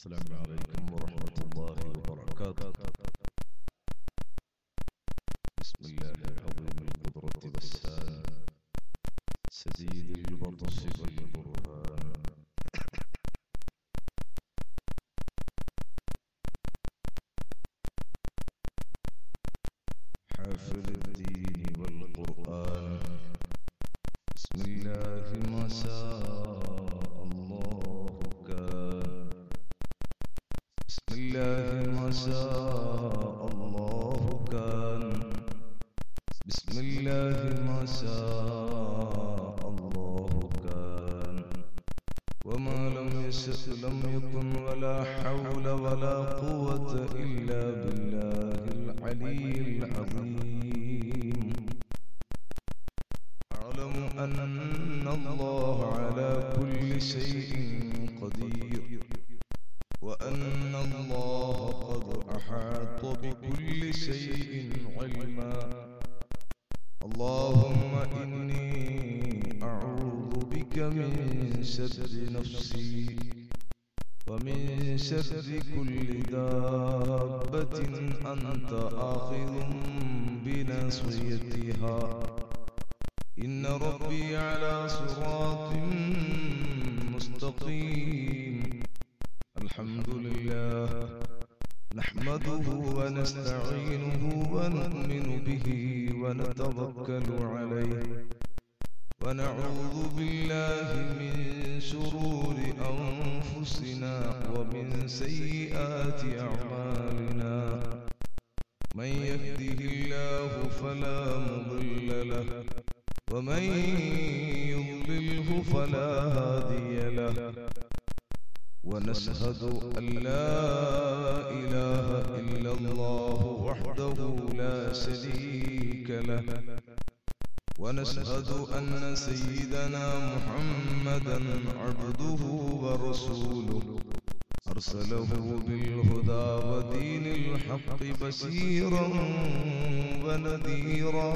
السلام عليكم ورحمة الله وبركاته. بسم الله العظيم القدرة والسلام سديد البطش والبرهان. حافظ الدين والقرآن. بسم الله ما شاء الله كان. بسم الله ما شاء الله كان. بسم الله ما شاء الله كان. وما لم يشأ لم يكن ولا حول ولا قوة إلا بالله العلي العظيم. أعلم أن الله على كل شيء قدير، وأن الله قد أحاط بكل شيء علما. اللهم إني أعوذ بك من شر نفسي ومن شر كل دابة أنت آخذ بناصيتها. إن ربي على صراط مستقيم. الحمد لله نحمده ونستعينه ونؤمن به ونتوكل عليه، ونعوذ بالله من شرور أنفسنا ومن سيئات أعمالنا. من يهده الله فلا مضل له، ومن يضلله فلا هادي له. ونشهد أن لا إله إلا الله وحده لا شريك له، ونشهد أن سيدنا محمدا عبده ورسوله أرسله بالهدى ودين الحق بشيرا ونذيرا،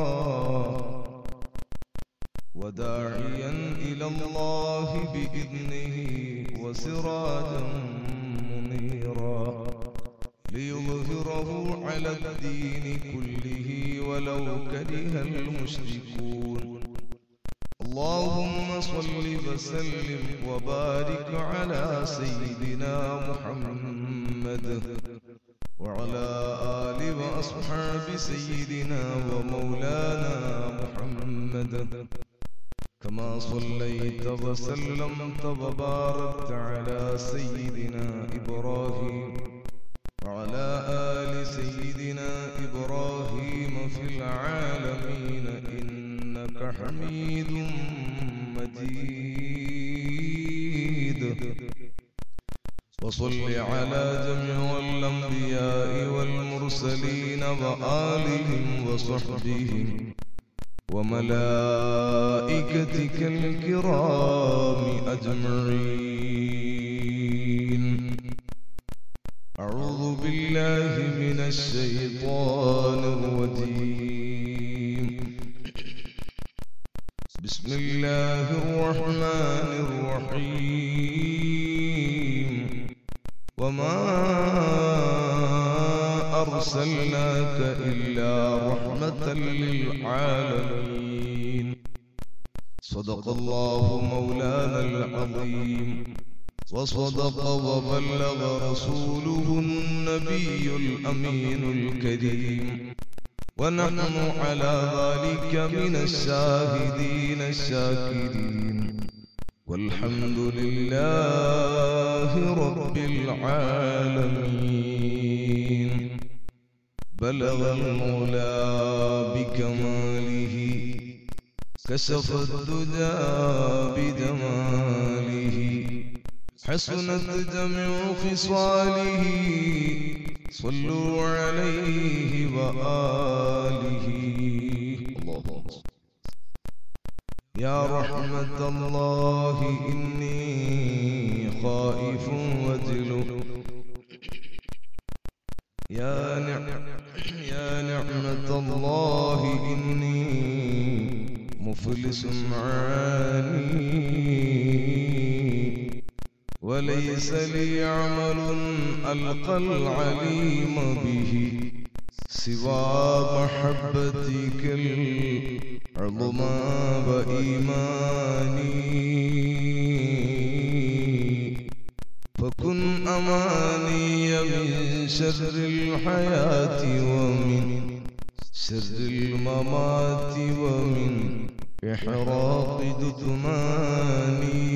وداعيا إلى الله بإذنه وسراجا منيرا، ليظهره على الدين كله ولو كره المشركون. اللهم صل وسلم وبارك على سيدنا محمد وعلى آل وأصحاب سيدنا ومولانا محمد، كما صليت وسلمت وباركت على سيدنا إبراهيم وعلى آل سيدنا إبراهيم في العالمين إنك حميد مجيد. وصل على جميع الأنبياء والمرسلين وآلهم وصحبهم وملائكتك الكرام أجمعين. أعوذ بالله من الشيطان الرجيم. بسم الله الرحمن الرحيم. وما أرسلناك إلا رحمة للعالمين. صدق الله مولانا العظيم، وصدق وبلغ رسوله النبي الأمين الكريم، ونحن على ذلك من الشاهدين الشاكرين، والحمد لله رب العالمين. بلغ المولى بكماله، كشف الدجى بجماله، حسنت جميع خصاله. صلوا عليه وآله. الله يا رحمة الله إني خائف وجل، يا نعمة الله إني مفلس معاني، وليس لي عمل ألقى العليم به سوى محبتك العظمى وإيماني فكن أماني من شر الحياة ومن شر الممات ومن إحراق دثماني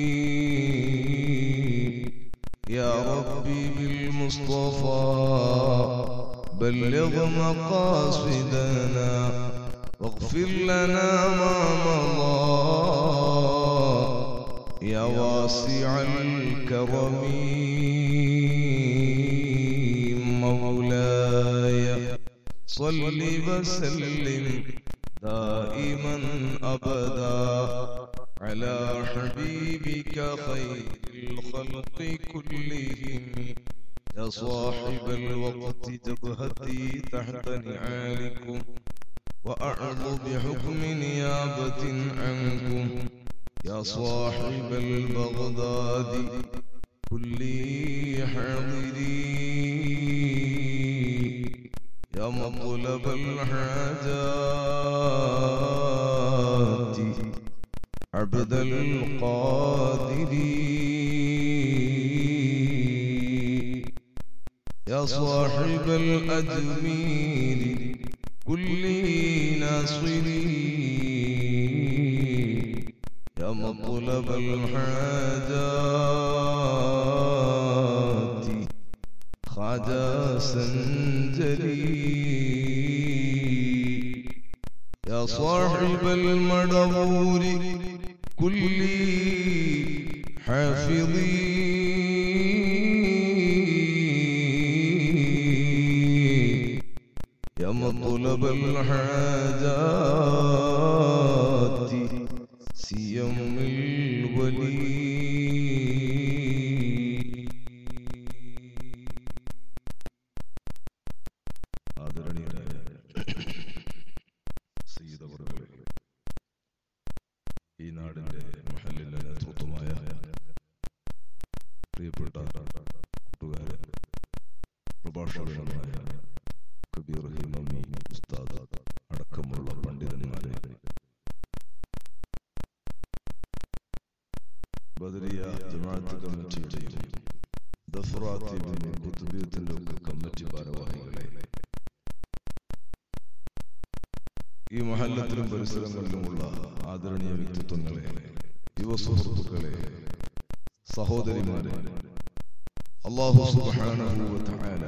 يا ربي بالمصطفى بلغ مقاصدنا واغفر لنا ما مضى يا واسع الكرم مولاي صل وسلم دائما أبدا على حبيبك خير الخلق كلهم يا صاحب الوقت جبهتي تحت نعالكم وأعظ بحكم نيابة عنكم يا صاحب البغداد كلي حاضري يا مطلب الحاجات عبد القادر يا صاحب الأجمير كل ناصري يا مطلب الحاجات خواجة سنجري يا صاحب المدبور كل حافظي يا مطلب الحاجات سيم الولي ഈ നാടിന്റെ മഹല്ലിലെ നേതൃത്വമായ പ്രിയപ്പെട്ട കൂട്ടുകാരൻ പ്രഭാഷകനായ കബീർ ഹിമമി ഉസ്താദ് അടക്കമുള്ള പണ്ഡിതന്മാരെ, ബദരിയ ജമാഅത്ത് കമ്മിറ്റിയുടെയും ദഫ്റാത്തിന്റെ കുതുബിയത്തിന്റെ ഒക്കെ കമ്മിറ്റി ഭാരവാഹികളെ, ഈ മഹല്ലത്തിലും പരിസരങ്ങളിലുമുള്ള ആദരണീയ വ്യക്തിത്വങ്ങളെ, യുവ സുഹൃത്തുക്കളെ, സഹോദരിമാരെ, അല്ലാഹു സുബ്ഹാനഹു വ തആല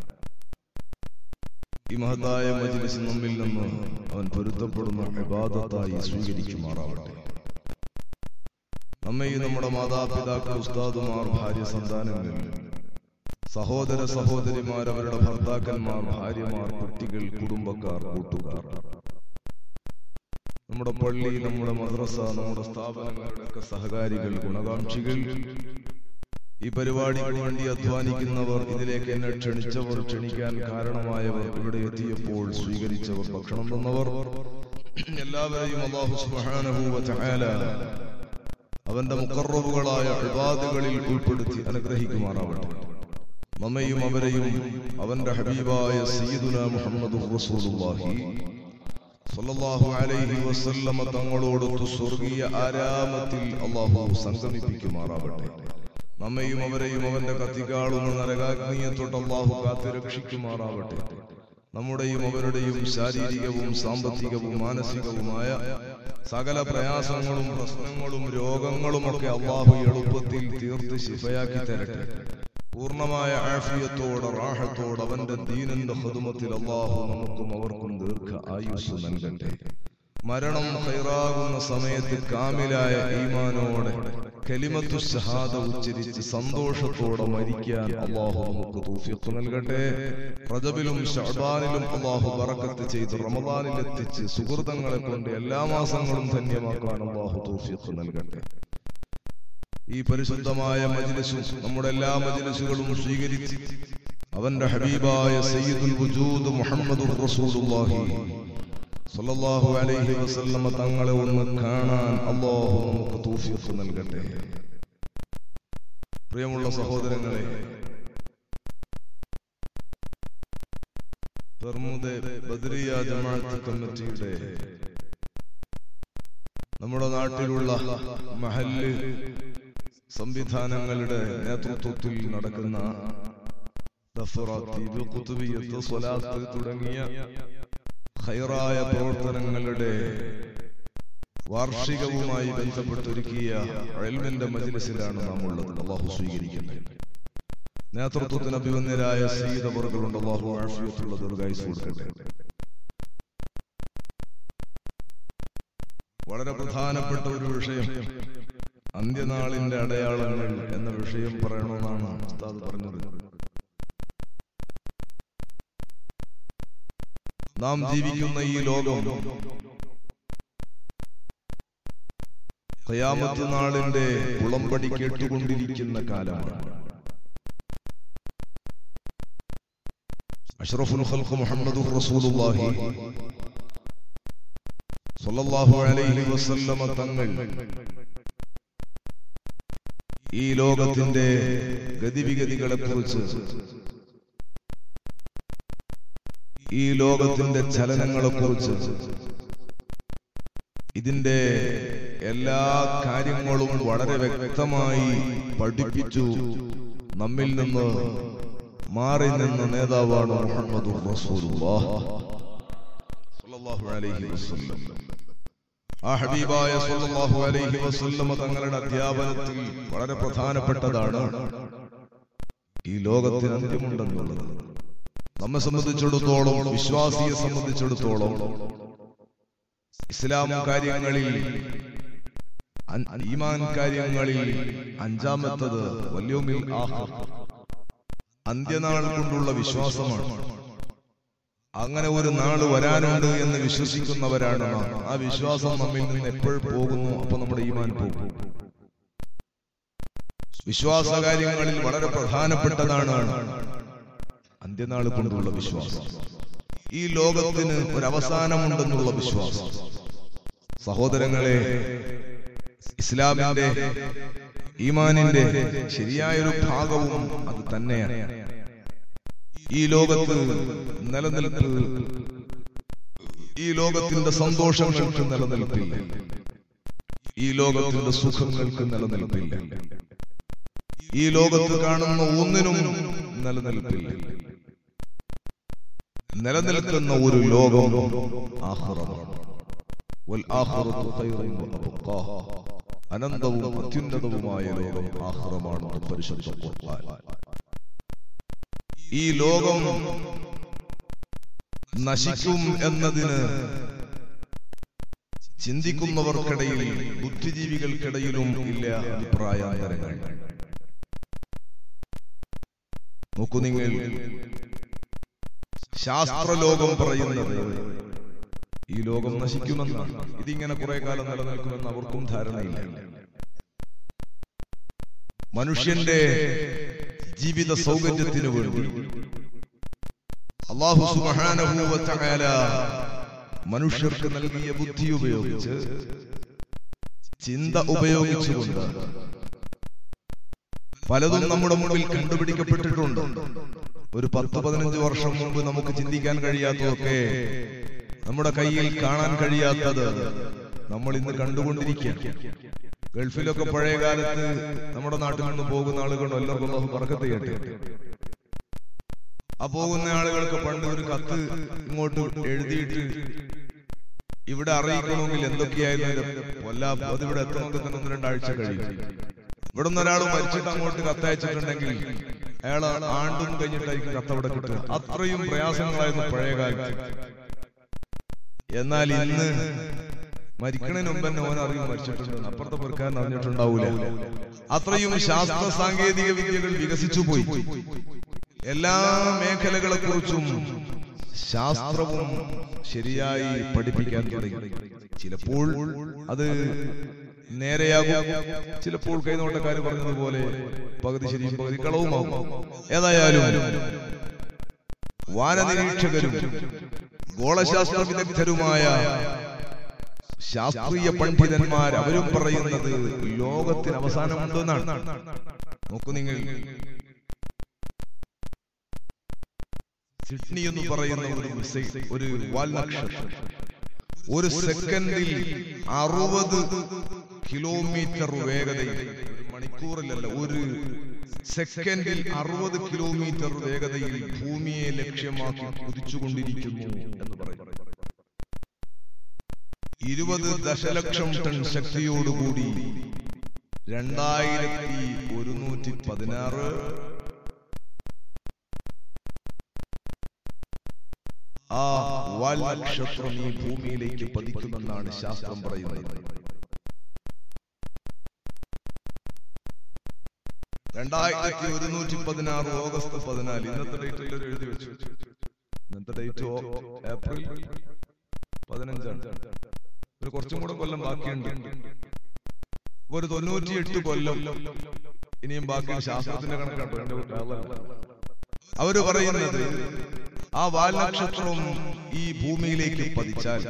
ഈ മഹത്തായ മജ്ലിസ് നമ്മിൽ നിന്ന് അവൻ പൊരുത്തപ്പെടുന്ന ഇബാദത്തായി സ്വീകരിക്കുമാറാവട്ടെ. നമ്മയും നമ്മുടെ മാതാപിതാക്കൾ, ഉസ്താദുമാർ, ഭാര്യ, സന്താനങ്ങൾ, സഹോദര സഹോദരിമാർ, അവരുടെ ഭർത്താക്കന്മാർ, ഭാര്യമാർ, കുട്ടികൾ, കുടുംബക്കാർ, കൂട്ടുകാർ, നമ്മുടെ പള്ളി, നമ്മുടെ മദ്രസ, നമ്മുടെ സ്ഥാപനങ്ങളുടെയൊക്കെ സഹകാരികൾ, ഗുണകാംക്ഷികൾ, ഈ പരിപാടിക്ക് വേണ്ടി അധ്വാനിക്കുന്നവർ, ഇതിലേക്ക് എന്നെ ക്ഷണിച്ചവർ, ക്ഷണിക്കാൻ കാരണമായവർ, ഇവിടെ എത്തിയപ്പോൾ സ്വീകരിച്ചവർ, ഭക്ഷണം തന്നവർ, എല്ലാവരെയും അല്ലാഹു സുബ്ഹാനഹു വ തആല അവന്റെ മുഖറബുകളായ ഇബാദുകളിൽ ഉൾപ്പെടുത്തി അനുഗ്രഹിക്കുമാറാവട്ടെ. നമ്മയും അവരെയും അവന്റെ ഹബീബായ സയ്യിദുനാ മുഹമ്മദുർ റസൂലുള്ളാഹി സ്വല്ലല്ലാഹു അലൈഹി വസല്ലമ തങ്ങളോടൊത്ത് സ്വർഗീയ ആരാമത്തിൽ അല്ലാഹു സംഗമിപ്പിക്കുമാറാവട്ടെ. നമ്മയും അവരെയും അവന്റെ കത്തിക്കാളുന്ന നരകാഗ്നിയെ തൊട്ട് അല്ലാഹു കാത്ത് രക്ഷിക്കുമാറാവട്ടെ. നമ്മുടെയും അവരുടെയും ശാരീരികവും സാമ്പത്തികവും മാനസികവുമായ സകല പ്രയാസങ്ങളും പ്രശ്നങ്ങളും രോഗങ്ങളും ഒക്കെ അല്ലാഹു എളുപ്പത്തിൽ തീർത്ത് ശിഫയാക്കി തരട്ടെ. പൂർണ്ണമായ ആഫിയത്തോടെ റാഹത്തോടെ അവന്റെ ദീനിന്റെ ഖിദ്മത്തിൽ അല്ലാഹു നമുക്കും അവർക്കും ദീർഘ ആയുസ് നൽകട്ടെ. മരണം ഖൈറാകുന്ന സമയത്ത് കാമിലായ ഈമാനോടെ കലിമത്തു ഷഹാദ ഉച്ചരിച്ച് സന്തോഷത്തോടെ മരിക്കാൻ അല്ലാഹു നമുക്ക് തൗഫീഖ് നൽകട്ടെ. റജബിലും ശഅബാനിലും അല്ലാഹു ബറക്കത്ത് ചെയ്ത് റമദാനിൽ എത്തിച്ച് സുഹൃതങ്ങളെ കൊണ്ട് എല്ലാ മാസങ്ങളും ധന്യമാക്കാൻ അല്ലാഹു തൗഫീഖ് നൽകട്ടെ. ഈ പരിശുദ്ധമായ മജ്ലിസും നമ്മുടെ എല്ലാ മജ്ലിസുകളും സ്വീകരിച്ച് അവന്റെ ഹബീബായ സയ്യിദുൽ വജൂദ് മുഹമ്മദുർ റസൂലുള്ളാഹി സ്വല്ലല്ലാഹു അലൈഹി വസല്ലമ തങ്ങളെ ഒന്ന് കാണാൻ അല്ലാഹു നമുക്ക് തൗഫീഖ് നൽകട്ടെ. പ്രിയമുള്ള സഹോദരങ്ങളെ, ബർമുദ ബദ്രിയ ജമാഅത്ത് കമ്മിറ്റിയുടെ നമ്മുടെ നാട്ടിലുള്ള മഹല്ല് സംവിധാനങ്ങളുടെ നേതൃത്വത്തിൽ നടക്കുന്ന ദഫറാത്ത്, ഖുതുബിയ്യത്ത്, സ്വലാത്ത് തുടങ്ങിയ ഖൈറായ പ്രവർത്തനങ്ങളുടെ വാർഷികവുമായി ബന്ധപ്പെട്ടൊരുക്കിയ ഇൽമിന്റെ മജ്ലിസിലാണ് നാം ഉള്ളത്. അല്ലാഹു സ്വീകരിക്കട്ടെ. നേതൃത്വത്തിന് അഭിവന്യരായ സയ്യിദ് അവർകളുണ്ട്. അല്ലാഹു ആഫിയത്തുള്ള ദീർഘായുസ്സ് കൊടുക്കട്ടെ. വളരെ പ്രധാനപ്പെട്ട ഒരു വിഷയം, അന്ത്യനാളിന്റെ അടയാളങ്ങൾ എന്ന വിഷയം പറയണമെന്നാണ് ഉസ്താദ് പറഞ്ഞത്. നാം ജീവിക്കുന്ന ഈ ലോകം ഖിയാമത്ത് നാളിന്റെ കുളമ്പടി കേട്ടുകൊണ്ടിരിക്കുന്ന കാലമാണ്. അഷ്റഫുൽ ഖൽഖ് മുഹമ്മദുർ റസൂലുള്ളാഹി സ്വല്ലല്ലാഹു അലൈഹി വസല്ലമ തങ്ങൾ ഈ ലോകത്തിന്റെ ഗതിവിഗതികളെ കുറിച്ച്, ഈ ലോകത്തിന്റെ ചലനങ്ങളെ കുറിച്ച്, ഇതിന്റെ എല്ലാ കാര്യങ്ങളും വളരെ വ്യക്തമായി പഠിപ്പിച്ചു നമ്മിൽ നിന്ന് മാറി നിന്ന നേതാവാണ് മുഹമ്മദുർ റസൂലുള്ളാഹി സ്വല്ലല്ലാഹു അലൈഹി വസല്ലം. ആ ഹബീബായ സ്വല്ലല്ലാഹു അലൈഹി വസല്ലം തങ്ങളുടെ അധ്യാപനത്തിൽ വളരെ പ്രധാനപ്പെട്ടതാണ് ഈ ലോകത്തിന് അന്ത്യമുണ്ടെന്നുള്ളത്. നമ്മെ സംബന്ധിച്ചിടത്തോളം, വിശ്വാസിയെ സംബന്ധിച്ചിടത്തോളം, ഇസ്ലാം കാര്യങ്ങളിൽ, ഈമാൻ കാര്യങ്ങളിൽ അഞ്ചാമത്തത് വല്യൗമിൽ ആഖിർ, അന്ത്യനാൾ കൊണ്ടുള്ള വിശ്വാസമാണ്. അങ്ങനെ ഒരു നാൾ വരാനുണ്ട് എന്ന് വിശ്വസിക്കുന്നവരാണ് നാം. ആ വിശ്വാസം നമ്മിൽ നിന്ന് എപ്പോഴും പോകുന്നു, അപ്പൊ നമ്മുടെ ഈമാൻ പോകും. വിശ്വാസ കാര്യങ്ങളിൽ വളരെ പ്രധാനപ്പെട്ടതാണ് അന്ത്യനാൾ കൊണ്ടുള്ള വിശ്വാസം. ഈ ലോകത്തിന് ഒരവസാനമുണ്ടെന്നുള്ള വിശ്വാസം. സഹോദരങ്ങളെ, ഇസ്ലാമിന്റെ, ഈമാനിന്റെ ശരിയായൊരു ഭാഗവും അത് തന്നെയാണ്. ഈ ലോകത്ത് നിലനിൽപ്പ്, ഈ ലോകത്തിന്റെ സന്തോഷങ്ങൾക്ക് നിലനിൽപ്പില്ല, ഈ ലോകത്തിന്റെ സുഖങ്ങൾക്ക് നിലനിൽപ്പില്ല, ഈ ലോകത്ത് കാണുന്ന ഒന്നിനും നിലനിൽപ്പില്ല. നിലനിൽക്കുന്ന ഒരു ലോകം ആഖിറമാണ്. വൽ ആഖിറതു ഖൈറുൻ വഅബ്ഖാ, അനന്തവും അത്യുന്നതവുമായ ലോകം ആഖിറമാണ് പരിശുദ്ധ ഖുർആൻ. ഈ ലോകം നശിക്കും എന്നതിന് ചിന്തിക്കുന്നവർക്കിടയിൽ, ബുദ്ധിജീവികൾക്കിടയിലും ഇല്ല അഭിപ്രായാന്തരങ്ങൾ. നോക്കൂ നിങ്ങൾ, ശാസ്ത്രലോകം പറയുന്നത് ഈ ലോകം നശിക്കുമെന്നാണ്. ഇതിങ്ങനെ കുറെ കാലം നിലനിൽക്കുമെന്ന് അവർക്കും ധാരണയില്ല. മനുഷ്യന്റെ ജീവിത സൗകര്യത്തിനു വേണ്ടി അല്ലാഹു സുബ്ഹാനഹു വ തആല മനുഷ്യർക്ക് നൽകിയ ബുദ്ധി ഉപയോഗിച്ച്, ചിന്ത ഉപയോഗിച്ചുകൊണ്ട് പലതും നമ്മുടെ മുമ്പിൽ കണ്ടുപിടിക്കപ്പെട്ടിട്ടുണ്ട്. ഒരു 10-15 വർഷം മുമ്പ് നമുക്ക് ചിന്തിക്കാൻ കഴിയാത്തതൊക്കെ, നമ്മുടെ കയ്യിൽ കാണാൻ കഴിയാത്തത് നമ്മൾ ഇന്ന് കണ്ടുകൊണ്ടിരിക്കുകയാണ്. ഗൾഫിലൊക്കെ പഴയ കാലത്ത് നമ്മുടെ നാട്ടിൽ നിന്ന് പോകുന്ന ആളുകൾ എല്ലാവർക്കും അല്ലാഹു ബർക്കത്ത് ചെയ്യട്ടെ. ആ പോകുന്ന ആളുകൾക്ക് പണ്ട് ഒരു കത്ത് ഇങ്ങോട്ട് എഴുതിയിട്ട് ഇവിടെ അറിയിക്കണമെങ്കിൽ എന്തൊക്കെയായിരുന്നു അതിവിടെ എത്തണമെങ്കിൽ തന്നെ 1-2 ആഴ്ച കഴിയും. ഇവിടെ നിന്ന് ഒരാൾ മരിച്ചിട്ട് അങ്ങോട്ട് കത്തയച്ചിട്ടുണ്ടെങ്കിൽ അയാൾ ആണ്ടും കഴിഞ്ഞിട്ടായിരിക്കും കത്തവിടെ കിട്ടുക. അത്രയും പ്രയാസങ്ങളായിരുന്നു പഴയ കാലത്ത്. എന്നാൽ ഇന്ന് മരിക്കണതിന് മുമ്പ് തന്നെ ഓൻ അറിയും മരിച്ചിട്ടുണ്ട്, അപ്പുറത്തെ പെറുക്കാൻ അറിഞ്ഞിട്ടുണ്ടാവൂല. അത്രയും ശാസ്ത്ര സാങ്കേതിക വിദ്യകൾ വികസിച്ചു പോയി. എല്ലാ മേഖലകളെ കുറിച്ചും ശാസ്ത്രവും ശരിയായി പഠിപ്പിക്കാൻ തുടങ്ങി. ചിലപ്പോൾ അത് നേരെയാകും, ചിലപ്പോൾ കൈനോട്ടക്കാർ പറഞ്ഞതുപോലെ പകുതി ശരിയും പകുതി കളവുമാകും. ഏതായാലും വാനനിരീക്ഷകരും ഗോളശാസ്ത്ര വിദഗ്ധരുമായ ശാസ്ത്രീയ പണ്ഡിതന്മാർ അവരും പറയുന്നത് ലോകത്തിന് അവസാനമുണ്ടെന്നാണ്. നോക്കൂ നിങ്ങൾ, സിഡ്നി എന്ന് പറയുന്ന ഒരു വാൽനക്ഷത്രം ഒരു സെക്കൻഡിൽ 60 കിലോമീറ്റർ വേഗതയിൽ, ഒരു മണിക്കൂറിലല്ല, ഒരു സെക്കൻഡിൽ 60 കിലോമീറ്റർ വേഗതയിൽ ഭൂമിയെ ലക്ഷ്യമാക്കി കുതിച്ചുകൊണ്ടിരിക്കുന്നു എന്ന് പറയുന്നു. 20 ദശലക്ഷം ടൺ ശക്തിയോടുകൂടി 2116 ആ വാൽനക്ഷത്രം ഈ ഭൂമിയിലേക്ക് പതിക്കുമെന്നാണ് ശാസ്ത്രം പറയുന്നത്. 2116 ഓഗസ്റ്റ് 14. ഇന്നത്തെ ഡേറ്റ് എഴുതി വെച്ചു. ഇന്നത്തെ ഡേറ്റ് ഏപ്രിൽ 15. ഒരു കുറച്ചും കൂടെ കൊല്ലം ബാക്കിയുണ്ട്. ഒരു 98 കൊല്ലം ഇനിയും ബാക്കി. ശാസ്ത്രത്തിന്റെ കണക്കാട്ടോ. അവര് പറയുന്നത് ആ വാൽനക്ഷത്രം ഈ ഭൂമിയിലേക്ക് പതിച്ചാൽ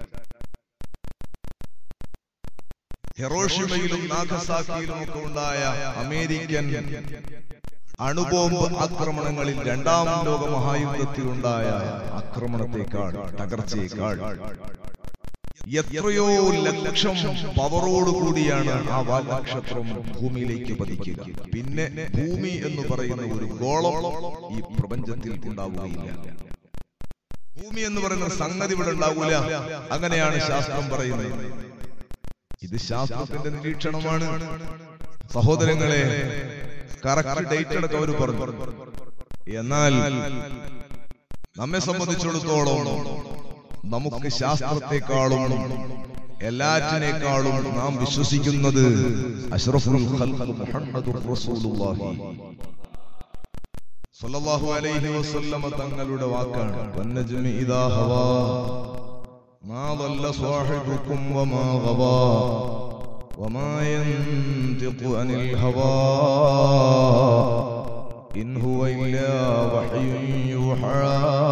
ഹിരോഷിമയിലും നാഗസാക്കിയിലും ഒക്കെ ഉണ്ടായ അമേരിക്കൻ അണുബോംബ് ആക്രമണങ്ങളിൽ 2ാം ലോക മഹായുദ്ധത്തിലുണ്ടായ ആക്രമണത്തെക്കാൾ, തകർച്ചയേക്കാൾ എത്രയോ ലക്ഷം പവറോടുകൂടിയാണ് ആ വാൽനക്ഷത്രം ഭൂമിയിലേക്ക് പതിക്കുക. പിന്നെ ഭൂമി എന്ന് പറയുന്ന ഒരു ഗോളം ഈ പ്രപഞ്ചത്തിൽ ഉണ്ടാവുകയില്ല. ഭൂമി എന്ന് പറയുന്ന സംഗതി ഇവിടെ ഉണ്ടാവൂല. അങ്ങനെയാണ് ശാസ്ത്രം പറയുന്നത്. ഇത് ശാസ്ത്രത്തിന്റെ നിരീക്ഷണമാണ് സഹോദരങ്ങളെ. കറക്റ്റ് ഡേറ്റ് അടക്കം അവർ പറഞ്ഞു. എന്നാൽ നമ്മെ സംബന്ധിച്ചിടത്തോളം നമുക്ക് ശാസ്ത്രത്തെക്കാളും എല്ലാറ്റിനേക്കാളും നാം വിശ്വസിക്കുന്നത് അഷ്റഫുൽ ഖൽഖ് മുഹമ്മദുർ റസൂലുള്ളാഹി സ്വല്ലല്ലാഹു അലൈഹി വസല്ലമ തങ്ങളുടെ വാക്കാണ്. വന്നജ്മി ഇദാ ഹവാ മാ ضل صاحبكم وما غوى وما ينطق عن الهوى إن هو إلا وحي يوحى.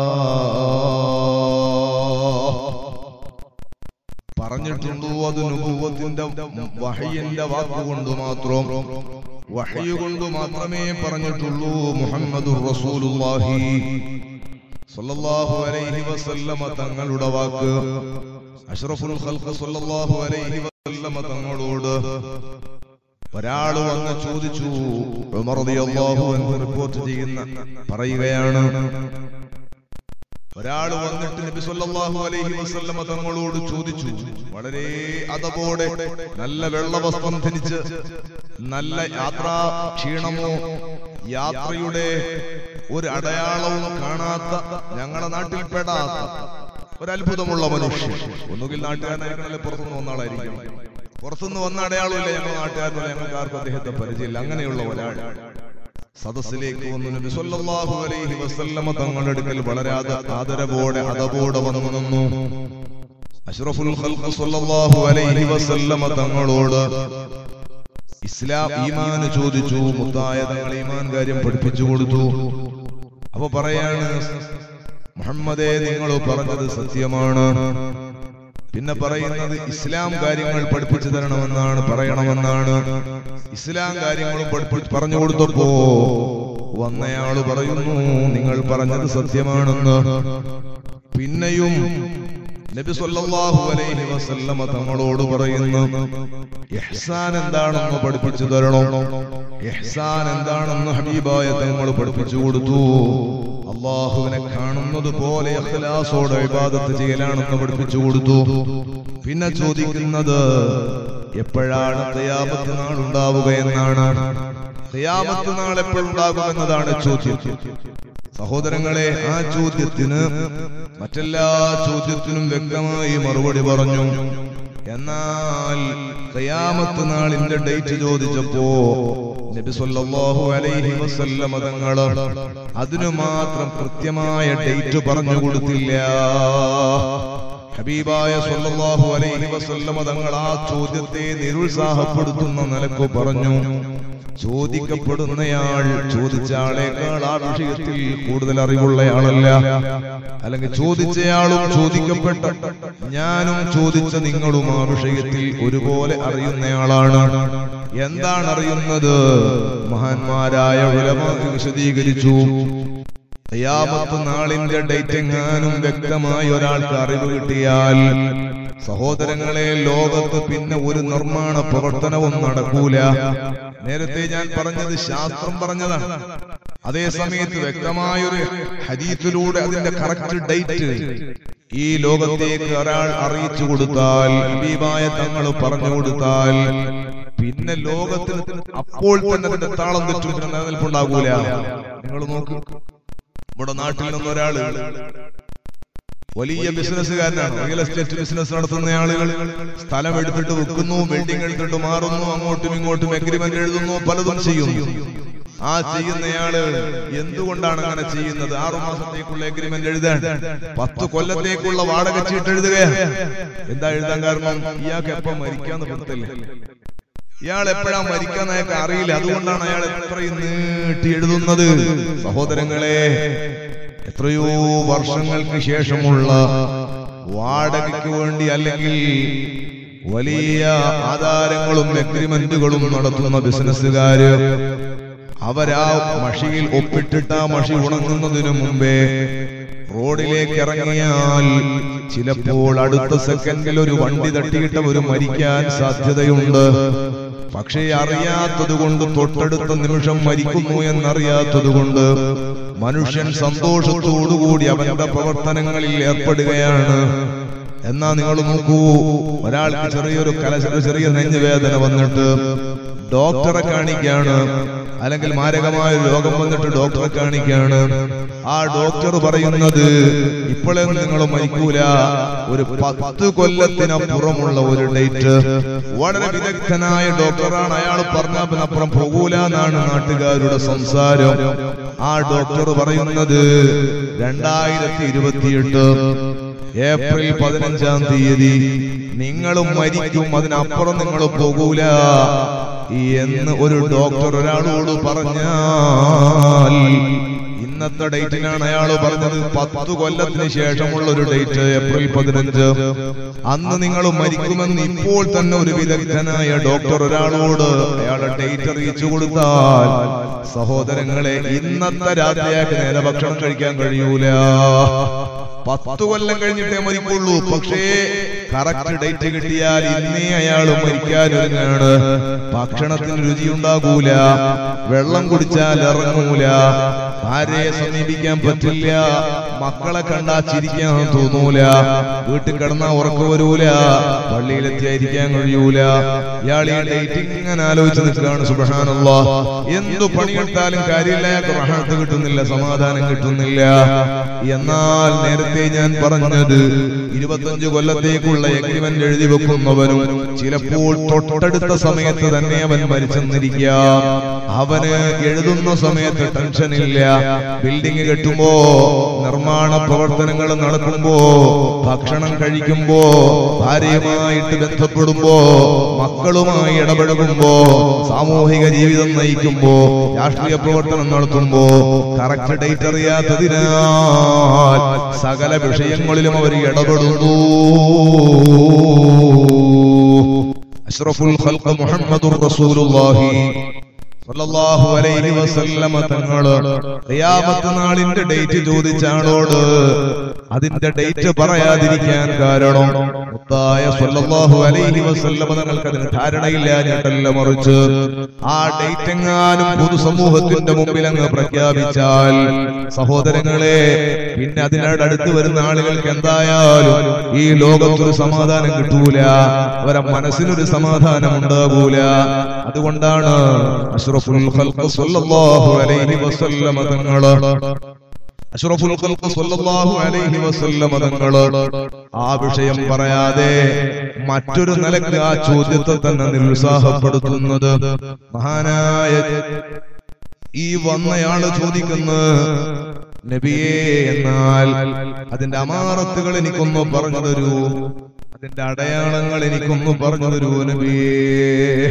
പറഞ്ഞിട്ടുണ്ടോ അത് നുബുവത്തിന്റെ വഹയിന്റെ വാക്കുകൊണ്ട് മാത്രം, വഹയ് കൊണ്ട് മാത്രമേ പറഞ്ഞിട്ടുള്ളൂ. മുഹമ്മദുർ റസൂലുള്ളാഹി സ്വല്ലല്ലാഹു അലൈഹി വസല്ലമ തങ്ങളുടെ വാക്ക്. അഷ്റഫുൽ ഖൽഖ് സ്വല്ലല്ലാഹു അലൈഹി വസല്ലമ തങ്ങളോട് ഒരാൾ വന്ന് ചോദിച്ചു. ഉമർ റളിയല്ലാഹു അൻഹു റിപ്പോർട്ട് ചെയ്യുന്ന പറയുകയാണ്, ഒരാൾ വന്നിട്ട് നബി സല്ലല്ലാഹു അലൈഹി വസല്ലമ തങ്ങളോട് ചോദിച്ചു. വളരെ അതപോടെ നല്ല വെള്ളവസ്ത്രം ധരിച്ച്, നല്ല യാത്രാ ക്ഷീണമോ യാത്രയുടെ ഒരു അടയാളവും കാണാത്ത, ഞങ്ങളുടെ നാട്ടിൽ പെടാത്ത ഒരത്ഭുതമുള്ള മനുഷ്യൻ. ഒന്നുകിൽ നാട്ടുകാരനായിരിക്കും, പുറത്തുനിന്ന് വന്ന ആളായിരിക്കും. പുറത്തുനിന്ന് വന്ന അടയാളമില്ല, ഞങ്ങൾ നാട്ടുകാരനല്ല, ഞങ്ങൾക്ക് ആർക്കും അദ്ദേഹത്തെ പരിചയമില്ല. അങ്ങനെയുള്ള ഒരാൾ സദസ്സിലേക്ക് വന്നു. നബി സല്ലല്ലാഹു അലൈഹി വസല്ലമ തങ്ങളുടെ അടുക്കൽ വളരെ ആദരവോടെ അതപോടെ വന്നു നിന്നു. അഷ്റഫുൽ ഖൽഖ് സല്ലല്ലാഹു അലൈഹി വസല്ലമ തങ്ങളോട് ഇസ്ലാം ഈമാൻ ചോദിച്ചു. മുത്തായ തങ്ങൾ ഈമാൻ കാര്യം പഠിപ്പിച്ചു കൊടുത്തു. അപ്പൊ പറയാണ്, മുഹമ്മദേ നിങ്ങൾ പറഞ്ഞത് സത്യമാണ്. പിന്നെ പറയുന്നത് ഇസ്ലാം കാര്യങ്ങൾ പഠിപ്പിച്ചു തരണമെന്നാണ്, പറയണമെന്നാണ്. ഇസ്ലാം കാര്യങ്ങളും പറഞ്ഞു കൊടുത്തപ്പോ വന്നയാള് പറയുന്നു, നിങ്ങൾ പറഞ്ഞത് സത്യമാണെന്ന്. പിന്നെയും നബി സല്ലല്ലാഹു അലൈഹി വസല്ലമ തങ്ങളോട് പറയുന്നു, ഇഹ്സാൻ എന്താണെന്ന് പഠിപ്പിച്ചു തരണം. ഇഹ്സാൻ എന്താണെന്ന് ഹബീബായ തങ്ങൾ പഠിപ്പിച്ചു കൊടുത്തു. അല്ലാഹുവിനെ കാണുന്നത് പോലെ ഇഖ്ലാസോടെ ഇബാദത്ത് ചെയ്യലാണെന്ന് പഠിപ്പിച്ചു കൊടുത്തു. പിന്നെ ചോദിക്കുന്നത് എപ്പോഴാണ് ഖിയാമത്ത് നാൾ ഉണ്ടാവുക എന്നാണ്. ഖിയാമത്ത് നാൾ എപ്പോഴുണ്ടാകുമെന്നതാണ് ചോദ്യം. സഹോദരങ്ങളെ, ആ ചോദ്യത്തിന് മറ്റെല്ലാ ചോദ്യത്തിനും വ്യക്തമായി മറുപടി പറഞ്ഞു. എന്നാൽ ഖിയാമത്ത് നാളിന്റെ ഡേറ്റ് ചോദിച്ചപ്പോ നബി സല്ലല്ലാഹു അലൈഹി വസല്ലമ തങ്ങൾ അതിനു മാത്രം കൃത്യമായ ഡേറ്റ് പറഞ്ഞു കൊടുത്തില്ല. ഹബീബായ സല്ലല്ലാഹു അലൈഹി വസല്ലമ തങ്ങൾ ആ ചോദ്യത്തെ നിരുത്സാഹപ്പെടുത്തുന്ന നിലക്ക് പറഞ്ഞു, ചോദിക്കപ്പെടുന്നയാൾ ചോദിച്ച ആളേക്കാൾ ആ വിഷയത്തിൽ കൂടുതൽ അറിവുള്ളയാളല്ല. അല്ലെങ്കിൽ ചോദിച്ചയാളും ചോദിക്കപ്പെട്ട ഞാനും ചോദിച്ച നിങ്ങളും ആ വിഷയത്തിൽ ഒരുപോലെ അറിയുന്നയാളാണ്. എന്താണ് അറിയുന്നത്? മഹാന്മാരായ ഉലമാ വിശദീകരിച്ചു, ഖിയാമത്ത് നാളിന്റെ ഡേറ്റ് എങ്ങാനും വ്യക്തമായി ഒരാൾക്ക് അറിവ് കിട്ടിയാൽ സഹോദരങ്ങളെ, ലോകത്ത് പിന്നെ ഒരു നിർമ്മാണ പ്രവർത്തനവും നടക്കൂല. നേരത്തെ ഞാൻ പറഞ്ഞത് ശാസ്ത്രം പറഞ്ഞതാണ്. അതേ സമയത്ത് വ്യക്തമായൊരു ഹദീസിലൂടെ അതിന്റെ കറക്റ്റ് ഡേറ്റ് ഈ ലോകത്തേക്ക് ഒരാൾ അറിയിച്ചു കൊടുത്താൽ, ഹബീബായ തങ്ങൾ പറഞ്ഞു കൊടുത്താൽ, പിന്നെ ലോകത്തിൽ അപ്പോൾ തന്നെ അതിന്റെ താളം തെറ്റും, പിന്നെ നിലനിൽപ്പുണ്ടാകൂല. നിങ്ങൾ നോക്ക്, നമ്മുടെ നാട്ടിൽ നിന്നൊരാള് വലിയ ബിസിനസ്സുകാരനാണ്, റിയൽ എസ്റ്റേറ്റ് ബിസിനസ് നടത്തുന്ന ആളുകൾ സ്ഥലം എടുത്തിട്ട് വിൽക്കുന്നു, ബിൽഡിംഗ് എടുത്തിട്ട് മാറുന്നു, അങ്ങോട്ടും ഇങ്ങോട്ടും എഗ്രിമെന്റ് എഴുതുന്നു, പലതും ചെയ്യുന്നു. ആ ചെയ്യുന്നയാള് എന്തുകൊണ്ടാണ് അങ്ങനെ ചെയ്യുന്നത്? 6 മാസത്തേക്കുള്ള എഗ്രിമെന്റ് എഴുതാൻ 10 കൊല്ലത്തേക്കുള്ള വാടക ചീട്ട് എഴുതുകയാണ്. എന്താ എഴുതാൻ കാരണം? ഇയാൾക്ക് എപ്പം മരിക്കാന്ന് പറ്റത്തില്ല, ഇയാൾ എപ്പോഴാ മരിക്കാന്ന് അയാൾക്ക് അറിയില്ല. അതുകൊണ്ടാണ് അയാൾ എത്രയും നീട്ടി എഴുതുന്നത്. സഹോദരങ്ങളെ, എത്രയോ വർഷങ്ങൾക്ക് ശേഷമുള്ള വാടകയ്ക്ക് വേണ്ടി അല്ലെങ്കിൽ വലിയ ആധാരങ്ങളും എഗ്രിമെന്റുകളും നടത്തുന്ന ബിസിനസ്സുകാര് അവരാ മഷിയിൽ ഒപ്പിട്ടിട്ട് ആ മഷി ഉണങ്ങുന്നതിനു മുമ്പേ റോഡിലേക്ക് ഇറങ്ങിയാൽ ചിലപ്പോൾ അടുത്ത സെക്കൻഡിൽ ഒരു വണ്ടി തട്ടിയിട്ട് ഒരു മരിക്കാൻ സാധ്യതയുണ്ട്. പക്ഷേ അറിയാത്തത് കൊണ്ട്, തൊട്ടടുത്ത നിമിഷം മരിക്കുന്നു എന്നറിയാത്തത് കൊണ്ട് മനുഷ്യൻ സന്തോഷത്തോടുകൂടി അവന്റെ പ്രവർത്തനങ്ങളിൽ ഏർപ്പെടുകയാണ്. എന്നാ നിങ്ങൾ നോക്കൂ, ഒരാൾക്ക് ചെറിയ നെഞ്ചുവേദന വന്നിട്ട് ഡോക്ടറെ കാണിക്കാണ്, അല്ലെങ്കിൽ മാരകമായ രോഗം വന്നിട്ട് ഡോക്ടറെ കാണിക്കാണ്. ആ ഡോക്ടർ പറയുന്നത് ഇപ്പോഴൊന്നും നിങ്ങൾ മരിക്കൂല, ഒരു 10 കൊല്ലത്തിനപ്പുറമുള്ള ഒരു ഡേറ്റ്. വളരെ വിദഗ്ധനായ ഡോക്ടറാണ്, അയാൾ പറഞ്ഞതിനപ്പുറം പോകൂല എന്നാണ് നാട്ടുകാരുടെ സംസാരം. ആ ഡോക്ടർ പറയുന്നത് 2028 ഏപ്രിൽ 15-ാം തീയതി നിങ്ങളും മരിക്കും, അതിനപ്പുറം നിങ്ങൾ പോകൂല എന്ന് ഒരു ഡോക്ടർ ഒരാളോട് പറഞ്ഞാൽ, ഇന്നത്തെ ഡേറ്റിനാണ് അയാൾ പറഞ്ഞത് 10 കൊല്ലത്തിന് ശേഷമുള്ള ഒരു ഡേറ്റ്, ഏപ്രിൽ 15, അന്ന് നിങ്ങൾ മരിക്കുമെന്ന് ഇപ്പോൾ തന്നെ ഒരു വിദഗ്ധനായ ഡോക്ടർ ഒരാളോട് അയാളെ ഡേറ്റ് അറിയിച്ചു കൊടുത്താൽ, സഹോദരങ്ങളെ, ഇന്നത്തെ രാത്രിയാക്ക് നേരെ ഭക്ഷണം കഴിക്കാൻ കഴിയൂല. 10 കൊല്ലം കഴിഞ്ഞിട്ടേ മരിക്കുള്ളൂ. പക്ഷേ കറക്റ്റ് ഡേറ്റ് കിട്ടിയാൽ ഇന്നേ അയാൾ മരിക്കാനൊരുങ്ങാണ്. ഭക്ഷണത്തിന് രുചിയുണ്ടാകൂല, വെള്ളം കുടിച്ചാൽ ഇറങ്ങൂല, ഭാര്യയെ സമീപിക്കാൻ പറ്റില്ല, മക്കളെ കണ്ടാ ചിരിക്കാൻ തോന്നൂല, വീട്ടിൽ കിടന്നാ ഉറക്കം വരൂല, പള്ളിയിലെത്തിയായിരിക്കാൻ കഴിയൂല. ഇയാൾ ഈ ഡേറ്റ് ഇങ്ങനെ ആലോചിച്ച് നിൽക്കുകയാണ്. സുബ്ഹാനല്ലാഹ്, എന്തു പണിയെടുത്താലും കാര്യമില്ല, റഹ്മത്ത് കിട്ടുന്നില്ല, സമാധാനം കിട്ടുന്നില്ല. എന്നാൽ നേരത്തെ ഞാൻ പറഞ്ഞത് 25 കൊല്ലത്തേക്കുള്ള എഗ്രിമെന്റ് എഴുതി വെക്കുന്നവനും ചിലപ്പോൾ തൊട്ടടുത്ത സമയത്ത് തന്നെ അവൻ മരിച്ചെന്നിരിക്കാം. അവന് എഴുതുന്ന സമയത്ത് ടെൻഷനില്ല. ബിൽഡിംഗ് കെട്ടുമ്പോ, നിർമ്മാണ പ്രവർത്തനങ്ങൾ നടക്കുമ്പോ, ഭക്ഷണം കഴിക്കുമ്പോ, ഭാര്യയുമായിട്ട് ബന്ധപ്പെടുമ്പോ, മക്കളുമായി ഇടപഴകുമ്പോ, സാമൂഹിക ജീവിതം നയിക്കുമ്പോ, രാഷ്ട്രീയ പ്രവർത്തനം നടത്തുമ്പോ കറക്റ്റ് ഡേറ്റ് അറിയാത്തതിനാൽ സകല വിഷയങ്ങളിലും അവർ ഇടപെടുന്നു. അഷ്റഫുൽ ഖൽഖ് മുഹമ്മദുർ റസൂലുള്ളാഹി സ്വല്ലല്ലാഹു അലൈഹി വസല്ലമ തങ്ങൾ ഖിയാമത്ത് നാളിന്റെ ഡേറ്റ് ചോദിച്ച ആളോട് അതിന്റെ ഡേറ്റ് പറയാതിരിക്കാൻ കാരണം മുത്തായ സ്വല്ലല്ലാഹു അലൈഹി വസല്ലമ തങ്ങൾക്ക് അതിന് ധാരണയില്ലാഞ്ഞിട്ടല്ല, മറിച്ച് ആ ഡേറ്റ് എങ്ങാനും പൊതുസമൂഹത്തിന്റെ മുമ്പിൽ അങ്ങ് പ്രഖ്യാപിച്ചാൽ, സഹോദരങ്ങളെ, പിന്നെ അതിനടുത്ത് വരുന്ന ആളുകൾക്ക് എന്തായാലും ഈ ലോകത്തൊരു സമാധാനം കിട്ടൂല, അവരെ മനസ്സിനൊരു സമാധാനം ഉണ്ടാകൂല. അതുകൊണ്ടാണ് അഷ്റഫുൽ ഖൽഖ് സ്വല്ലല്ലാഹു അലൈഹി വസല്ലമ തങ്ങൾ ആ വിഷയം പറയാതെ മറ്റൊരു നിലക്ക് ആ ചോദ്യത്തെ തന്നെ നിരുത്സാഹപ്പെടുത്തുന്നത്. മഹാനായ ഈ വന്നയാള് ചോദിക്കുന്നു, നബിയേ, എന്നാൽ അതിന്റെ അമാറത്തുകൾ എനിക്കൊന്ന് പറഞ്ഞു തരൂ, അതിന്റെ അടയാളങ്ങൾ എനിക്കൊന്ന് പറഞ്ഞു തരൂ നബിയേ.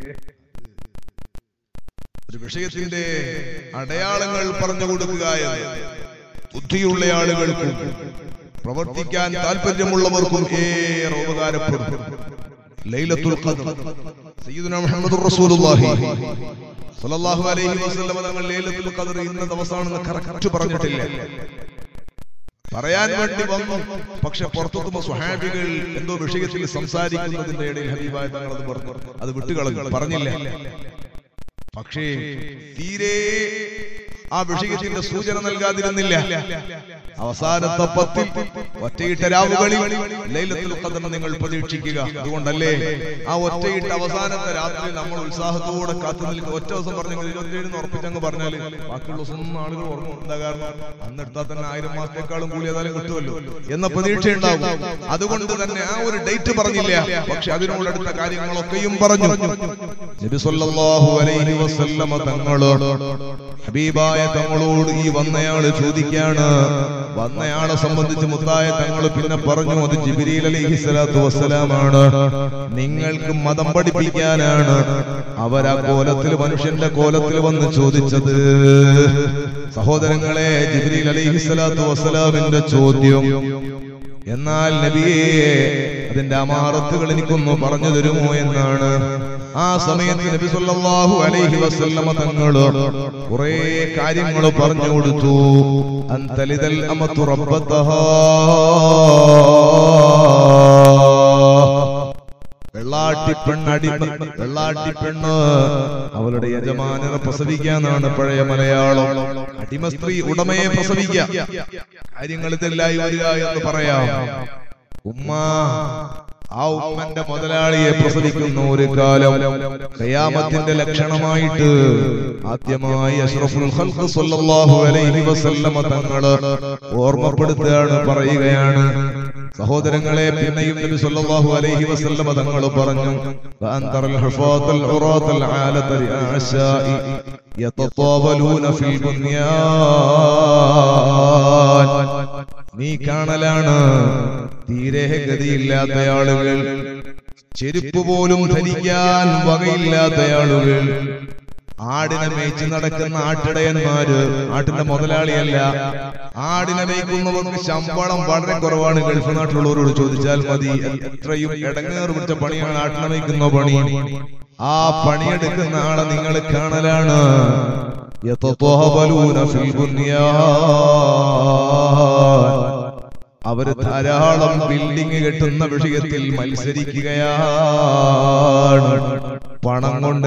ഒരു വിഷയത്തിന്റെ അടയാളങ്ങൾ പറഞ്ഞു കൊടുക്കുക ബുദ്ധിയുള്ള ആളുകൾക്കും പ്രവർത്തിക്കാൻ താല്പര്യമുള്ളവർക്കും ഏറെ ഉപകാരപ്പെടും. ലൈലത്തുൽ ഖദ്ർ സയ്യിദുനാ മുഹമ്മദുർ റസൂലുള്ളാഹി സ്വല്ലല്ലാഹു അലൈഹി വസല്ലം തങ്ങൾ ലൈലത്തുൽ ഖദ്ർ ഇന്ന ദിവസമാണെന്ന് കറക്റ്റ് പറഞ്ഞിട്ടില്ല. പറയാൻ വേണ്ടി വന്നു. പക്ഷെ പുറത്തുനിന്ന് സ്വഹാബികൾ എന്തോ വിഷയത്തിൽ സംസാരിക്കുന്നതിന്റെ ഇടയിൽ ഹബീബായ തങ്ങൾ അത് പറഞ്ഞു, അത് വിട്ടുകളഞ്ഞു, പറഞ്ഞില്ല. പക്ഷേ തീരെ ആ വിഷയത്തിന്റെ സൂചന നൽകാതിരുന്നില്ല. അവസാനത്തെ 10 ഒറ്റയിട്ട രാവുകളിൽ ലൈലത്തുൽ ഖദ്ർ നിങ്ങൾ പ്രതീക്ഷിക്കുക. അതുകൊണ്ടല്ലേ ആ ഒറ്റയിട്ട അവസാനത്തെ രാത്രി നമ്മൾ ഉത്സാഹത്തോടെ കാത്തു നിൽക്കുക. ഒറ്റ ദിവസം പറഞ്ഞെങ്കിൽ 27 ഉറപ്പിച്ചങ്ങ് പറഞ്ഞാല് ബാക്കിയുള്ള ദിവസം ആളുകൾ ഓർമ്മ. എന്താ കാരണം? അന്നെടുത്താൽ തന്നെ 1000 മാസത്തെക്കാളും കൂടി ഏതായാലും കിട്ടുമല്ലോ എന്ന പ്രതീക്ഷ ഉണ്ടാകും. അതുകൊണ്ട് തന്നെ ആ ഒരു ഡേറ്റ് പറഞ്ഞില്ല. പക്ഷെ അതിനോടടുത്ത കാര്യങ്ങളൊക്കെയും പറഞ്ഞു. നബി സല്ലല്ലാഹു അലൈഹി വസല്ലം തങ്ങള് ഹബീബായ തങ്ങളോട് ഈ വന്നയാള് ചോദിക്കാണ്. വന്നയാളെ സംബന്ധിച്ച് മുത്തായ തങ്ങൾ പിന്നെ പറഞ്ഞു, അത് ജിബ്രീൽ അലൈഹിസ്സലാത്തു വസ്സലാമാണ്, നിങ്ങൾക്ക് മതം പഠിപ്പിക്കാനാണ് അവരാ കോലത്തിൽ, മനുഷ്യന്റെ കോലത്തിൽ വന്ന് ചോദിച്ചത്. സഹോദരങ്ങളെ, ജിബ്രീൽ അലൈഹിസ്സലാത്തു വസ്സലാമിന്റെ ചോദ്യം, എന്നാൽ നബിയെ അതിന്റെ അമാറത്തുകൾ എനിക്കൊന്ന് പറഞ്ഞു തരുമോ എന്നാണ്. ആ സമയത്ത് നബി സല്ലല്ലാഹു അലൈഹി വസല്ലമ തങ്ങള് കുറേ കാര്യങ്ങൾ പറഞ്ഞു കൊടുത്തു. അന്തലിദൽ അമതു റബ്ബതഹാ, വെള്ളാട്ടിപ്പെണ്ണ് അവളുടെ യജമാനനെ പ്രസവിക്കാനാണ് പഴയ മലയാളം. അടിമ സ്ത്രീ ഉടമയെ പ്രസവിക്കുക, കാര്യങ്ങൾ ഇതെല്ലാം വരിക എന്ന് പറയാം. ഉമ്മ ആ ഉമ്മന്റെ മുതലാളിയെ പ്രസവിക്കുന്ന ഒരു കാലം ഖിയാമത്തിന്റെ ലക്ഷണമായിട്ട് ആദ്യമായി അഷ്റഫുൽ ഖൽഖ് സ്വല്ലല്ലാഹു അലൈഹി വസല്ലമ തങ്ങള് ഓർമ്മപ്പെടുത്തുകയാണ്, പറയുകയാണ്. സഹോദരങ്ങളെ, പിന്നെയും നബി സല്ലല്ലാഹു അലൈഹി വസല്ലമ തങ്ങൾ പറഞ്ഞു, വഅൻതറൽ ഹുഫാത്തൽ ഉറാത്തൽ ആലതൽ അശാഇ യതതാവലൂന ഫിൽ ബുനിയാൻ. നീ കാണലാണ് തീരെ ഗതിയില്ലാത്ത ആളുകൾ, ചെരുപ്പ് പോലും ധരിക്കാൻ വകയില്ലാത്ത ആളുകൾ, ആടിനെ മേയ്ച്ച് നടക്കുന്ന ആട്ടിടയന്മാര്, ആട്ടിന്റെ മുതലാളിയല്ല, ആടിനെ മേയ്ക്കുന്നവർക്ക് ശമ്പളം വളരെ കുറവാണ്. ഗൾഫ് നാട്ടിലുള്ളവരോട് ചോദിച്ചാൽ മതി, എത്രയും ഇടങ്ങേറ് പിടിച്ച പണിയാണ് ആട്ടിനെ മേയ്ക്കുന്ന പണി. ആ പണിയെടുക്കുന്ന ആളെ നിങ്ങൾ കാണലാണ്. അവര് ധാരാളം ബിൽഡിംഗ് കെട്ടുന്ന വിഷയത്തിൽ മത്സരിക്കുകയാണ്, പണം കൊണ്ട്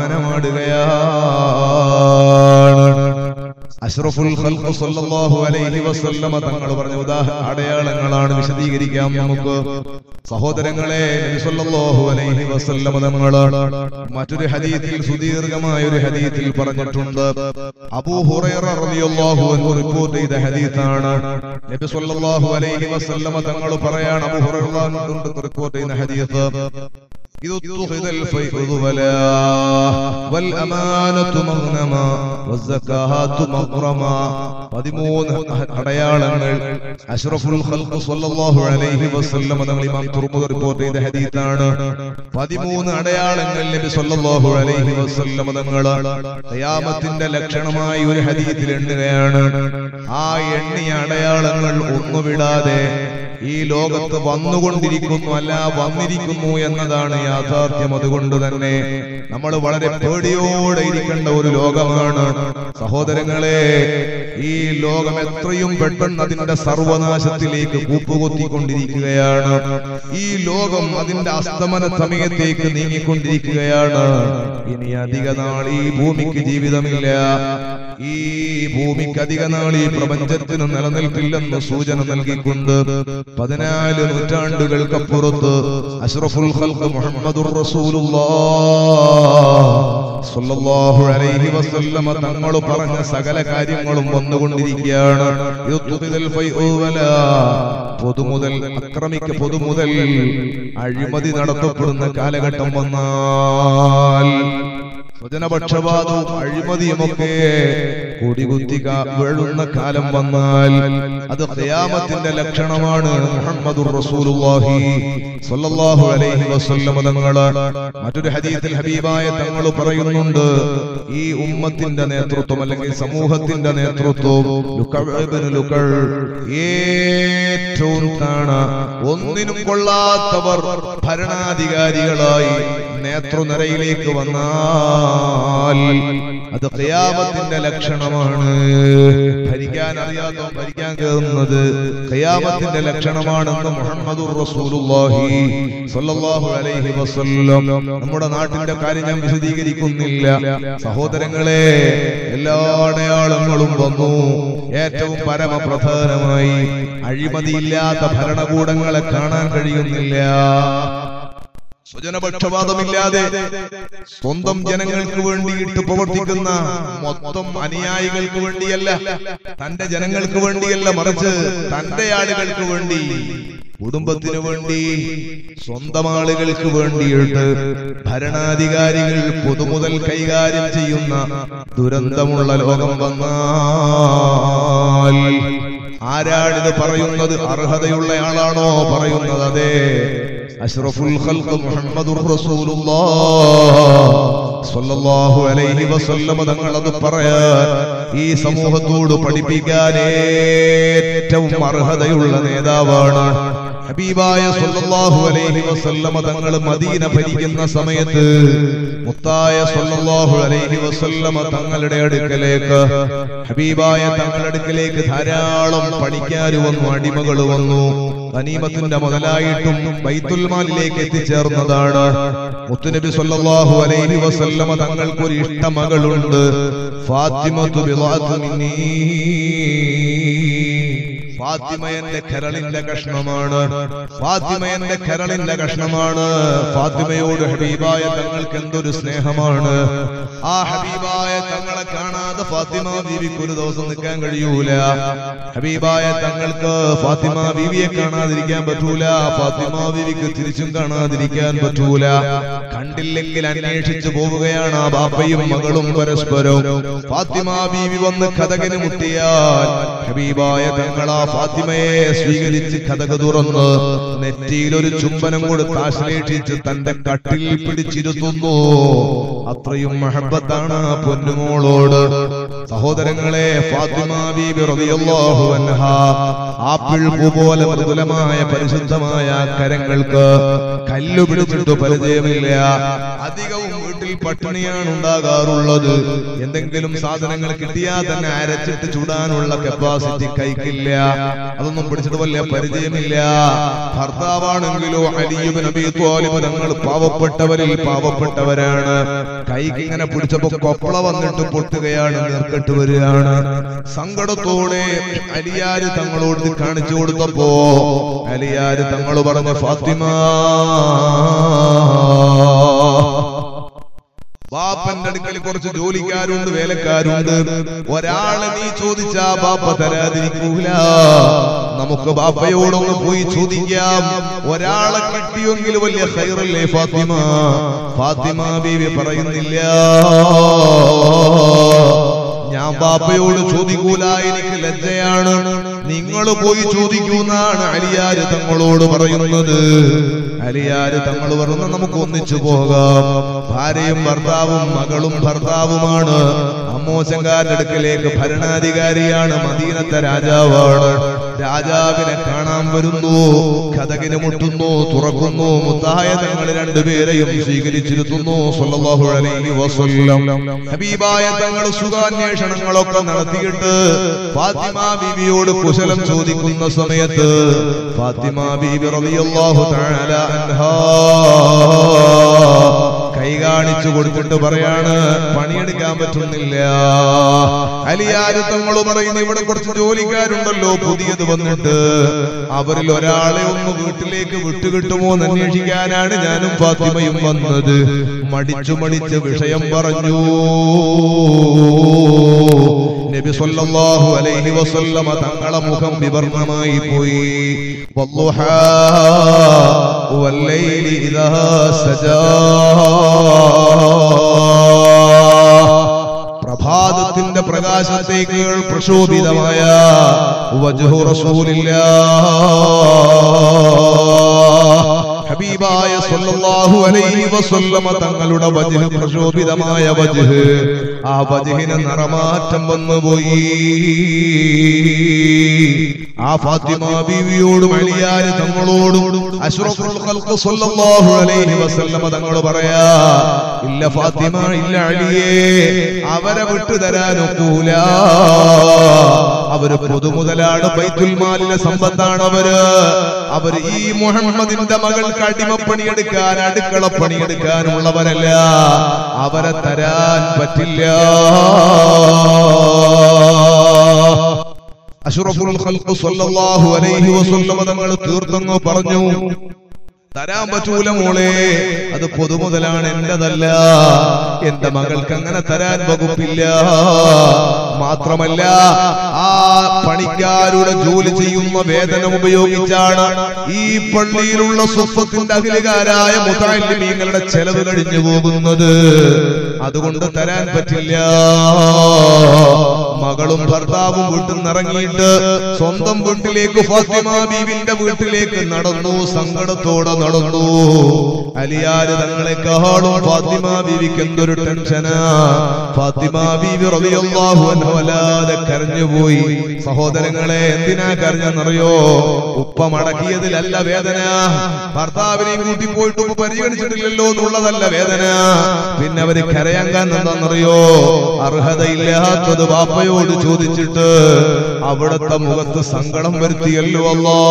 അമ്മാനമാടുകയാണ്. അഷ്റഫുൽ ഖൽഖ് സ്വല്ലല്ലാഹു അലൈഹി വസല്ലമ തങ്ങൾ പറഞ്ഞ അടയാളങ്ങളാണ്, വിശദീകരിക്കാം നമുക്ക്. സഹോദരങ്ങളെ, നബി സല്ലല്ലാഹു അലൈഹി വസല്ലമ തങ്ങൾ മറ്റൊരു ഹദീസിൽ, സുദീർഘമായ ഒരു ഹദീസിൽ പറഞ്ഞിട്ടുണ്ട്. അബൂ ഹുറൈറ റളിയല്ലാഹു അൻഹു റിപ്പോർട്ട് ചെയ്ത ഹദീസാണ്. നബി സല്ലല്ലാഹു അലൈഹി വസല്ലമ തങ്ങൾ പറയാണ്, അബൂ ഹുറൈറ റിപ്പോർട്ട് ചെയ്യുന്ന ഹദീസ്, إذ اتخذ الفيء ذبلا والأمانة مغنما والزكاة مغرما. 13 അടയാളങ്ങൾ അഷ്റഫുൽ ഖൽഖ് സ്വല്ലല്ലാഹു അലൈഹി വസല്ലം തങ്ങൾ ഇമാം തുർമുദി റിപ്പോർട്ട് ചെയ്ത ഹദീസാണ്. 13 അടയാളങ്ങൾ നബി സ്വല്ലല്ലാഹു അലൈഹി വസല്ലം തങ്ങൾ ഖിയാമത്തിന്റെ ലക്ഷണമായി ഒരു ഹദീസിൽ എണ്ണുകയാണ്. ആ എണ്ണിയ അടയാളങ്ങൾ ഒന്നുവിടാതെ ഈ ലോകത്ത് വന്നുകൊണ്ടിരിക്കുന്നു, അല്ല വന്നിരിക്കുന്നു എന്നതാണ് യാഥാർത്ഥ്യം. അതുകൊണ്ട് തന്നെ നമ്മൾ വളരെ പേടിയോടെ ഇരിക്കേണ്ട ഒരു ലോകമാണ് സഹോദരങ്ങളെ. ഈ ലോകം എത്രയും പെട്ടെന്ന് അതിന്റെ സർവനാശത്തിലേക്ക് കൂപ്പുകൊത്തിക്കൊണ്ടിരിക്കുകയാണ്. ഈ ലോകം അതിന്റെ അസ്തമന സമയത്തേക്ക് നീങ്ങിക്കൊണ്ടിരിക്കുകയാണ്. ഇനി അധിക നാൾ ഈ ഭൂമിക്ക് ജീവിതമില്ല. ഈ ഭൂമിക്ക് അധിക നാൾ ഈ പ്രപഞ്ചത്തിന് നിലനിൽപ്പില്ലെന്ന് സൂചന നൽകിക്കൊണ്ട് 14 നൂറ്റാണ്ടുകൾക്കപ്പുറത്ത് അഷ്റഫുൽ ഖൽഖ് മുഹമ്മദുർ റസൂലുള്ളാഹ് സ്വല്ലല്ലാഹു അലൈഹി വസല്ലമ തങ്ങൾ പറഞ്ഞ സകല കാര്യങ്ങളും വന്നുകൊണ്ടിരിക്കുകയാണ്. പൊതുമുതൽ പൊതുമുതൽ അഴിമതി നടത്തപ്പെടുന്ന കാലഘട്ടം വന്നാൽ, സ്വജനപക്ഷപാതവും അഴിമതിയുമൊക്കെ കൊടികുത്തി വീഴുന്ന കാലം വന്നാൽ അത് ഖിയാമത്തിന്റെ ലക്ഷണമാണ്. മുഹമ്മദുർ റസൂലുള്ളാഹി സ്വല്ലല്ലാഹു അലൈഹി വസല്ലം തങ്ങൾ മറ്റൊരു ഹദീസിൽ ഹബീബായ തങ്ങൾ പറയുന്നുണ്ട്, ഈ ഉമ്മത്തിന്റെ നേതൃത്വം അല്ലെങ്കിൽ സമൂഹത്തിന്റെ നേതൃത്വം ഏറ്റവും താണ ഒന്നിനും കൊള്ളാത്തവർ ഭരണാധികാരികളായി നേതൃനിരയിലേക്ക് വന്നാൽ അത് ഖിയാമത്തിന്റെ ലക്ഷണമാണ്. ഭരിക്കാൻ അറിയാത്തോ ഭരിക്കാൻ കയറുന്നത് ഖിയാമത്തിന്റെ ലക്ഷണമാണെന്ന് മുഹമ്മദുർ റസൂലുള്ളാഹി സ്വല്ലല്ലാഹു അലൈഹി വസല്ലം. നമ്മുടെ നാട്ടിന്റെ കാര്യം ഞാൻ വിശദീകരിക്കുന്നില്ല സഹോദരങ്ങളെ. എല്ലാ അടയാളങ്ങളും വന്നു. ഏറ്റവും പരമപ്രധാനമായി അഴിമതിയില്ലാത്ത ഭരണകൂടങ്ങളെ കാണാൻ കഴിയുന്നില്ല. സ്വജനപക്ഷപാതമില്ലാതെ സ്വന്തം ജനങ്ങൾക്ക് വേണ്ടിയിട്ട് പ്രവർത്തിക്കുന്ന മൊത്തം അനുയായികൾക്ക് വേണ്ടിയല്ല, തന്റെ ജനങ്ങൾക്ക് വേണ്ടിയല്ല, മറിച്ച് തന്റെ ആളുകൾക്ക് വേണ്ടി, കുടുംബത്തിനു വേണ്ടി, സ്വന്തം ആളുകൾക്ക് വേണ്ടിയിട്ട് ഭരണാധികാരികൾ പൊതുമുതൽ കൈകാര്യം ചെയ്യുന്ന ദുരന്തമുള്ള ലോകം വന്നാൽ ആരാണിത് പറയുന്നത്? അർഹതയുള്ള ആളാണോ പറയുന്നത്? അതെ, അഷ്റഫുൽ ഖൽഖ് മുഹമ്മദുർ റസൂലുള്ളാഹ് സ്വല്ലല്ലാഹു അലൈഹി വസല്ലം തങ്ങൾ അത് പറയാൻ, ഈ സമൂഹത്തോട് പഠിപ്പിക്കാൻ ഏറ്റവും അർഹതയുള്ള നേതാവാണ്. ഹബീബായ സ്വല്ലല്ലാഹു അലൈഹി വസല്ലം തങ്ങൾ മദീന ഭരിക്കുന്ന സമയത്ത് മുത്തായ സ്വല്ലല്ലാഹു അലൈഹി വസല്ലം തങ്ങളുടെ അടുക്കലേക്ക്, ഹബീബായ തങ്ങളുടെ അടുക്കലേക്ക് ധാരാളം പണിക്കാർ വന്നു, അടിമകൾ വന്നു. ഗനീമത്തിന്റെ മുതലായിട്ടും ബൈത്തുൽ മാലിലേക്ക് എത്തിച്ചേർന്നതാണ്. മുത്തുനബി സ്വല്ലല്ലാഹു അലൈഹി വസല്ലം തങ്ങൾക്കൊരു ഇഷ്ട മകളുണ്ട്, ഫാത്തിമത്തു ബിളഅത്തു മിന്നീ. ഫാത്തിമ എന്റെ കരളിന്റെ കഷ്ണമാണ്, ഫാത്തിമ എന്റെ കരളിന്റെ കഷ്ണമാണ്. ഫാത്തിമയോട് ഹബീബായ തങ്ങൾക്ക് എന്തൊരു സ്നേഹമാണ്. ആ ഹബീബായ തങ്ങളെ കാണാതെ ഫാത്തിമ ബീവിക്ക് ഒരു ദിവസം നിൽക്കാൻ കഴിയൂല. ഹബീബായ തങ്ങൾക്ക് ഫാത്തിമ ബീവിയെ കാണാതിരിക്കാൻ പറ്റൂല, ഫാത്തിമ ബീവിക്ക് തിരിച്ചും കാണാതിരിക്കാൻ പറ്റൂല. കണ്ടില്ലെങ്കിൽ അന്വേഷിച്ചു പോവുകയാണ് ആ ബാപ്പയും മകളും പരസ്പരം. ഫാത്തിമ ബീവി വന്ന് കതകിന് മുട്ടിയാൽ ഹബീബായ തങ്ങളാ ഫാത്തിമയെ സ്വീകരിച്ച് കതക് തുറന്ന് നെറ്റിയിൽ ഒരു ചുംബനം കൊടുത്ത് ആശ്ലേഷിച്ച് തന്റെ കട്ടിൽ പിടിച്ചിരുത്തുന്നു. അത്രയും മഹബത്താണ് പൊന്നുമോളോട്. സഹോദരങ്ങളെ, ഫാത്തിമ ബീബി റളിയല്ലാഹു അൻഹാ ആപ്പിൾ പൂ പോലെ മൃദുലമായ പരിശുദ്ധമായ കരങ്ങൾക്ക് കല്ലു പിടിച്ചിട്ട് പരിചയമില്ല. അധികവും വീട്ടിൽ പട്ടിണിയാണ് ഉണ്ടാകാറുള്ളത്. എന്തെങ്കിലും സാധനങ്ങൾ കിട്ടിയാൽ തന്നെ അരച്ചിട്ട് ചൂടാനുള്ള കപ്പാസിറ്റി കൈക്കില്ല. അതൊന്നും പിടിച്ചിട്ട് വലിയ പരിചയമില്ല. ഭർത്താവാണെങ്കിലോ അലി ഇബ്നു അബീ ത്വാലിബ് തങ്ങൾ പാവപ്പെട്ടവരിൽ പാവപ്പെട്ടവരാണ്. കൈക്ക് ഇങ്ങനെ പിടിച്ചപ്പോ കൊപ്പള വന്നിട്ട് പൊട്ടുകയാണ്, നീർക്കെട്ട് വരികയാണ്. സങ്കടത്തോടെ അലിയാര് തങ്ങളോട് കാണിച്ചു കൊടുത്തപ്പോ അലിയാര് തങ്ങൾ പറഞ്ഞു, ഫാത്തിമ, ബാപ്പന്റെ അടുക്കൽ കുറച്ച് ജോലിക്കാരുണ്ട്, വേലക്കാരുണ്ട്. ഒരാളെ നീ ചോദിച്ചാ ബാപ്പ തരാതിരിക്കൂല. നമുക്ക് ബാപ്പയോടൊന്ന് പോയി ചോദിക്കാം. ഒരാളെ കിട്ടിയെങ്കിൽ വലിയ ഖൈറല്ലേ ഫാത്തിമ? ഫാത്തിമ ബീവി പറയുന്നില്ല, ഞാൻ ബാപ്പയോട് ചോദിക്കൂല, എനിക്ക് ലജ്ജയാണ്. നിങ്ങൾ പോയി ചോദിക്കൂന്നാണ് അലിയാര് തങ്ങളോട് പറയുന്നത്. അലിയാര് തങ്ങൾ പറഞ്ഞു, നമുക്ക് ഒന്നിച്ചു പോകാം. ഭാര്യയും ഭർത്താവും, മകളും ഭർത്താവുമാണ്. അമ്മോശങ്കാരുടെ അടുക്കലേക്ക് ഭരണാധികാരിയാണ്, മദീനത്തെ രാജാവാണ്. രാജാവിനെ കാണാൻ വരുന്നു, കതകിന് മുട്ടുന്നു, തുറക്കുന്നു. മുത്തായ തങ്ങൾ രണ്ടുപേരെയും സ്വീകരിച്ചിരുത്തുന്നു സ്വല്ലല്ലാഹു അലൈഹി വസല്ലം. ഹബീബായ തങ്ങൾ സുഖാന്വേഷണങ്ങളൊക്കെ നടത്തിയിട്ട് ഫാത്തിമ ബീവിയോട് കുശലം ചോദിക്കുന്ന സമയത്ത് ഫാത്തിമ ബീവി റളിയല്ലാഹു തആല അൻഹാ കൈ കാണിച്ചു കൊടുത്തിട്ട് പറയാണ്, പണിയെടുക്കാൻ പറ്റുന്നില്ല. അലിയാര് തങ്ങൾ പറയുന്നു, ഇവിടെ കുറച്ച് ജോലിക്കാരുണ്ടല്ലോ പുതിയത് വന്നിട്ട്, അവരിൽ ഒരാളെ ഒന്ന് വീട്ടിലേക്ക് വിട്ടുകിട്ടുമോ എന്ന് അന്വേഷിക്കാനാണ് ഞാനും ഫാത്തിമയും വന്നത്. മടിച്ചു മടിച്ച് വിഷയം പറഞ്ഞു. നബി സല്ലല്ലാഹു അലൈഹി വസല്ലമ തങ്ങളെ മുഖം വിവർണമായി പോയി. വദ്ദുഹാ വല്ലൈലി ഇദാ സജാ, പ്രഭാതത്തിന്റെ പ്രകാശത്തേക്ക് പ്രശോഭിതമായ വജ്ഹു റസൂലില്ലാഹ് ഹബീബായ സല്ലല്ലാഹു അലൈഹി വസല്ലമ തങ്ങളുടെ വജ്ഹ് പ്രശോഭിതമായ വജ്ഹ് ആ വജ്ഹിന് നിറമാറ്റം വന്നുപോയി. ആ ഫാത്തിമ ബീവിയോടും അലിയാർ തങ്ങളോടും അഷ്റഫുൽ ഖൽഖ് സല്ലല്ലാഹു അലൈഹി വസല്ലമ തങ്ങൾ പറയാ, ഇല്ല ഫാത്തിമ, ഇല്ല അലിയേ, അവരെ വിട്ടുതരാനൊക്കൂല. അവര് പൊതുമുതലാണ്, ബൈത്തുൽ മാലിലെ സമ്പത്താണ് അവര് ഈ മുഹമ്മദിന്റെ മകൾക്ക് അടിമപ്പണിയെടുക്കാൻ, അടുക്കള പണിയെടുക്കാനുള്ളവരല്ല. അവരെ തരാൻ പറ്റില്ല. അഷ്റഫുൽ ഖൽഖ് സല്ലല്ലാഹു അലൈഹി വസല്ലം തങ്ങൾ തീർത്തങ്ങ് പറഞ്ഞു, തരാൻ പറ്റൂല മോളെ, അത് പൊതുമുതലാണ്, എന്റേതല്ല. എന്റെ മകൾക്ക് അങ്ങനെ തരാൻ വകുപ്പില്ല. മാത്രമല്ല, ആ പണിക്കാരുടെ ജോലി ചെയ്യുന്ന വേതനം ഉപയോഗിച്ചാണ് ഈ പള്ളിയിലുള്ള സുഫത്തിന്റെ അഖിലുകാരായ മുതഅല്ലിമീങ്ങളുടെ ചെലവ് കഴിഞ്ഞു പോകുന്നത്. അതുകൊണ്ട് തരാൻ പറ്റില്ല. മകളും ഭർത്താവും വീട്ടിൽ നിന്നിറങ്ങിയിട്ട് സ്വന്തം വീട്ടിലേക്ക്, ഫാത്തിമ ബീവിന്റെ വീട്ടിലേക്ക് നടന്നു. സങ്കടത്തോടെ നടന്നു. അലിയാര് തങ്ങളെക്കാളും ഫാത്തിമ ബീവിക്ക് എന്തൊരു ടെൻഷനാ. ഫാത്തിമ ബീവി റളിയല്ലാഹു അൻഹ വല്ലാതെ കരഞ്ഞുപോയി. സഹോദരങ്ങളെ, എന്തിനാ കരഞ്ഞെന്നറിയോ? ഉപ്പ മടക്കിയതിലല്ല വേദന, ഭർത്താവിനെയും കൂട്ടി പോയിട്ട് ഉപ്പ പരിഗണിച്ചിട്ടില്ലല്ലോ എന്നുള്ളതല്ല വേദന. പിന്നെ അവര് കരയാൻ കാരണം എന്താണെന്നറിയോ? അർഹതയില്ലാത്തത് ബാപ്പയോട് ചോദിച്ചിട്ട് അവിടുത്തെ മുഖത്ത് സങ്കടം വരുത്തിയല്ലോ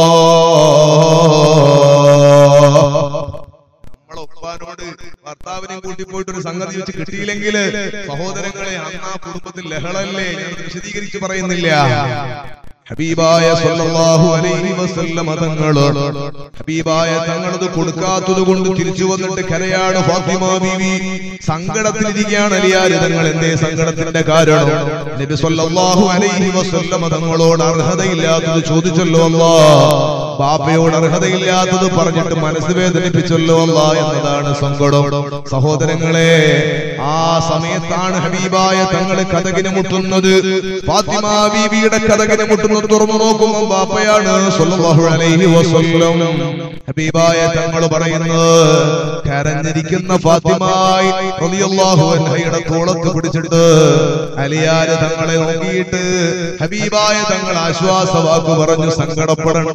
നമ്മളെ ഉപ്പാനോട് ഭർത്താവിനെയും കൂട്ടി പോയിട്ട് ഒരു സംഗതി വെച്ച് കിട്ടിയില്ലെങ്കിൽ സഹോദരങ്ങളെ, അന്ന് ആ കുടുംബത്തിൽ ലഹളല്ലേ? ഞാൻ വിശദീകരിച്ച് പറയുന്നില്ല. ഹബീബായ സല്ലല്ലാഹു അലൈഹി വസല്ലം ഹബീബായ തങ്ങളത് കൊടുക്കാത്തത് കൊണ്ട് തിരിച്ചു വന്നിട്ട് കരയാണ് ഫാത്തിമ ബീവി. സങ്കടത്തിലിരിക്കുകയാണ് അലിയാർ തങ്ങൾ. എന്തേ സങ്കടത്തിന്റെ കാരണം? നബി സല്ലല്ലാഹു അലൈഹി വസല്ലം തങ്ങളോട് അർഹതയില്ലാത്തത് ചോദിച്ചല്ലോ അല്ലാഹ്, ബാപ്പയോട് അർഹതയില്ലാത്തത് പറഞ്ഞിട്ട് മനസ്സ് വേദനിപ്പിച്ചല്ലോ അല്ലാഹ് എന്നതാണ് സങ്കടം. സഹോദരങ്ങളെ, ആ സമയത്താണ് ഹബീബായ തങ്ങള് കതകിന് മുട്ടുന്നത്. ഫാത്തിമ ബീവിയുടെ കതകിന് മുട്ടുന്നത് തുറന്നു നോക്കുമ്പോൾ ബാപ്പയാണ് സല്ലല്ലാഹു അലൈഹി വസല്ലം. ഹബീബായ തങ്ങൾ പറയുന്നത്, കരഞ്ഞിരിക്കുന്ന ഫാത്തിമ റളിയല്ലാഹു അൻഹയുടെ തോളത്ത് പിടിച്ചിട്ട് അലിയാര് തങ്ങളെ നോക്കിയിട്ട് ഹബീബായ തങ്ങൾ ആശ്വാസവാക്ക് പറഞ്ഞു, സങ്കടപ്പെടണ്ട,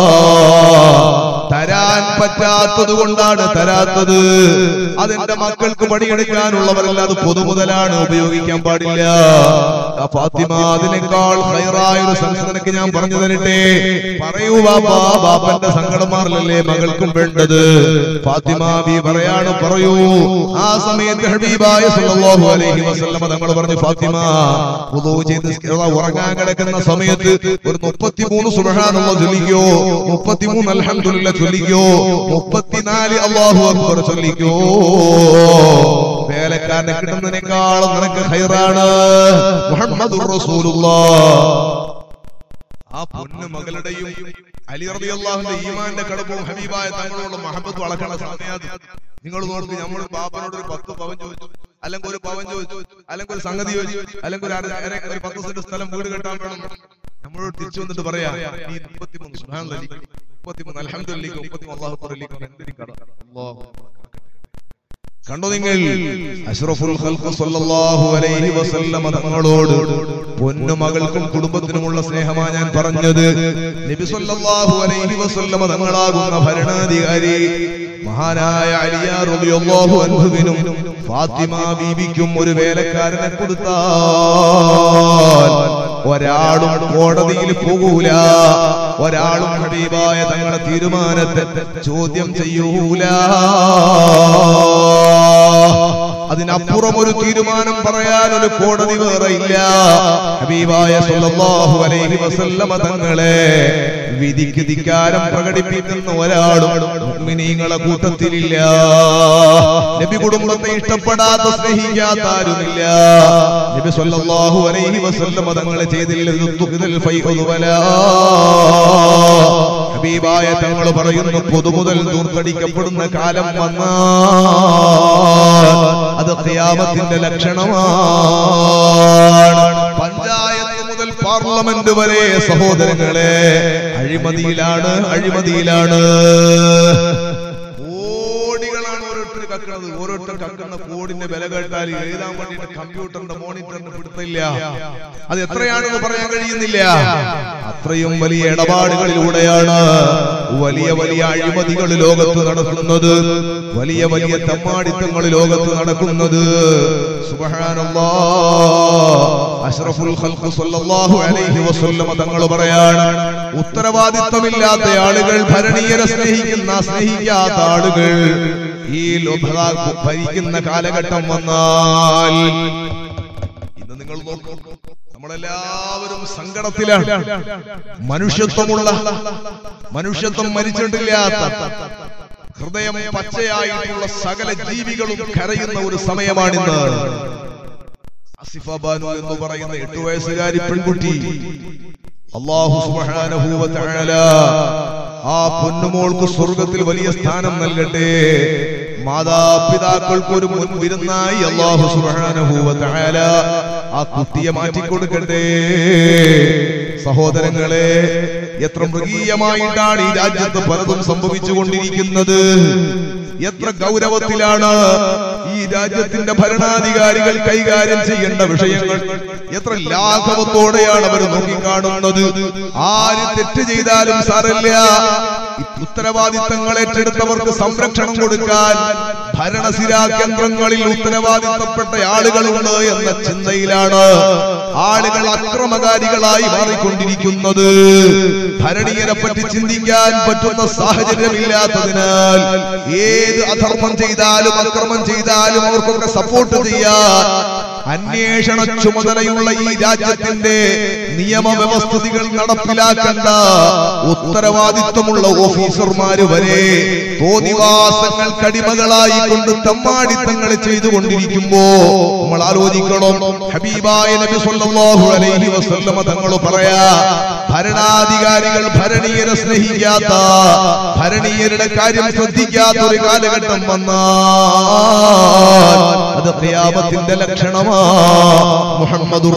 തരാൻ പറ്റാത്തത് കൊണ്ടാണ് തരാത്തത്. അതെന്റെ മക്കൾക്ക് പണിയെടുക്കാനുള്ളവരല്ല, അത് പൊതുമുതലാണ്, ഉപയോഗിക്കാൻ പാടില്ല. ഫാത്തിമ, അതിനേക്കാൾ ഹൈറായ ഒരു സംഗതി നിനക്ക് ഞാൻ പറഞ്ഞു തരട്ടെ. പറയൂ ബാപ്പാ, ബാപ്പന്റെ സങ്കടം മാറില്ലല്ലേ മകൾക്കും വേണ്ടത്? ഫാത്തിമ ബി പറയാണ്, പറയൂ. ആ സമയത്ത് ഹബീബായ സല്ലല്ലാഹു അലൈഹി വസല്ലം തങ്ങൾ പറഞ്ഞു, ഫാത്തിമ വുളൂ ചെയ്ത് ഉറങ്ങാൻ കിടക്കുന്ന സമയത്ത് ഒരു 33 സുബ്ഹാനല്ലാഹ് ചൊല്ലിക്കോ, 33 അൽഹംദുലില്ലാഹ് ചൊല്ലിക്കോ, 34 അല്ലാഹു അക്ബർ ചൊല്ലിക്കോ. വേലക്കാരനെ കിട്ടുന്നതിനേക്കാളും നിനക്ക് ഖൈറാണ്. മുഹമ്മദുർ റസൂലുള്ളാഹ്. ആ പൊന്നു മകളുടെയും അലി റളിയല്ലാഹുവിന്റെ ഈമാന്റെ കടപ്പും ഹബീബായ തങ്ങളോട് മഹബത്ത് വളക്കണ സമയത്ത് നിങ്ങൾ നോക്ക്, നമ്മൾ ബാപ്പനോട് ഒരു 10 പവൻ ചോദിച്ചു, അല്ലെങ്കിൽ ഒരു പവൻ ചോദിച്ചു, അല്ലെങ്കിൽ ഒരു സംഗതി ചോദിച്ചു, അല്ലെങ്കിൽ ഒരു 10 സെന്റ് സ്ഥലം വീട് കെട്ടാൻ വേണം. നമ്മളോട് തിരിച്ചു വന്നിട്ട് പറയാ, നീ 33 സുബ്ഹാനല്ലാഹ്, 33 അൽഹംദുലില്ലാഹ്, 33 അല്ലാഹു അക്ബർ എന്തിരിക്കണം. അല്ലാഹു കണ്ടോ നിങ്ങൾ? അഷ്റഫുൽ ഖൽഖ് സല്ലല്ലാഹു അലൈഹി വസല്ലം തങ്ങളോട് പൊന്നുമകൾക്കും കുടുംബത്തിനുമുള്ള സ്നേഹമാണ് ഞാൻ പറഞ്ഞത്. നബി സല്ലല്ലാഹു അലൈഹി വസല്ലം തങ്ങളാകുന്ന ഭരണാധികാരി മഹാനായ അലി റളിയല്ലാഹു അൻഹുവിനും ഫാത്തിമ ബീവിക്കും ഒരു വേലക്കാരനെ കൊടുത്താൽ ഒരാളും കോടതിയിൽ പോകൂല, ഒരാളും ഹബീബായ തങ്ങളുടെ തീരുമാനത്തെ ചോദ്യം ചെയ്യൂല. അതിനപ്പുറം ഒരു തീരുമാനം പറയാൻ ഒരു കോടതി വേറെ ഇല്ല. ഹബീബായ സല്ലല്ലാഹു അലൈഹി വസല്ലം തങ്ങളെ വിധിക്ക് ധിക്കാരം പ്രകടിപ്പിക്കുന്ന ഒരാളും മുഅ്മിനീങ്ങളെ കൂട്ടത്തിലില്ല. നബി കുടുംബത്തെ ഇഷ്ടപ്പെടാത്ത സ്നേഹിക്കാത്ത ആരുമില്ല. നബി സല്ലല്ലാഹു അലൈഹി വസല്ലം തങ്ങളെ ചെയ്തില്ല ഹബീബായ തങ്ങൾ പറയുന്നു, പൊതുമുതൽ ദൂർത്തടിക്കപ്പെടുന്ന കാലം വന്നാൽ അത് ഖിയാമത്തിന്റെ ലക്ഷണമാണ്. പഞ്ചായത്ത് മുതൽ പാർലമെന്റ് വരെ സഹോദരങ്ങളെ അഴിമതിയിലാണ്, അഴിമതിയിലാണ്. കോടികളാണ് ഓരോരുത്തർ കക്കുന്നത്. ഓരോരുത്തർ കക്കുന്ന കോടിന്റെ വില കേട്ടാൽ എഴുതാൻ വേണ്ടിയിട്ട് കമ്പ്യൂട്ടറിന്റെ മോണിറ്ററിന് പിടുത്തില്ല. അത് എത്രയാണെന്ന് പറയാൻ കഴിയുന്നില്ല. അത്രയും വലിയ ഇടപാടുകളിലൂടെയാണ് വലിയ വലിയ അഴിമതികൾ ലോകത്ത് നടക്കുന്നത്, വലിയ വലിയ തെമ്മാടിത്തങ്ങൾ ലോകത്ത് നടക്കുന്നത്. സുബ്ഹാനല്ലാഹ്. അഷ്റഫുൽ ഖൽഖ് സല്ലല്ലാഹു അലൈഹി വസല്ലം തങ്ങൾ പറയാണ്, ഉത്തരവാദിത്തമില്ലാത്ത ആളുകൾ, ഭരണീയരെ സ്നേഹിക്കാത്ത ആളുകൾ ഈ ഭരിക്കുന്ന കാലഘട്ടം വന്നാൽ ഇന്ന് നിങ്ങൾ നോക്കൂ, നമ്മളെല്ലാവരും സങ്കടത്തിലാണ്. മനുഷ്യത്വം മരിച്ചിട്ടില്ലാത്ത, ഹൃദയം പച്ചയായിട്ടുള്ള സകല ജീവികളും കരയുന്ന ഒരു സമയമാണിന്ന്. ആസിഫ ബാനു എന്ന് പറയുന്ന 8 വയസ്സുകാരി പെൺകുട്ടി, അല്ലാഹു സുബ്ഹാനഹു വ തആല ആ പൊന്നുമോൾക്ക് സ്വർഗ്ഗത്തിൽ വലിയ സ്ഥാനം നൽകട്ടെ. മാതാപിതാക്കൾക്ക് ഒരു മുൻവിരുന്നായി അല്ലാഹു സുബ്ഹാനഹു വ തആല ആ കുട്ടിയെ മാറ്റിക്കൊടുക്കട്ടെ. സഹോദരങ്ങളെ, എത്ര മൃഗീയമായിട്ടാണ് ഈ രാജ്യത്ത് പലതും സംഭവിച്ചുകൊണ്ടിരിക്കുന്നത്. എത്ര ഗൗരവത്തിലാണ് ഈ രാജ്യത്തിന്റെ ഭരണാധികാരികൾ കൈകാര്യം ചെയ്യേണ്ട വിഷയങ്ങൾ. എത്ര ലാഘവത്തോടെയാണ് അവർ നോക്കിക്കാണുന്നത്. ആര് തെറ്റ് ചെയ്താലും സാരമില്ല, ഉത്തരവാദിത്തങ്ങൾ ഏറ്റെടുത്തവർക്ക് സംരക്ഷണം കൊടുക്കാൻ ഭരണസിരാ കേന്ദ്രങ്ങളിൽ ഉത്തരവാദിത്തപ്പെട്ട ആളുകളുണ്ട് എന്ന ചിന്തയിലാണ് ആളുകൾ അക്രമകാരികളായി മാറിക്കൊണ്ടിരിക്കുന്നത്. ഭരണീയരെ പറ്റി ചിന്തിക്കാൻ പറ്റുന്ന സാഹചര്യമില്ലാത്തതിനാൽ ഏത് അധർമ്മം ചെയ്താലും അക്രമം ചെയ്താലും അവർക്കൊക്കെ സപ്പോർട്ട് ചെയ്യാൻ അന്വേഷണ ചുമതലയുള്ള ഈ രാജ്യത്തിന്റെ നിയമവ്യവസ്ഥിതികൾ നടപ്പിലാക്കേണ്ട ഉത്തരവാദിത്വമുള്ള ഓഫീസർമാര് വരെ തോന്നിവാസങ്ങൾക്ക് അടിമകളായി കൊണ്ട് തമ്മാടിത്തങ്ങൾ ചെയ്തുകൊണ്ടിരിക്കുമ്പോ നമ്മൾ ആലോചിക്കണം. ഹബീബായ നബി സല്ലല്ലാഹു അലൈഹി വസല്ലം തങ്ങൾ പറയാ, ഭരണാധികാരികൾ ഭരണീയരെ സ്നേഹിക്കാത്ത, ഭരണീയരുടെ കാര്യം ശ്രദ്ധിക്കാത്ത ഒരു കാലഘട്ടം വന്നാൽ അത് ഖിയാമത്തിന്റെ ലക്ഷണമാണ്. മുഹമ്മദുർ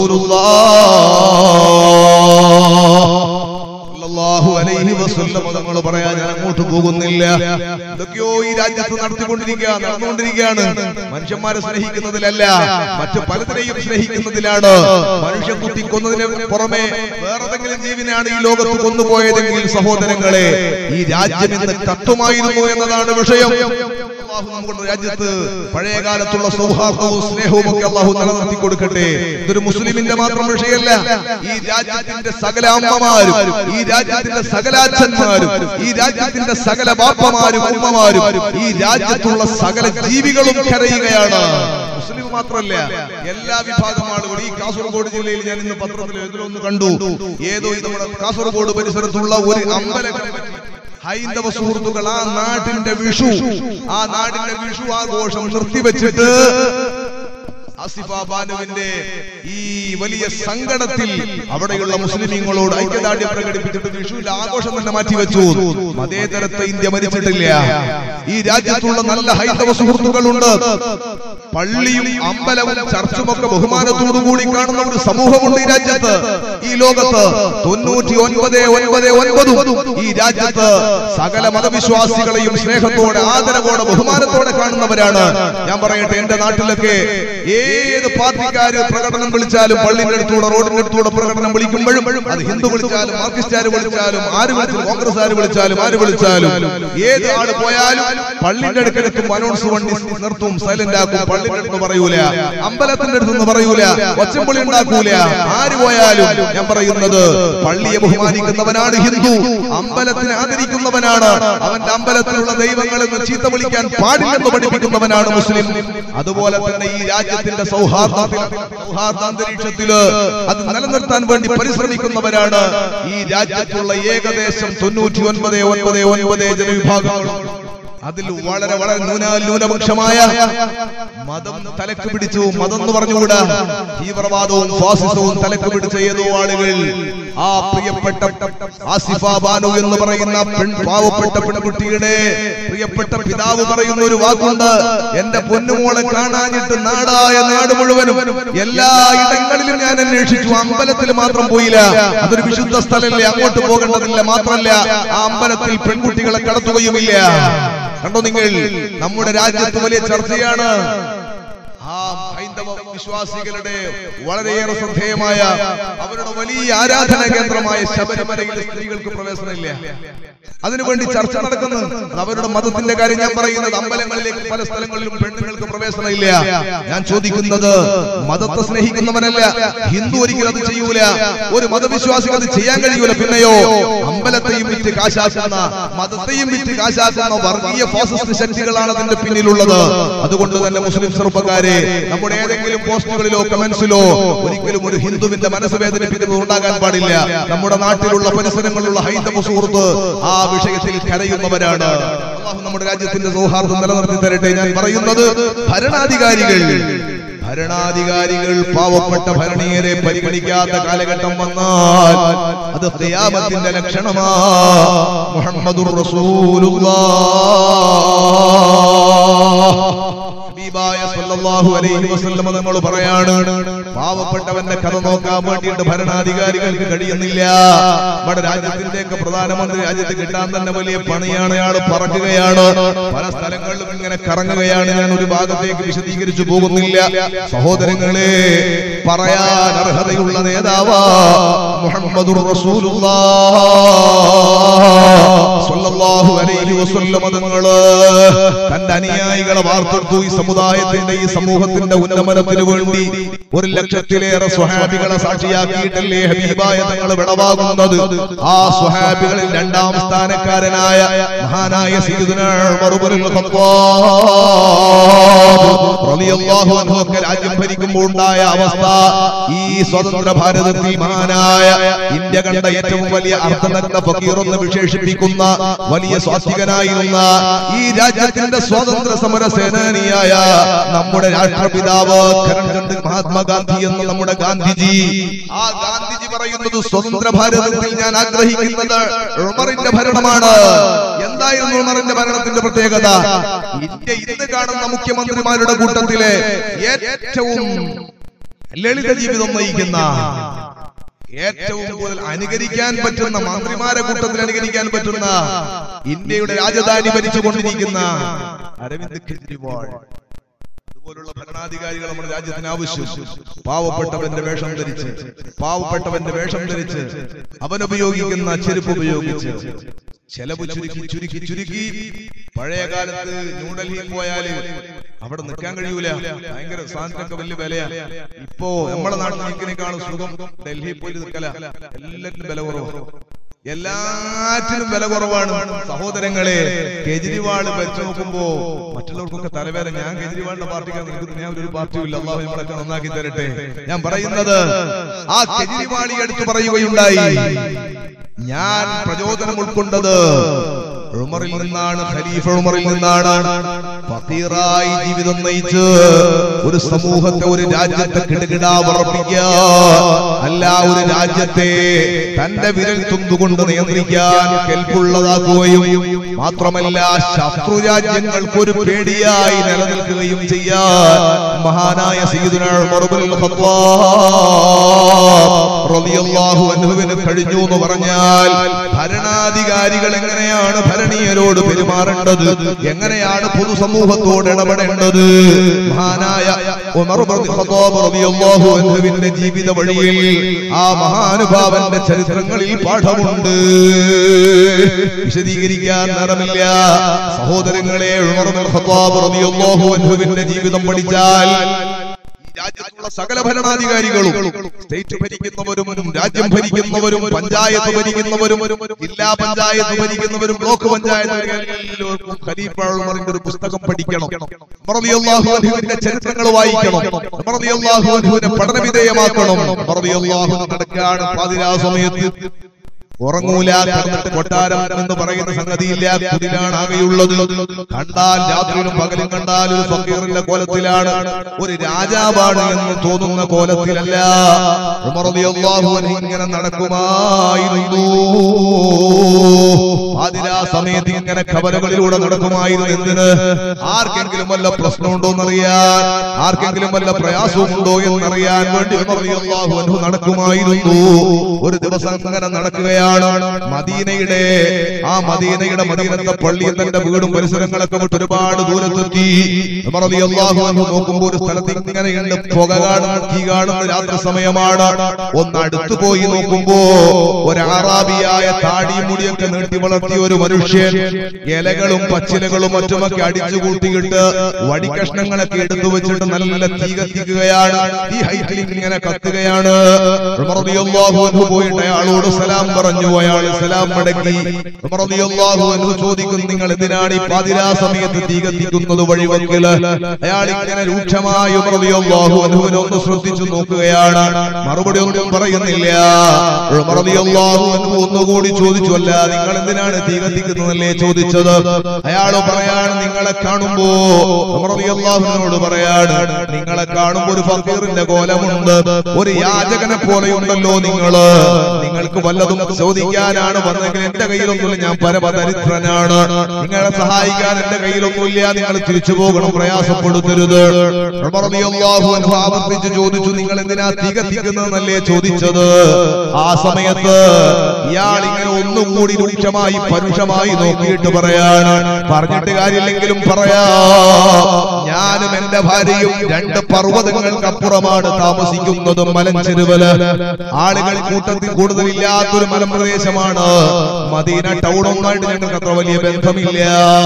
റസൂലുള്ളാഹി അലൈഹി വസല്ലം തങ്ങൾ പറയാ, ഞാൻ അങ്ങോട്ട് പോകുന്നില്ല. എന്തൊക്കെയോ ഈ രാജ്യത്ത് നടന്നുകൊണ്ടിരിക്കുകയാണ്. മനുഷ്യന്മാരെ സ്നേഹിക്കുന്നതിലല്ല, മറ്റു പലതിനെയും സ്നേഹിക്കുന്നതിലാണ്. മനുഷ്യ കുത്തി കൊന്നതിന് പുറമെ വേറെന്തെങ്കിലും ജീവനാണ് ഈ ലോകത്ത് കൊന്നുപോയതെങ്കിൽ സഹോദരങ്ങളെ, ഈ രാജ്യം ഇന്ന് കത്തുമായിരുന്നു എന്നതാണ് വിഷയം. നമ്മുടെ രാജ്യത്ത് പഴയ കാലത്തുള്ള സൗഹാർദ്ദവും സ്നേഹവും ഒക്കെ അള്ളാഹു നിലനിർത്തി കൊടുക്കട്ടെ. ഇതൊരു മുസ്ലിമിന്റെ മാത്രം വിഷയമല്ല. ഈ രാജ്യത്തിന്റെ സകല അമ്മമാരും, ഈ രാജ്യത്തിന്റെ സകല അച്ഛന്മാരും, ഈ രാജ്യത്തിന്റെ സകല ബാപ്പമാരും ഉമ്മമാരും, ഈ രാജ്യത്തുള്ള സകല ജീവികളും കരയുകയാണ്. മുസ്ലിം മാത്രമല്ല, എല്ലാ വിഭാഗം ആളുകളും. ഈ കാസർഗോഡ് ജില്ലയിൽ ഞാൻ ഇന്ന് പത്രത്തിൽ എതിരൊന്ന് കണ്ടു. ഏതോ നമ്മുടെ കാസർഗോഡ് പരിസരത്തുള്ള ഒരു അമ്പലം ഹൈന്ദവ സുഹൃത്തുക്കൾ ആ നാടിന്റെ വിഷു ആഘോഷം നിർത്തിവെച്ചിട്ട് ആസിഫ ബാനുവിന്റെ ഈ വലിയ സങ്കടത്തിൽ അവിടെയുള്ള മുസ്ലിമീങ്ങളോട് ഐക്യദാർഢ്യം പ്രകടിപ്പിച്ചിട്ട് വിഷുവിന്റെ ആഘോഷം തന്നെ മാറ്റിവെച്ചു. മതേതരത്തെ ഇന്ത്യ മരിച്ചിട്ടില്ല. ഈ രാജ്യത്തുള്ള നല്ല ഹൈന്ദവ സുഹൃത്തുക്കളുണ്ട്. പള്ളിയും അമ്പലവും ചർച്ചുമൊക്കെ ബഹുമാനത്തോടുകൂടി കാണുന്ന ഒരു സമൂഹമുണ്ട് ഈ രാജ്യത്ത്, ഈ ലോകത്ത്. 99.99 ഈ രാജ്യത്ത് സകല മതവിശ്വാസികളെയും സ്നേഹത്തോടെ, ആദരവോടെ, ബഹുമാനത്തോടെ കാണുന്നവരാണ്. ഞാൻ പറയട്ടെ, എന്റെ നാട്ടിലൊക്കെ ഏത് പാർട്ടിക്കാര് പ്രകടനം വിളിച്ചാലും, പള്ളിന്റെ അടുത്തൂടെ റോഡിന്റെ അടുത്തൂടെ പ്രകടനം വിളിക്കുമ്പോഴും, അത് ഹിന്ദു വിളിച്ചാലും മാർക്സിസ്റ്റുകാർ വിളിച്ചാലും ആര് വിളിച്ചാലും കോൺഗ്രസ്സുകാർ വിളിച്ചാലും ആര് വിളിച്ചാലും, ഏത് ആള് പോയാലും പള്ളിന്റെ അടുക്കലെത്തും അനൗൺസ് വണ്ടി നിർത്തും, സൈലന്റ് ആക്കും. പള്ളിന്റെ അടുത്ത് പറയൂല, അമ്പലത്തിന്റെ അടുത്തൊന്നും പറയൂല, ഒച്ചമ്പുളി ഉണ്ടാക്കൂല. ആര് പോയാലും ഞാൻ പറയുന്നത്, പള്ളിയെ ബഹുമാനിക്കുന്നവനാണ് ഹിന്ദു, അമ്പലത്തിനെ ആദരിക്കുന്നവനാണ്, അവന്റെ അമ്പലത്തിലുള്ള ദൈവങ്ങളെന്ന് ചീത്ത വിളിക്കാൻ പാടില്ലെന്ന് പഠിപ്പിക്കുന്നവനാണ് മുസ്ലിം. അതുപോലെ തന്നെ ഈ രാജ്യത്തിന്റെ രാജ്യത്തിന്റെ സൗഹാർദ്ദാന്തരീക്ഷത്തില് അത് നിലനിർത്താൻ വേണ്ടി പരിശ്രമിക്കുന്നവരാണ് ഈ രാജ്യത്തുള്ള ഏകദേശം 99.9 ജനവിഭാഗങ്ങളും. അതിൽ വളരെ വളരെ ന്യൂനപക്ഷമായ മതം തലക്ക് പിടിച്ചു. മതം എന്ന് പറഞ്ഞുകൂടാ, തീവ്രവാദവും ഫാസിസവും തലക്ക് പിടിച്ച ഏതോ ആളുകൾ ആ പ്രിയപ്പെട്ട ആസിഫ ബാനു എന്ന് പറയുന്ന പാവപ്പെട്ട പെൺകുട്ടിയുടെ പ്രിയപ്പെട്ട പിതാവ് പറയുന്ന ഒരു വാക്കുണ്ട്, എന്റെ പൊന്നുമോളെ കാണാനിട്ട് നാടായ നാട് മുഴുവനും എല്ലാ ഇടങ്ങളിലും ഞാൻ അന്വേഷിച്ചു, അമ്പലത്തിൽ മാത്രം പോയില്ല. അതൊരു വിശുദ്ധ സ്ഥലമല്ലേ, അങ്ങോട്ട് പോകേണ്ടതില്ല. മാത്രമല്ല ആ അമ്പലത്തിൽ പെൺകുട്ടികളെ കടത്തുകയുമില്ല. കണ്ടോ നിങ്ങൾ, നമ്മുടെ രാജ്യത്ത് വലിയ ചർച്ചയാണ്. ആ ഹൈന്ദവ വിശ്വാസികളുടെ വളരെയേറെ ശ്രദ്ധേയമായ അവരുടെ വലിയ ആരാധനാ കേന്ദ്രമായ ശബരിമലയിൽ സ്ത്രീകൾക്ക് പ്രവേശനമില്ല. അതിനുവേണ്ടി ചർച്ച നടക്കുന്നു. അവരുടെ മതത്തിന്റെ കാര്യം ഞാൻ പറയുന്നത്, അമ്പലങ്ങളിലേക്ക് പല സ്ഥലങ്ങളിലും പെണ്ണുങ്ങൾക്ക് പ്രവേശനമില്ല. ഞാൻ ചോദിക്കുന്നത്, മതത്തെ സ്നേഹിക്കുന്നവനല്ല ഹിന്ദു ഒരിക്കലും അത് ചെയ്യൂല, ഒരു മതവിശ്വാസിക്ക് അത് ചെയ്യാൻ കഴിയൂല. പിന്നെയോ അമ്പലത്തെയും വിറ്റ് കാശാക്കുന്ന, മതത്തെയും വിറ്റ് കാശാക്കുന്ന വർഗീയ ഫാസിസ്റ്റ് ശക്തികളാണ് അതിന്റെ പിന്നിലുള്ളത്. അതുകൊണ്ട് തന്നെ മുസ്ലിം ചെറുപ്പക്കാരെ, നമ്മുടെ ഏതെങ്കിലും പോസ്റ്റുകളിലോ കമന്റ്സിലോ ഒരിക്കലും ഒരു ഹിന്ദുവിന്റെ മനസ്സ് വേദനിപ്പിക്കുന്നത് ഉണ്ടാകാൻ പാടില്ല. നമ്മുടെ നാട്ടിലുള്ള പരിസരങ്ങളിലുള്ള ഹൈന്ദവ സുഹൃത്ത് ആ വിഷയത്തിൽ കരയുന്നവരാണ്. അല്ലാഹു നമ്മുടെ രാജ്യത്തിന്റെ സൗഹാർദ്ദം നിലനിർത്തി തരട്ടെ. ഞാൻ പറയുന്നത്, ഭരണാധികാരികൾ പാവപ്പെട്ട ഭരണീയരെ പരിഗണിക്കാത്ത കാലഘട്ടം വന്നാൽ അത് ഖിയാമത്തിന്റെ ലക്ഷണമാ. മുഹമ്മദുർ റസൂലുള്ളാഹ് സല്ലല്ലാഹു അലൈഹി വസല്ലം തങ്ങൾ പറയാണ്, പാവപ്പെട്ടവന്റെ കഥ നോക്കാൻ വേണ്ടിയിട്ട് ഭരണാധികാരികൾക്ക് കഴിയുന്നില്ല. നമ്മുടെ രാജ്യത്തിന്റെ ഒക്കെ പ്രധാനമന്ത്രി രാജ്യത്ത് കിട്ടാൻ തന്നെ വലിയ പണിയാണ്. അയാൾ പറക്കുകയാണ്, പല സ്ഥലങ്ങളിലും ഇങ്ങനെ കറങ്ങുകയാണ്. ഞാൻ ഒരു ഭാഗത്തേക്ക് വിശദീകരിച്ചു പോകുന്നില്ല. സഹോദരങ്ങളെ, പറയാൻ അർഹതയുള്ള നേതാവാ മുഹമ്മദുർ റസൂലുള്ളാഹ് സ്വല്ലല്ലാഹു അലൈഹി വസല്ലം തങ്ങൾ തന്റെ അനുയായികളെ വാർത്തെടുത്തു. ഈ സമുദായത്തിന്റെ, ഈ സമൂഹത്തിന്റെ ഉന്നമനത്തിന് വേണ്ടി 1,00,000-ലേറെ സ്വഹാബികളെ സാക്ഷിയാക്കിയിട്ടല്ലേ ഹബീബായ തങ്ങൾ വിടവാകുന്നത്. ആ സ്വഹാബികളിൽ 2ാം സ്ഥാനക്കാരനായ മഹാനായ സയ്യിദുനാ ഉമർ ഇബ്നുൽ ഖത്താബ് റളിയല്ലാഹു അൻഹു ഒക്കെ രാജ്യം ഭരിക്കുമ്പോൾ ഉണ്ടായ അവസ്ഥ, ഈ സ്വതന്ത്ര ഭാരതത്തിൽ മഹാനായ ഇന്ത്യ കണ്ട ഏറ്റവും വലിയ അർദ്ധനഗ്ന ഫക്കീർ എന്ന് വിശേഷിപ്പിക്കുന്ന വലിയ സ്വാത്വികനായിരുന്ന ഈ രാജ്യത്തിന്റെ സ്വാതന്ത്ര്യ സമര സേനാനിയായ നമ്മുടെ രാഷ്ട്രപിതാവ് കരംചന്ദ് മഹാത്മാഗാന്ധി എന്ന നമ്മുടെ ഗാന്ധിജി, ആ ഗാന്ധിജി പറയുന്നത്, സ്വതന്ത്ര ഭാരതത്തിൽ ഞാൻ ആഗ്രഹിക്കുന്നത് ഉമറിന്റെ ഭരണമാണ്. എന്തായിരുന്നു ഉമറിന്റെ ഭരണത്തിന്റെ പ്രത്യേകത? ഇന്ത്യ ഇന്ന് കാണുന്ന മുഖ്യമന്ത്രിമാരുടെ കൂട്ടത്തിലെ ഏറ്റവും ലളിത ജീവിതം നയിക്കുന്ന, ഏറ്റവും കൂടുതൽ അനുകരിക്കാൻ പറ്റുന്ന, മന്ത്രിമാരെ കൂട്ടത്തിൽ അനുകരിക്കാൻ പറ്റുന്ന, ഇന്ത്യയുടെ രാജധാനി ഭരിച്ചുകൊണ്ടിരിക്കുന്ന അരവിന്ദ് കെജ്രിവാൾ അതുപോലുള്ള ഭരണാധികാരികൾ നമ്മുടെ രാജ്യത്തിന് ആവശ്യം. പാവപ്പെട്ടവന്റെ വേഷം ധരിച്ച് അവനുപയോഗിക്കുന്ന ചെരുപ്പ് ഉപയോഗിച്ച് ചെലവ് ചുരുക്കി പഴയ കാലത്ത് ന്യൂഡൽഹിയിൽ പോയാല് അവിടെ നിൽക്കാൻ കഴിയൂല, ഭയങ്കര സാധനത്തിനൊക്കെ വലിയ വിലയാണ്. ഇപ്പോ നമ്മുടെ നാട്ടിൽ നിൽക്കുന്നതിനേക്കാളും സുഖം ഡൽഹിയിൽ പോയി നിൽക്കല. എല്ലാറ്റിനും വില കുറവാണ്. സഹോദരങ്ങളെ, കേജ്രിവാൾ ഭരിച്ചു നോക്കുമ്പോ മറ്റുള്ളവർക്കൊക്കെ തലവേദന. ഞാൻ കേജ്രിവാളിന്റെ പാർട്ടിക്കാണ്, ഞാൻ ഒരു പാർട്ടിയും ഇല്ല. അല്ലാഹു നമ്മളൊക്കെ നന്നാക്കി തരട്ടെ. ഞാൻ പറയുന്നത്, ആ കേജ്രിവാൾ എടുത്തു പറയുകയുണ്ടായി, ഞാൻ പ്രചോദനം ഉൾക്കൊണ്ടത് ഉമറിൽ നിന്നാണ്, ഖലീഫ ഉമറിൽ നിന്നാണ്. ഫഖീറായി ജീവിതം നയിച്ച് ഒരു സമൂഹത്തെ, ഒരു രാജ്യത്തെ കിടുകിടാ വിറപ്പിക്കാൻ, അല്ല ഒരു രാജ്യത്തെ തന്റെ വിരൽ തുമ്പുകൊണ്ട് നിയന്ത്രിക്കാൻ കെൽപ്പുള്ളതാക്കുകയും മാത്രമല്ല ശത്രു രാജ്യങ്ങൾക്ക് ഒരു പേടിയായി നിലനിൽക്കുകയും ചെയ്യാൻ മഹാനായ സയ്യിദുനാ ഉമർ ഇബ്നുൽ ഖത്താബ് റളിയല്ലാഹു അൻഹുവിന് കഴിഞ്ഞു എന്ന് പറഞ്ഞാൽ, ഭരണാധികാരികൾ എങ്ങനെയാണ് ഭരണീയരോട് പെരുമാറേണ്ടത്, എങ്ങനെയാണ് പൊതുസമൂഹത്തോട് ഇടപെടേണ്ടത്, മഹാനായ ഉമർ ഇബ്നുൽ ഖത്താബ് റളിയല്ലാഹു അൻഹുവിന്റെ ജീവിത വഴിയിൽ ആ മഹാനുഭാവന്റെ ചരിത്രങ്ങളിൽ പാഠമുണ്ട്. വിശദീകരിക്കാൻ നേരമില്ല. സഹോദരങ്ങളെ, ഉമർ ഇബ്നുൽ ഖത്താബ് റളിയല്ലാഹു അൻഹുവിന്റെ ജീവിതം പഠിച്ചാൽ രാജ്യത്തുള്ള സകല ഭരണാധികാരികളും സ്റ്റേറ്റ് ഭരിക്കുന്നവരും രാജ്യം ഭരിക്കുന്നവരും പഞ്ചായത്ത് ഭരിക്കുന്നവരും ജില്ലാ പഞ്ചായത്ത് ഭരിക്കുന്നവരും ബ്ലോക്ക് പഞ്ചായത്ത് എല്ലാവർക്കും ഖലീഫ ഉമറിന്റെ ഒരു പുസ്തകം പഠിക്കണം. റളിയല്ലാഹു അൻഹുവിന്റെ ചരിത്രങ്ങൾ വായിക്കണം. റളിയല്ലാഹു അൻഹുവിനെ പഠനവിധേയമാക്കണം. റളിയല്ലാഹു അൻഹു നടക്കാണ് പാതിരാ സമയത്ത് ഉറങ്ങൂല, കിടന്നിട്ട് കൊട്ടാരം എന്ന് പറയുന്ന സംഗതിയില്ല, കുടിലാണ് ആകെയുള്ളത്. കണ്ടാൽ രാത്രിയിലും പകലും കണ്ടാൽ ഒരു ഫക്കീറിന്റെ കോലത്തിലാണ്, ഒരു രാജാവാണ് എന്ന് തോന്നുന്ന കോലത്തിലല്ല. ഉമർ റളിയല്ലാഹു അൻഹു ഇങ്ങനെ നടക്കുമായിരുന്നു. പാതിരാ സമയത്ത് ഇങ്ങനെ ഖബറുകളിലൂടെ നടക്കുമായിരുന്നു. എന്തിന്? ആർക്കെങ്കിലും വല്ല പ്രശ്നമുണ്ടോ എന്നറിയാൻ, ആർക്കെങ്കിലും വല്ല പ്രയാസമുണ്ടോ എന്നറിയാൻ വേണ്ടി ഉമർ റളിയല്ലാഹു അൻഹു നടക്കുമായിരുന്നു. ഒരു ദിവസം അങ്ങനെ നടക്കുകയാണ്. മദീനയുടെ മദീനത്തെ പള്ളിയിൽ തന്റെ വീടും പരിസരങ്ങളൊക്കെ വിട്ട് ഒരുപാട് ദൂരത്തെത്തി. ഉമർ റളിയല്ലാഹു അൻഹു നോക്കുമ്പോൾ ഒരു സ്ഥലത്ത് ഇങ്ങനെയുണ്ട്, പുക കാണുന്ന, തീ കാണുന്ന രാത്രി സമയമാണ്. ഒന്ന് അടുത്തു പോയി നോക്കുമ്പോ ഒരു അറാബിയായ താടി മുടിയൊക്കെ നീട്ടി വളർത്തിയ ഒരു മനുഷ്യൻ ഇലകളും പച്ചിലകളും മറ്റുമൊക്കെ അടിച്ചു കൂട്ടിയിട്ട് വടിക്കഷ്ണങ്ങളൊക്കെ എടുത്തു വെച്ചിട്ട് നല്ല തീ കത്തിക്കുകയാണ്. ഈ ഹൈറ്റിൽ ഇങ്ങനെ കത്തുകയാണ്. ഉമർ റളിയല്ലാഹു അൻഹു പോയിട്ട് അയാളോട് സലാം പറഞ്ഞു. അയാൾ സലാം മടക്കി. ഉമർ റളിയല്ലാഹു അൻഹു ചോദിക്കുന്നു, നിങ്ങൾ എന്തിനാണ് ഈ പാതിരാ സമയത്ത് തീ കത്തിക്കുന്നത് വഴിവെക്കല്? അയാൾ ഇങ്ങനെ രൂക്ഷമായി ഉമർ റളിയല്ലാഹു അൻഹുവിനെ ഒന്ന് ശ്രദ്ധിച്ചു നോക്കുകയാണ്. മറുപടി ഒന്നും പറയുന്നില്ല. ഉമർ റളിയല്ലാഹു അൻഹു ഒന്നുകൂടി ചോദിച്ചു, അല്ല നിങ്ങൾ എന്തിനാണ് തീ കത്തിക്കുന്നതല്ലേ ചോദിച്ചത്? അയാൾ പറയാണ്, നിങ്ങളെ കാണുമ്പോ, ഉമർ റളിയല്ലാഹു അൻഹുവോട് പറയാണ്, നിങ്ങളെ കാണുമ്പോ ഒരു ഫക്കീറിന്റെ കോലമുണ്ട്, ഒരു യാചകനെ പോലെയുണ്ടല്ലോ നിങ്ങൾക്ക് വല്ലതും ചോദിക്കാനാണ് വന്നെങ്കിൽ എന്റെ കയ്യിലൊന്നുമില്ല, ഞാൻ പരമദരിദ്രനാണ്, നിങ്ങളെ സഹായിക്കാൻ എന്റെ കയ്യിലൊന്നുമില്ല, നിങ്ങൾ തിരിച്ചു പോകണം, പ്രയാസപ്പെടുത്തരുത്. ഉമർ റളിയല്ലാഹു അൻഹു ആവർത്തിച്ച് ചോദിച്ചു, നിങ്ങൾ എന്തിനാ തീ കത്തിക്കുന്നതെന്നല്ലേ ചോദിച്ചത്? ആ സമയത്ത് ഇയാൾ ഇങ്ങനെ ഒന്നുകൂടി രൂക്ഷമായി പരുഷമായി നോക്കിയിട്ട് പറയാണ്, പറഞ്ഞിട്ട് കാര്യമില്ലെങ്കിലും പറയാ, ഞാനും എന്റെ ഭാര്യയും 2 പർവ്വതങ്ങൾക്കപ്പുറമാണ് താമസിക്കുന്നത്, മലഞ്ചെരുവല്. ആളുകൾ കൂട്ടത്തിൽ കൂടുതലില്ലാത്തൊരു മലമ്പ്രദേശമാണ്. മദീന ടൗണുമായിട്ട് ഞങ്ങൾക്ക് അത്ര വലിയ ബന്ധമില്ല,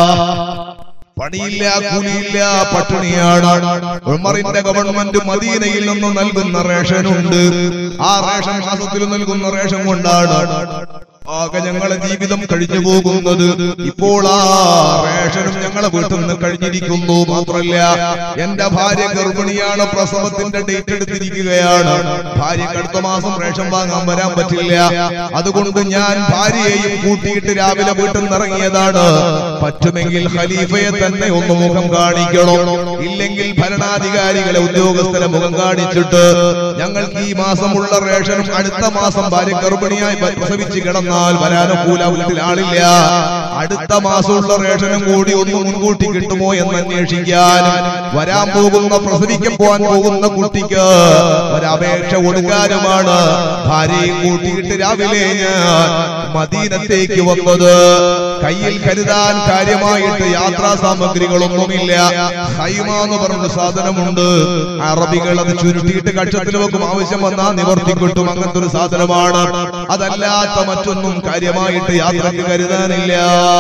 പണിയില്ല, കൂലിയില്ല, പട്ടിണിയാണ്. ഉമറിന്റെ ഗവൺമെന്റ് മദീനയിൽ നിന്ന് നൽകുന്ന റേഷനുണ്ട്. ആ റേഷൻ മാസത്തിൽ നൽകുന്ന റേഷൻ കൊണ്ടാണ് ആകെ ഞങ്ങളെ ജീവിതം കഴിഞ്ഞു പോകുന്നത്. ഇപ്പോൾ ആ റേഷനും ഞങ്ങളെ വീട്ടിൽ നിന്ന് കഴിഞ്ഞിരിക്കുന്നു. മാത്രല്ല എന്റെ ഭാര്യ ഗർഭിണിയാണ്, പ്രസവത്തിന്റെ ഡേറ്റ് എടുത്തിരിക്കുകയാണ്. ഭാര്യക്ക് അടുത്ത മാസം റേഷൻ വാങ്ങാൻ വരാൻ പറ്റില്ല. അതുകൊണ്ട് ഞാൻ ഭാര്യയെയും കൂട്ടിയിട്ട് രാവിലെ വീട്ടിൽ നിന്ന് ഇറങ്ങിയതാണ്. പറ്റുമെങ്കിൽ ഖലീഫയെ തന്നെ ഒന്ന് മുഖം കാണിക്കണം, ഇല്ലെങ്കിൽ ഭരണാധികാരികളെ, ഉദ്യോഗസ്ഥരെ മുഖം കാണിച്ചിട്ട് ഞങ്ങൾക്ക് ഈ മാസമുള്ള റേഷനും അടുത്ത മാസം ഭാര്യ ഗർഭിണിയായി പ്രസവിച്ച് കിടന്ന വരാനൊക്കൂല, വീട്ടിൽ ആളില്ല, അടുത്ത മാസമുള്ള റേഷനും കൂടി ഒന്ന് മുൻകൂട്ടി കിട്ടുമോ എന്ന് അന്വേഷിക്കാൻ വരാൻ പോകുന്ന, പ്രസവിക്കാൻ പോകാൻ പോകുന്ന കുട്ടിക്ക് ഒരപേക്ഷ കൊടുക്കാനുമാണ് ഭാര്യയും കൂട്ടിയിട്ട് രാവിലെ ഞാൻ മദീനത്തേക്ക് വന്നത്. കയ്യിൽ കരുതാൻ കാര്യമായിട്ട് യാത്രാ സാമഗ്രികളൊന്നുമില്ല. ഹൈമ എന്ന് പറഞ്ഞ സാധനമുണ്ട്, അറബികൾ അത് ചുരുട്ടിയിട്ട് കക്ഷത്തിൽ വെക്കും, ആവശ്യം വന്നാൽ നിവർത്തി കിട്ടും, അങ്ങനത്തെ ഒരു സാധനമാണ്. അതല്ലാത്ത മറ്റൊന്നും കാര്യമായിട്ട് യാത്രക്ക് കരുതാനില്ല.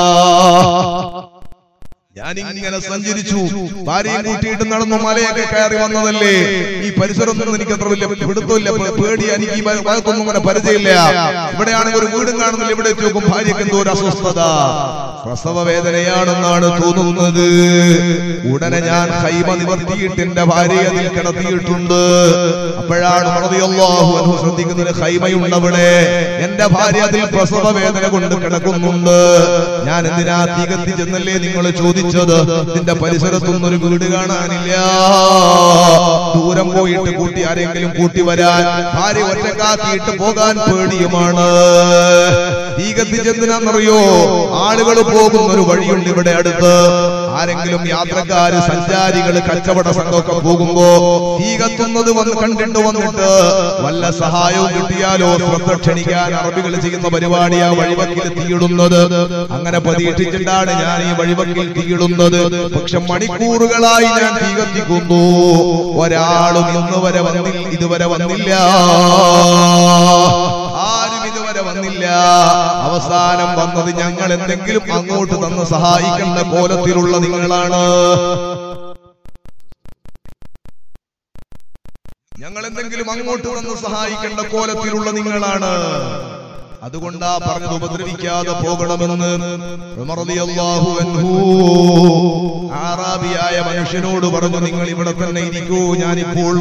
ഞാനിങ്ങനെ സഞ്ചരിച്ചു, ഭാര്യയും കൂട്ടിയിട്ട് നടന്നു, മലയൊക്കെ കയറി വന്നതല്ലേ. ഈ പരിസരമൊന്നും എനിക്ക് അത്ര വലിയ പിടുത്തമില്ല, പേടിയാ, എനിക്ക് ഈ ഭാഗത്തൊന്നും അങ്ങനെ പരിചയമില്ല. ഇവിടെയാണെങ്കിൽ ഒരു വീടും കാണുന്നില്ല. ഇവിടെ നോക്കും ഭാര്യക്ക് എന്തോ ഒരു അസ്വസ്ഥത, പ്രസവ വേദനയാണെന്നാണ് തോന്നുന്നത്. ഉടനെ ഞാൻ ഖൈമ നിവർത്തിയിട്ട് എന്റെ ഭാര്യയെ അതിൽ കിടത്തിയിട്ടുണ്ട്. അപ്പോഴാണ് റളിയല്ലാഹു അൻഹു ശ്രദ്ധിക്കുന്നത്, ഖൈമയുണ്ട് അവിടെ, എന്റെ ഭാര്യ അതിൽ പ്രസവ വേദന കൊണ്ട് കിടക്കുന്നുണ്ട്. ഞാൻ എന്തിനാ തീ കത്തിച്ചെന്നല്ലേ നിങ്ങൾ ചോദിച്ചത്? ഇതിന്റെ പരിസരത്തൊന്നും ഒരു വീട് കാണാനില്ല. ദൂരം പോയിട്ട് കൂട്ടി ആരെങ്കിലും കൂട്ടി വരാൻ, ഭാര്യ ഒറ്റക്കാക്കിയിട്ട് പോകാൻ പേടിയുമാണ്. തീ കത്തിച്ചെന്തിനാന്നറിയോ? ആളുകൾ പോകുന്ന ഒരു വഴിയുണ്ട് ഇവിടെ അടുത്ത്. ആരെങ്കിലും യാത്രക്കാര്, സഞ്ചാരികള്, കച്ചവട സംഘമൊക്കെ പോകുമ്പോ തീ കത്തുന്നത് കണ്ടിട്ട് വന്നിട്ട് വല്ല സഹായവും കിട്ടിയാലോ ശ്രദ്ധ ക്ഷണിക്കാൻ അറബികൾ ചെയ്യുന്ന പരിപാടിയാ വഴിവക്കിൽ തീയിടുന്നത്. അങ്ങനെ പ്രതീക്ഷിച്ചിട്ടാണ് ഞാൻ ഈ വഴിവക്കിൽ തീയിടുന്നത്. പക്ഷെ മണിക്കൂറുകളായി ഞാൻ തീ കത്തിക്കുന്നു, ഒരാളും ഇതുവരെ വന്നില്ല, ആരും ഇതുവരെ വന്നില്ല. അവസാനം വന്നത് ഞങ്ങൾ എന്തെങ്കിലും അങ്ങോട്ട് തന്ന് സഹായിക്കേണ്ട കോലത്തിലുള്ള നിങ്ങളാണ്. ഞങ്ങൾ എന്തെങ്കിലും അങ്ങോട്ട് വന്ന് സഹായിക്കേണ്ട കോലത്തിലുള്ള നിങ്ങളാണ്. അതുകൊണ്ടാ പറഞ്ഞത് ഉപദ്രവിക്കാതെ പോകണമെന്ന്. ഉമർ റളിയല്ലാഹു അൻഹു ആറാബിയായ മനുഷ്യനോട് പറഞ്ഞു, നിങ്ങൾ ഇവിടെ തന്നെ ഇരിക്കൂ, ഞാനിപ്പോൾ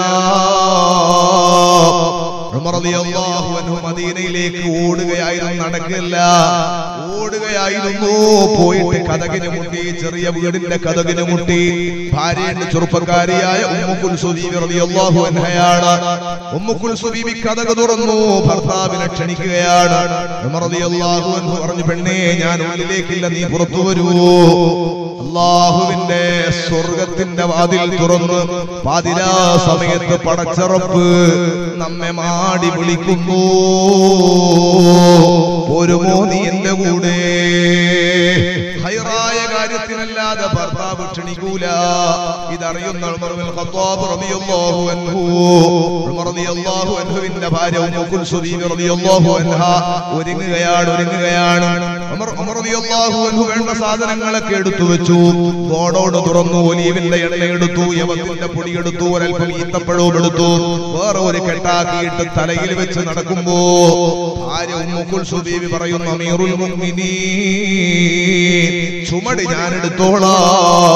വരാം. ഉമർ റളിയല്ലാഹു അൻഹു മദീനയിലേക്ക് ഓടുകയായിരുന്നു, നടക്കില്ല, ഓടുകയായിരുന്നു. പോയിട്ട് കതകിന് മുട്ടി, ചെറിയ വീടിന്റെ കതകിന് മുട്ടി. ഭാര്യയുടെ ചെറുപ്പക്കാരിയായ ഉമ്മു കുൽസും റളിയല്ലാഹു അൻഹയാണ്. ഉമ്മു കുൽസും കതക് തുറന്നു, ഭർത്താവിനെ ക്ഷണിക്കുകയാണ്. ഉമർ റളിയല്ലാഹു അൻഹു പറഞ്ഞു, പെണ്ണേ, ഞാൻ ഉള്ളിലേക്കില്ല, നീ പുറത്തു വരൂ. അല്ലാഹുവിന്റെ സ്വർഗത്തിന്റെ വാതിൽ തുറന്ന് പാതിരാ സമയത്ത് പടച്ചറപ്പ് നമ്മെ മാടി വിളിക്കുന്നു, പോരുമോ നീ എന്റെ കൂടെ? ഹൈറായ കാര്യത്തിനല്ലാതെ ഭർത്താവ് ക്ഷണിക്കൂല. ഇതറിയുന്ന ഉമർ ഇബ്നുൽ ഖത്താബ് റളിയല്ലാഹു അൻഹു, ഉമർ റളിയല്ലാഹു അൻഹുവിന്റെ ഭാര്യ ഉമ്മു കുൽസും റളിയല്ലാഹു അൻഹാ ഒരുങ്ങുകയാണ്. ഉമർ റളിയല്ലാഹു അൻഹു വേണ്ട സാധനങ്ങളൊക്കെ എടുത്തു വെച്ചു. ഗോഡൌൺ തുറന്നു, ഒലീവിന്റെ എണ്ണ എടുത്തു, യവത്തിന്റെ പൊടി എടുത്തു, ഒരൽപ്പം ഈത്തപ്പഴവും എടുത്തു. വേറെ ഒരു കെട്ടാക്കിയിട്ട് തലയിൽ വെച്ച് നടക്കുമ്പോ ഭാര്യ ഉമ്മു കുൽസും പറയുന്നു, അമീറുൽ മുഅ്മിനീൻ, ചുമട് ഞാൻ എടുത്തോളാം.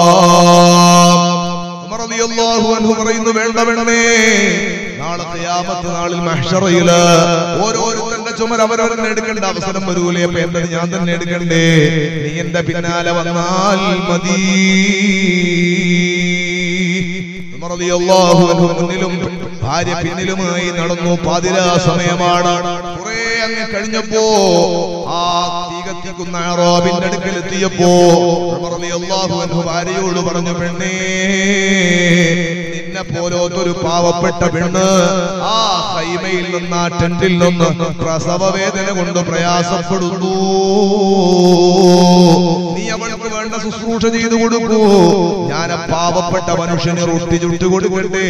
ഉമർ റളിയല്ലാഹു അൻഹു പറയുന്നു, വേണ്ട വേണ്ടേ, നാളെ ഖിയാമത്ത് നാളിൽ മഹ്ശറയില് ഓരോരുത്തരുടെ ചുമൽ അവരവരെന്നെ എടുക്കേണ്ട അവസരം വരൂലേ? അപ്പൊ എന്താണ് ഞാൻ തന്നെ എടുക്കണ്ടേ? നീ എന്റെ പിന്നാലെ വന്നാൽ മതി. ഉമർ റളിയല്ലാഹു അൻഹു മുന്നിലും ഭാര്യ പിന്നിലുമായി നടന്നു. പാതിരാ സമയമാണ്. കുറെ അങ്ങ് കഴിഞ്ഞപ്പോ ആ തീ കത്തിക്കുന്ന അറാബിന്റെ അടുക്കൽ എത്തിയപ്പോ ഉമർ റളിയല്ലാഹു അൻഹു ഭാര്യയോട് പറഞ്ഞു, പെണ്ണേ, നിന്നെ പോലൊരു പാവപ്പെട്ട പെണ്ണ് ആ ഖൈമയിൽ നിന്ന്, ആ ടെന്റിൽ നിന്ന് പ്രസവ വേദന കൊണ്ട് പ്രയാസപ്പെടുന്നു. നീ അവൾക്ക് വേണ്ട ശുശ്രൂഷ ചെയ്തു കൊടുക്കൂ. ഞാൻ ആ പാവപ്പെട്ട മനുഷ്യന് റൊട്ടി ചുട്ടു കൊടുക്കട്ടെ.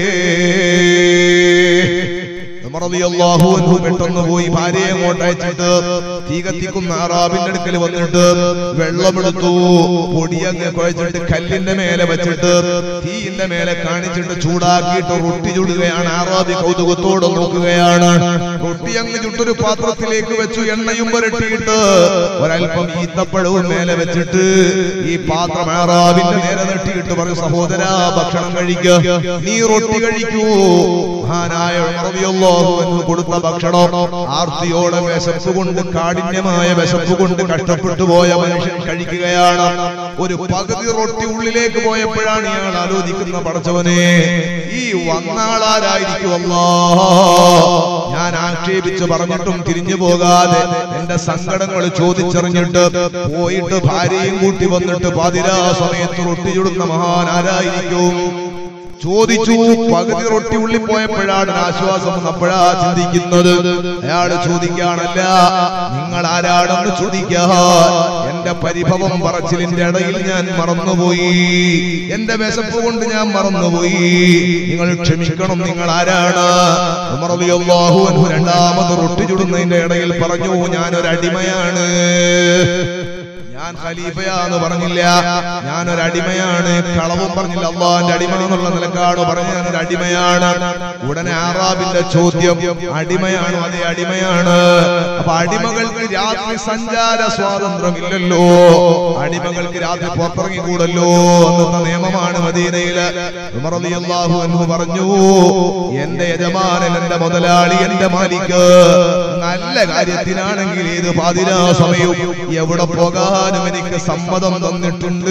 ഉമർ റളിയല്ലാഹു അൻഹു പെട്ടെന്ന് പോയി ഭാര്യയെ അങ്ങോട്ട് അയച്ചിട്ട് തീ കത്തിക്കുന്ന അറാബിന്റെ അടുക്കൽ വന്നിട്ട് വെള്ളമെടുത്തു, പൊടിയങ്ങ് കുഴച്ചിട്ട് കല്ലിന്റെ മേലെ വെച്ചിട്ട് തീയിന്റെ മേലെ കാണിച്ചിട്ട് ചൂടാക്കിയിട്ട് റൊട്ടി ചുടുകയാണ്. അറാബി കൗതുകത്തോടെ നോക്കുകയാണ്. റൊട്ടി അങ്ങ് ചുട്ടൊരു പാത്രത്തിലേക്ക് വെച്ചു, എണ്ണയും പുരട്ടിയിട്ട് ഒരൽപ്പം ഈത്തപ്പഴവും മേലെ വെച്ചിട്ട് ഈ പാത്രം അറാബിന്റെ നേരെ നെട്ടിയിട്ട് പറഞ്ഞു, സഹോദരാ, ഭക്ഷണം കഴിക്കുക, നീ റൊട്ടി കഴിക്കൂ. മഹാനായ ഉമർ റളിയല്ലാഹു അൻഹു കൊടുത്ത ഭക്ഷണം ആർത്തിയോടെ വിശപ്പ് കൊണ്ട്, കാഠിന്യമായ വിശപ്പ് കൊണ്ട് കഷ്ടപ്പെട്ടു പോയ മനുഷ്യൻ കഴിക്കുകയാണ്. ഒരു പകുതി റൊട്ടി ഉള്ളിലേക്ക് പോയപ്പോഴാണ് ഇയാൾ ആലോചിക്കുന്ന, പടച്ചവനെ, ഈ വന്നാളാരായിരിക്കും? അല്ലാഹ്, ഞാൻ ആക്ഷേപിച്ച് പറഞ്ഞിട്ടും തിരിഞ്ഞു പോകാതെ എന്റെ സങ്കടങ്ങൾ ചോദിച്ചറിഞ്ഞിട്ട് പോയിട്ട് ഭാര്യയും കൂട്ടി വന്നിട്ട് പാതിരാ സമയത്ത് റൊട്ടി ചുടുന്ന മഹാൻ ആരായിരിക്കും ചോദിച്ചു. പകുതി റൊട്ടി ഉള്ളിൽ പോയപ്പോഴാണ് ആശ്വാസം അപ്പോഴാ ചിന്തിക്കുന്നത്. അയാൾ ചോദിക്കാണല്ല, നിങ്ങൾ ആരാണെന്ന് ചോദിക്കാൻ എന്റെ പരിഭവം പറച്ചിലിന്റെ ഇടയിൽ ഞാൻ മറന്നുപോയി, എന്റെ വിശപ്പ് കൊണ്ട് ഞാൻ മറന്നുപോയി, നിങ്ങൾ ക്ഷമിക്കണം, നിങ്ങൾ ആരാണ്? ഉമർ റളിയല്ലാഹു അൻഹു രണ്ടാമത് റൊട്ടി ചുടുന്നതിന്റെ ഇടയിൽ പറഞ്ഞു, ഞാനൊരടിമയാണ്. ഞാൻ ഖലീഫയാന്ന് പറഞ്ഞില്ല, ഞാനൊരു അടിമയാണ്. കളവും പറഞ്ഞില്ല, അള്ളാന്റെ അടിമ എന്നുള്ള നിലക്കാണ് പറഞ്ഞ, ഞാനൊരു അടിമയാണ്. ഉടനെ ആറാബിന്റെ ചോദ്യം, അടിമയാണോ? അതെ, അടിമയാണ്. അപ്പൊ അടിമകൾക്ക് രാത്രി സഞ്ചാര സ്വാതന്ത്ര്യമില്ലല്ലോ, അടിമകൾക്ക് രാത്രി പുറത്തിറങ്ങിക്കൂടല്ലോ എന്ന നിയമമാണ് മദീനയില്. ഉമർ റളിയല്ലാഹു അൻഹു പറഞ്ഞു, എന്റെ യജമാനൻ, എന്റെ മുതലാളി, എന്റെ മാലിക് നല്ല കാര്യത്തിനാണെങ്കിൽ ഏത് പാതിരാ സമയവും എവിടെ പോകാനും എനിക്ക് സമ്മതം തന്നിട്ടുണ്ട്.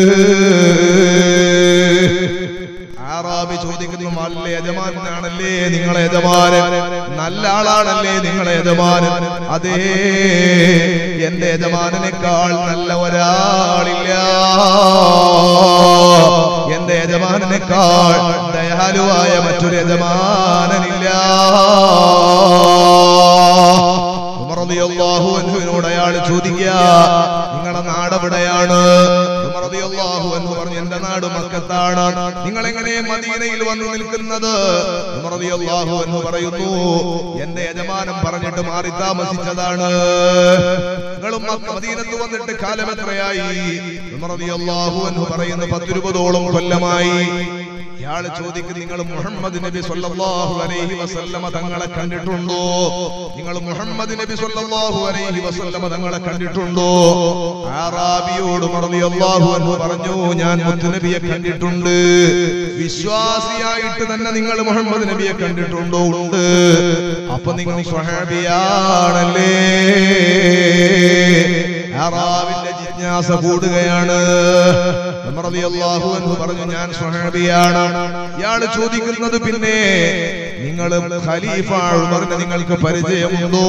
ആറാബി ചോദിക്കുന്നു, നല്ല യജമാനാണല്ലേ നിങ്ങളെ യജമാനൻ? നല്ല ആളാണല്ലേ നിങ്ങളെ യജമാനൻ? അതേ, എന്റെ യജമാനനേക്കാൾ നല്ല ഒരാളില്ല, എന്റെ യജമാനനേക്കാൾ ദയാലുവായ മറ്റൊരു യജമാനനില്ല. ഉമർ റളിയല്ലാഹു അൻഹുവിനോട് അയാൾ ചോദിക്കുക, നിങ്ങളുടെ നാടെവിടെയാണ്? ഉമർ റളിയല്ലാഹു അൻഹു പറഞ്ഞു, എന്റെ നാട് മക്കത്താണ്. നിങ്ങൾ എങ്ങനെ മദീനയിൽ വന്നു നിൽക്കുന്നത്? ഉമർ റളിയല്ലാഹു അൻഹു പറയുന്നു, എന്റെ യജമാനൻ പറഞ്ഞിട്ട് മാറി താമസിച്ചതാണ്. നിങ്ങളും മദീനത്ത് വന്നിട്ട് കാലം എത്രയായി? ഉമർ റളിയല്ലാഹു അൻഹു പറയുന്നു, 10-20 കൊല്ലമായി. ഇയാൾ ചോദിക്കും, നിങ്ങൾ മുഹമ്മദ് നബി സ്വല്ലല്ലാഹു അലൈഹി വസല്ലമ തങ്ങളെ കണ്ടിട്ടുണ്ടോ? നിങ്ങൾ മുഹമ്മദ് നബി സ്വല്ലല്ലാഹു അലൈഹി വസല്ലമ തങ്ങളെ കണ്ടിട്ടുണ്ടോ? അറാബിയോട് റളിയല്ലാഹു അൻഹു പറഞ്ഞു, ഞാൻ മുത്തുനബിയെ കണ്ടിട്ടുണ്ട്. വിശ്വാസിയായിട്ട് തന്നെ നിങ്ങൾ മുഹമ്മദ് നബിയെ കണ്ടിട്ടുണ്ടോ? ഉണ്ട്. അപ്പൊ നിങ്ങൾ സ്വഹാബിയാണല്ലേ? അറാബിന്റെ ജിജ്ഞാസ കൂടുകയാണ്. റളിയല്ലാഹു അൻഹു പറഞ്ഞു, ഞാൻ സ്വഹാബിയാണ്. ഇയാൾ ചോദിക്കുന്നത്, പിന്നെ നിങ്ങൾ ഖലീഫ ഉമറിനെ നിങ്ങൾക്ക് പരിചയമുണ്ടോ?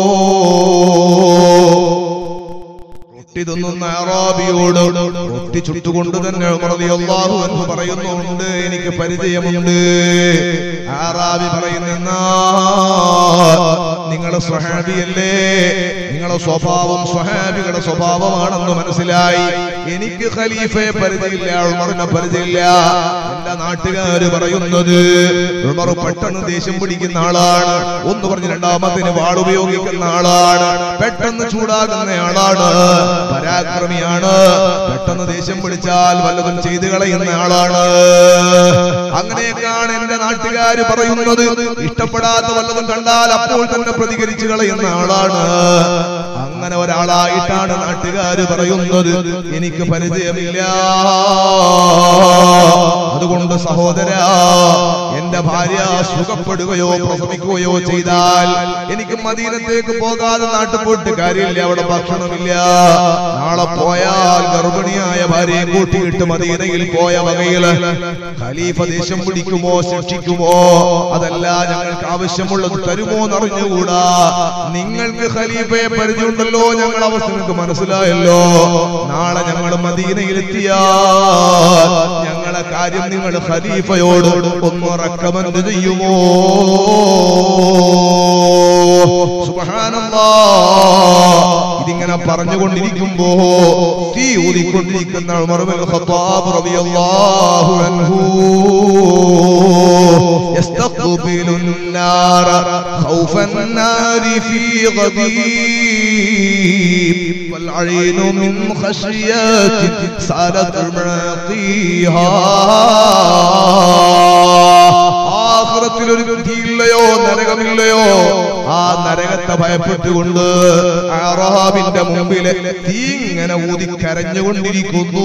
റൊട്ടി തിന്നുന്ന അറാബിയോട് റൊട്ടി ചുട്ടുകൊണ്ട് തന്നെ റളിയല്ലാഹു അൻഹു പറയുന്നുണ്ട്, എനിക്ക് പരിചയമുണ്ട്. അറാബി പറയുന്ന, നിങ്ങളെ സ്വഹാബിയല്ലേ? നിങ്ങളെ സ്വഭാവം സ്വഹാബികളുടെ സ്വഭാവമാണെന്ന് മനസ്സിലായി. എനിക്ക് ഖലീഫയെ പരിചയമില്ല, ഉമറിനെ പരിചയമില്ല. എന്റെ നാട്ടുകാര് പറയുന്നത് ഉമർ പെട്ടെന്ന് ദേഷ്യം പിടിക്കുന്ന ആളാണ്, ഒന്ന് പറഞ്ഞ് രണ്ടാമത്തിന് വാൾ ഉപയോഗിക്കുന്ന ആളാണ്, പെട്ടെന്ന് ചൂടാകുന്ന ആളാണ്, പരാക്രമിയാണ്, പെട്ടെന്ന് ദേഷ്യം പിടിച്ചാൽ വല്ലതും ചെയ്തു കളയുന്ന ആളാണ്. അങ്ങനെയൊക്കെയാണ് എന്റെ നാട്ടുകാര് പറയുന്നത്. ഇഷ്ടപ്പെടാത്ത വല്ലതും കണ്ടാൽ അപ്പോൾ തന്നെ പ്രതികരിച്ചു കളയുന്ന ആളാണ്. അങ്ങനെ ഒരാളായിട്ടാണ് നാട്ടുകാര് പറയുന്നത്. എനിക്ക് പരിചയമില്ല. അതുകൊണ്ട് സഹോദരാ, എന്റെ ഭാര്യ സുഖപ്പെടുകയോ പ്രസവിക്കുകയോ ചെയ്താൽ എനിക്ക് മദീനത്തേക്ക് പോകാതെ നാട്ടിൽ പോയിട്ട് കാര്യമില്ല, അവിടെ ഭക്ഷണമില്ല. നാളെ പോയാൽ ഗർഭിണിയായ ഭാര്യയെ കൂട്ടിയിട്ട് മദീനയിൽ പോയ വകയില് ഖലീഫ ദേഷ്യം പിടിക്കുമോ, ശിക്ഷിക്കുമോ? അതല്ല, ഞങ്ങൾക്ക് ആവശ്യമുള്ളത് തരുമോ എന്നറിഞ്ഞുകൂടാ. നിങ്ങൾക്ക് ഖലീഫയെ പരിചയമുണ്ടല്ലോ, ഞങ്ങളുടെ അവസ്ഥ നിങ്ങൾക്ക് മനസ്സിലായല്ലോ. നാളെ ഞങ്ങൾ മദീനയിലെത്തിയാൽ ഞങ്ങളെ കാര്യം നിങ്ങൾ ഖലീഫയോട് ഒന്ന് റെക്കമെൻഡ് ചെയ്യുമോ? സുബ്ഹാനല്ലാഹ്. ഇതിങ്ങനെ പറഞ്ഞുകൊണ്ടിരിക്കുമ്പോ തീ ഊതിക്കൊണ്ടിരിക്കുന്ന ഉമർ ഇബ്നുൽ ഖത്താബ് റളിയല്ലാഹു അൻഹു യസ്തഖ്ബിലുൻ നാര ഖൗഫൻ നാരി ഫീ ഗദീബ് വൽ ഐനു മിൻ ഖശിയതി സാലത് മാതിഹാ. ആഖിറത്തിൽ ഒരു ഗതിയില്ലയോ, നരകമില്ലയോ? ആ നരകത്തെ ഭയപ്പെട്ടുകൊണ്ട് അറാബിന്റെ മുമ്പിലെ തീ ഇങ്ങനെ ഊതി കരഞ്ഞുകൊണ്ടിരിക്കുന്നു.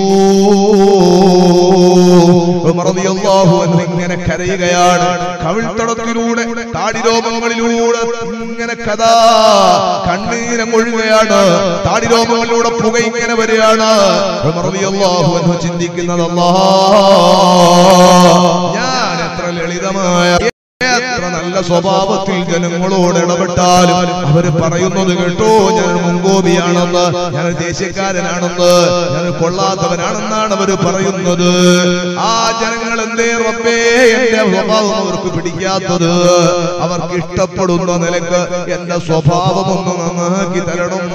ഉമർ റളിയല്ലാഹു അൻഹു ഇങ്ങനെ കരയുകയാണ്. കവിൾത്തടത്തിലൂടെ താടിരോമങ്ങളിലൂടെ ഇങ്ങനെ കണ്ണീരങ്ങൊഴുകയാണ്. താടിരോമങ്ങളിലൂടെ പുക ഇങ്ങനെ വരികയാണ്. ഉമർ റളിയല്ലാഹു അൻഹു ചിന്തിക്കുന്നത്, ഞാൻ എത്ര ലളിതമായ, എത്ര നല്ല സ്വഭാവത്തിൽ ജനങ്ങളോട് ഇടപെട്ടാലും അവര് പറയുന്നത് കേട്ടോ, ഞാൻ മുൻകോപിയാണെന്ന്, ഞാൻ ദേശീയക്കാരനാണെന്ന്, ഞാൻ കൊള്ളാത്തവനാണെന്നാണ് അവര് പറയുന്നത്. ആ ജനങ്ങൾ എന്തേ റബ്ബേ എന്റെ സ്വഭാവം അവർക്ക് പിടിക്കാത്തത്? അവർക്ക് ഇഷ്ടപ്പെടുന്ന നിലക്ക് എന്റെ സ്വഭാവം ഒന്ന് നന്നാക്കി തരണം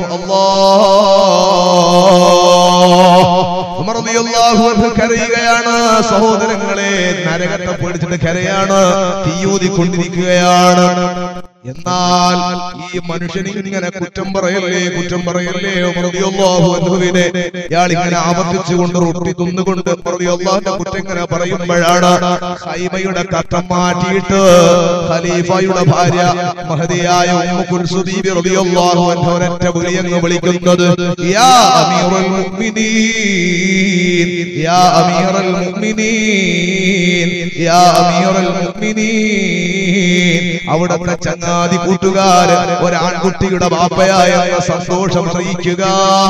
അല്ലാഹ്. ഉമർ റളിയല്ലാഹു അൻഹു കരയുകയാണ്. സഹോദരങ്ങളെ, നരകത്തെ പേടിച്ചിട്ട് കരയാണ്, തീയൂതിക്കൊണ്ടിരിക്കുകയാണ്. എന്നാൽ ഈ മനുഷ്യൻ ഇങ്ങനെ കുറ്റം പറയല്ലേ, കുറ്റം പറയല്ലേ ഉമർ റളിയല്ലാഹു അൻഹുവിനെ ഇയാൾ ഇങ്ങനെ ആവർത്തിച്ചുകൊണ്ട് റൊട്ടി തിന്നുകൊണ്ട് റളിയല്ലാഹുവിന്റെ കുറ്റം ഇങ്ങനെ പറയുമ്പോഴാണ് ഖൈമയുടെ കട്ടം മാറ്റിയിട്ട് ഖലീഫയുടെ ഭാര്യ മഹദിയായ ഉമ്മു കുൽസും ബീബി റളിയല്ലാഹു അൻഹ ഒരൊറ്റ വിളിയങ്ങ് വിളിക്കുന്നത്, യാ അമീറുൽ മുഅ്മിനീൻ, യാ അമീറുൽ മുഅ്മിനീൻ, യാ അമീറുൽ മുഅ്മിനീൻ. അവിടുത്തെ ചങ്ങാതി കൂട്ടുകാര് ഒരാൺകുട്ടിയുടെ ബാപ്പയായ സന്തോഷം അറിയിക്കുക.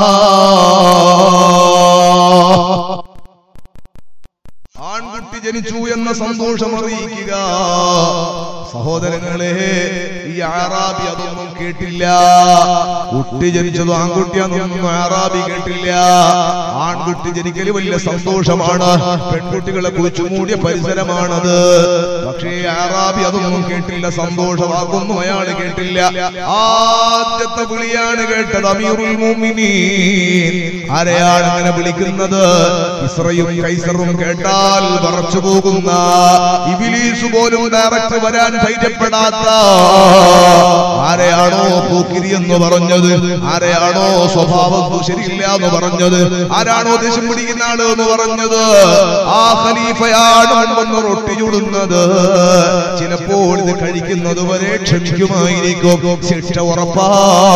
ആൺകുട്ടി ജനിച്ചു എന്ന സന്തോഷം അറിയിക്കുക. സഹോദരങ്ങളെ, ഈ അറാബി അതൊന്നും കേട്ടില്ല. കുട്ടി ജനിച്ചത് ആൺകുട്ടിയാണെന്നൊന്നും അറാബി കേട്ടില്ല. ആൺകുട്ടി ജനിക്കല് വലിയ സന്തോഷമാണ്, പെൺകുട്ടികളെ കുറിച്ചു മൂടിയ പരിസരമാണത്. പക്ഷേ അറാബി അതൊന്നും കേട്ടില്ല, സന്തോഷമാക്കുന്നു അയാൾ കേട്ടില്ല. ആദ്യത്തെ വിളിയാണ് കേട്ടത് അമീറുൽ മുഅ്മിനീൻ. ആരെയാണ് അങ്ങനെ വിളിക്കുന്നത്? ഇസ്രയും കൈസറും കേട്ടാൽ വിറച്ചു പോകുന്ന, ഇബ്ലീസ് പോലും ഡയറക്റ്റ് വരാൻ ധൈര്യപ്പെടാത്ത, ആരെയാണോ പോക്കിരി എന്ന് പറഞ്ഞത്, ആരെയാണോ സ്വഭാവം ശരിയില്ല എന്ന് പറഞ്ഞത്, ആരാണോ ദേഷ്യം പിടിക്കുന്ന ആള് എന്ന് പറഞ്ഞത്, ആ ഖലീഫയാണ് മുൻപൊന്ന് റൊട്ടി ചുടുന്നത്. ചിലപ്പോൾ ഇത് കഴിക്കുന്നത് വരെ ക്ഷമിക്കുമായിരിക്കും, ശിക്ഷ ഉറപ്പാ.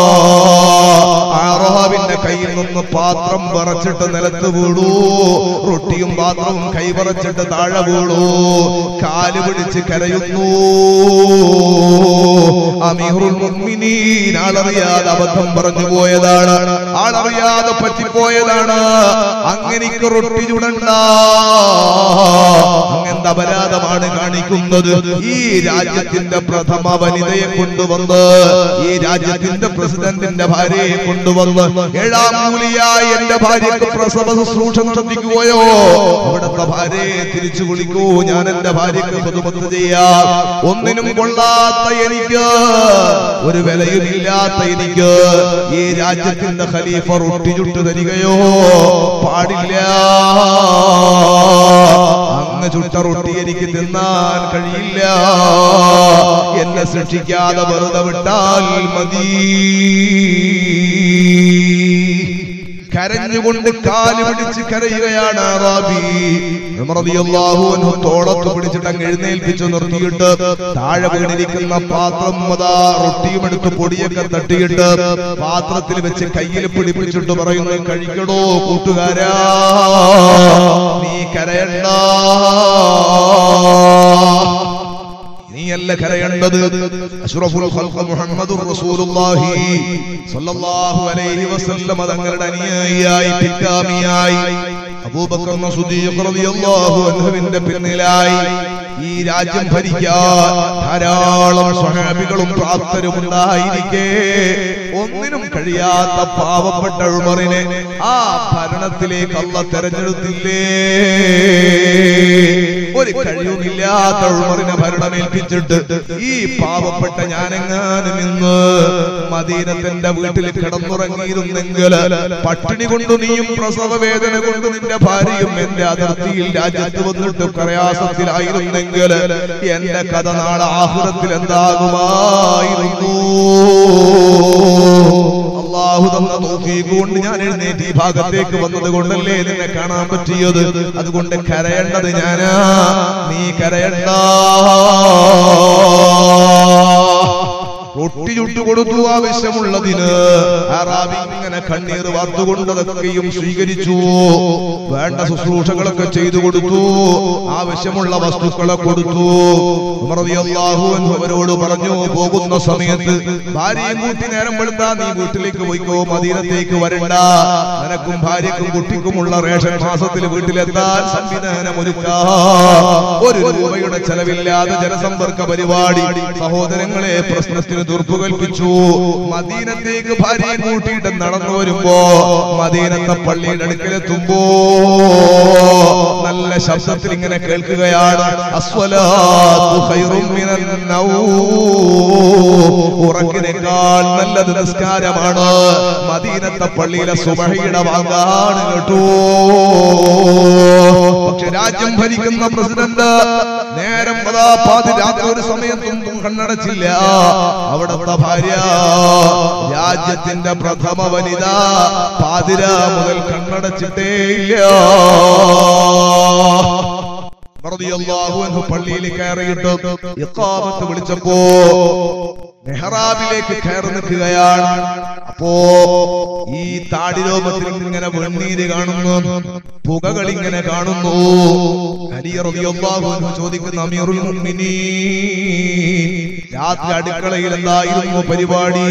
അറബിന്റെ കയ്യിൽ നിന്ന് പാത്രം പറച്ചിട്ട് നിലത്ത് വീടൂ, റൊട്ടിയും പാത്രവും കൈ പറച്ചിട്ട് താഴെ വീടൂ, കാല് പിടിച്ച് കരയുന്നു. അമീറുൽ മുഅ്മിനീൻ ആളറിയാതെ അബദ്ധം പറഞ്ഞു പോയതാണ്, ആളറിയാതെ പറ്റിപ്പോയതാണ്. അങ്ങനെക്ക് റൊട്ടി ചുടണ്ട, അങ്ങനത്തെ അപരാധമാണ് കാണിക്കുന്നത്. ഈ രാജ്യത്തിന്റെ പ്രഥമ വനിതയെ കൊണ്ടുവന്ന്, ഈ രാജ്യത്തിന്റെ പ്രസിഡന്റിന്റെ ഭാര്യയെ കൊണ്ടുവന്ന്, ഏഴാം മൂലിയായി എന്റെ ഭാര്യക്ക് പ്രസവ ശുശ്രൂഷ നടത്തിക്കുകയോ, അവിടുത്തെ ഭാര്യയെ തിരിച്ചു വിളിക്കൂ, ഞാൻ എന്റെ ഭാര്യക്ക് പുതുമത്ത് ചെയ്യാം. ഒന്നിനും കൊള്ളാത്ത എനിക്ക്, ഒരു വിലയുമില്ലാത്ത എനിക്ക് ഈ രാജ്യത്തിന്റെ ഖലീഫ റൊട്ടി ചുട്ടു തരികയോ പാടില്ല. അങ്ങ് ചുട്ട റൊട്ടി എനിക്ക് തിന്നാൻ കഴിയില്ല. എന്നെ ശിക്ഷിക്കാതെ വെറുതെ വിട്ടാൽ മതി. കരഞ്ഞുകൊണ്ട് കാല് പിടിച്ച് കരയുകയാണ് അറാബി. റളിയല്ലാഹു അൻഹു തോളത്ത് പിടിച്ചിട്ട് അങ്ങ് എഴുന്നേൽപ്പിച്ചു നിർത്തിയിട്ട് താഴെ വീണിരിക്കുന്ന പാത്രം അതാ റൊട്ടിയും എടുത്ത് പൊടിയൊക്കെ തട്ടിയിട്ട് പാത്രത്തിൽ വെച്ച് കയ്യിൽ പിടിപ്പിച്ചിട്ട് പറയുന്നു, കഴിക്കണോ കൂട്ടുകാരാ, നീ കരയണ്ട, നീയല്ല കരയേണ്ടത്. അഷ്റഫുൽ ഖൽഖ് മുഹമ്മദുർ റസൂലുള്ളാഹി സ്വല്ലല്ലാഹു അലൈഹി വസല്ലം തങ്ങളുടെ അനുയായിയായി പിൻഗാമിയായി അബൂബക്കർ സിദ്ദീഖ് റളിയല്ലാഹു അൻഹുവിന്റെ പിന്നിലായി ഈ രാജ്യം ഭരിക്കാൻ ധാരാളം സ്വഹാബികളും പ്രാപ്തരും ഉണ്ടായിരിക്കെ ഒന്നിനും കഴിയാത്ത പാവപ്പെട്ട ഉമറിനെ ആ ഭരണത്തിലേക്ക് അല്ലാഹ് തെരഞ്ഞെടുത്തില്ലേ? ഒരു കഴിവുമില്ലാത്ത ഉമറിനെ ഭരണമേൽപ്പിച്ചിട്ട് ഈ പാവപ്പെട്ട ഞാനെങ്ങാനും ഇന്ന് മദീനത്തിന്റെ വീട്ടിൽ കിടന്നുറങ്ങിയിരുന്നെങ്കിൽ, പട്ടിണി കൊണ്ട് നീയും പ്രസവ വേദന കൊണ്ട് നിന്റെ ഭാര്യയും എന്റെ അതിർത്തിയിൽ രാജ്യത്ത് വന്നിട്ട് പ്രയാസത്തിലായിരുന്നെങ്കിൽ എന്റെ കഥ നാളെ ആഖിറത്തിൽ എന്താകുമായിരുന്നു? അല്ലാഹു തന്ന തൗഫീഖ് കൊണ്ട് ഞാൻ എഴുന്നേറ്റ് ഈ ഭാഗത്തേക്ക് വന്നത് കൊണ്ടല്ലേ നിന്നെ കാണാൻ പറ്റിയത്. അതുകൊണ്ട് കരയേണ്ടത് ഞാനാ, നീ കരയണ്ട. റൊട്ടി ചുട്ടുകൊടുത്തു ആവശ്യമുള്ളതിന്. അറാബി ഇങ്ങനെ കണ്ണീർ വാർത്തുകൊണ്ടതൊക്കെയും സ്വീകരിച്ചു. വേണ്ട ശുശ്രൂഷകളൊക്കെ ചെയ്തു കൊടുത്തു, ആവശ്യമുള്ള വസ്തുക്കളെ കൊടുത്തു. ഉമർ റളിയല്ലാഹു അൻഹു അവരോട് പറഞ്ഞു, പോകുന്ന സമയത്ത് ഭാര്യയും കൂട്ടി നേരം വെളുത്താ നീ വീട്ടിലേക്ക് പോയിക്കോ, മദീനത്തേക്ക് വരണ്ട. നിനക്കും ഭാര്യക്കും കുട്ടിക്കുമുള്ള റേഷൻ മാസത്തിൽ വീട്ടിലെത്താൻ സംവിധാനം ഒരുക്കാം. ഒരു രൂപയുടെ ചെലവില്ലാതെ ജനസമ്പർക്ക പരിപാടി സഹോദരങ്ങളെ പ്രശ്നത്തിന് തീർപ്പ് കൽപ്പിച്ചു. മദീനത്തേക്ക് ഭാര്യയെ കൂട്ടിയിട്ട് നടന്നു വരുമ്പോ മദീനത്തെ പള്ളിയുടെ അടുക്കലെത്തുമ്പോ നല്ല ശബ്ദത്തിൽ ഇങ്ങനെ കേൾക്കുകയാണ്, അസ്വലാത്തു ഖൈറും മിനൻ നൗം, ഉറക്കിനേക്കാൾ നല്ലത് നിസ്കാരമാണ്. മദീനത്തെ പള്ളിയിലെ സുബഹിയുടെ വാങ്കാണ് കേട്ടോ. പക്ഷെ രാജ്യം ഭരിക്കുന്ന പ്രസിഡന്റ് നേരം പാതിരാത്രി ഒരു സമയത്തും കണ്ണടച്ചില്ല. അവിടുത്തെ ഭാര്യ രാജ്യത്തിന്റെ പ്രഥമ വനിത പാതിര മുതൽ കണ്ണടച്ചിട്ടേയില്ല. റളിയല്ലാഹു അൻഹു പള്ളിയിൽ കയറിയിട്ട് ഇഖാമത്ത് വിളിച്ചപ്പോ മെഹ്റാബിലേക്ക് കയറി നിൽക്കുകയാണ്. അപ്പോ ഈ താടിരോമത്തിൽ ഇങ്ങനെ വെണ്ണീര് കാണുന്നു, പുകകൾ ഇങ്ങനെ കാണുന്നു. അലി റളിയല്ലാഹു അൻഹു ചോദിക്കുന്ന, അമീറുൽ മുഅ്മിനീൻ, രാത്രി അടുക്കളയിൽ എന്തായിരുന്നു പരിപാടി?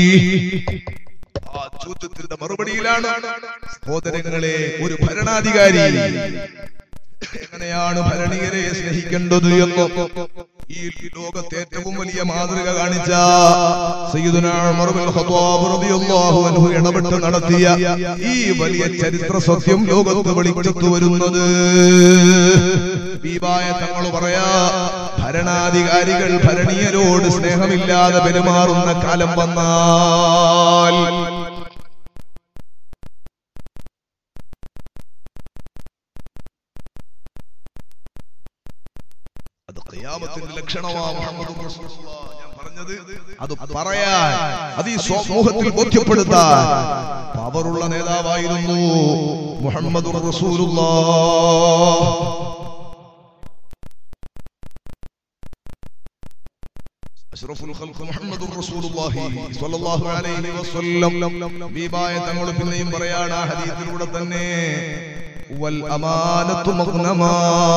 ആ ചോദ്യത്തിന്റെ മറുപടിയിലാണ് സഹോദരങ്ങളെ ഒരു ഭരണാധികാരി എങ്ങനെയാണ് ഭരണീയരെ സ്നേഹിക്കേണ്ടത് എന്ന് ഈ ലോകത്തെ ഏറ്റവും വലിയ മാതൃക കാണിച്ച സയ്യിദുനാ ഉമർ ഇബ്നുൽ ഖത്താബ് റളിയല്ലാഹു അൻഹു ഇടപെട്ട് നടത്തിയ ഈ വലിയ ചരിത്ര സത്യം ലോകത്ത് വെളിച്ചത്തു വരുന്നത് ബീബായ തങ്ങൾ പറയാ, ഭരണാധികാരികൾ ഭരണീയരോട് സ്നേഹമില്ലാതെ പെരുമാറുന്ന കാലം വന്നാൽ ഖിയാമത്തിന്റെ ലക്ഷണമാ മുഹമ്മദ് റസൂലുള്ളാഹ്. ഞാൻ പറഞ്ഞത് അത് പറയാൻ, അത് ഈ സമൂഹത്തിൽ ബോധ്യപ്പെടുത്താൻ പവറുള്ള നേതാവായിരുന്നു മുഹമ്മദ് റസൂലുള്ളാഹ്. അഷ്റഫുൽ ഖൽഖ് മുഹമ്മദ് റസൂലുള്ളാഹി സ്വല്ലല്ലാഹു അലൈഹി വസല്ലം ബീബായ തങ്ങൾ പിന്നെയും പറയാണ് ആ ഹദീസിലൂടെ തന്നെ, വൽ അമാനത്തു മഗ്നമാ,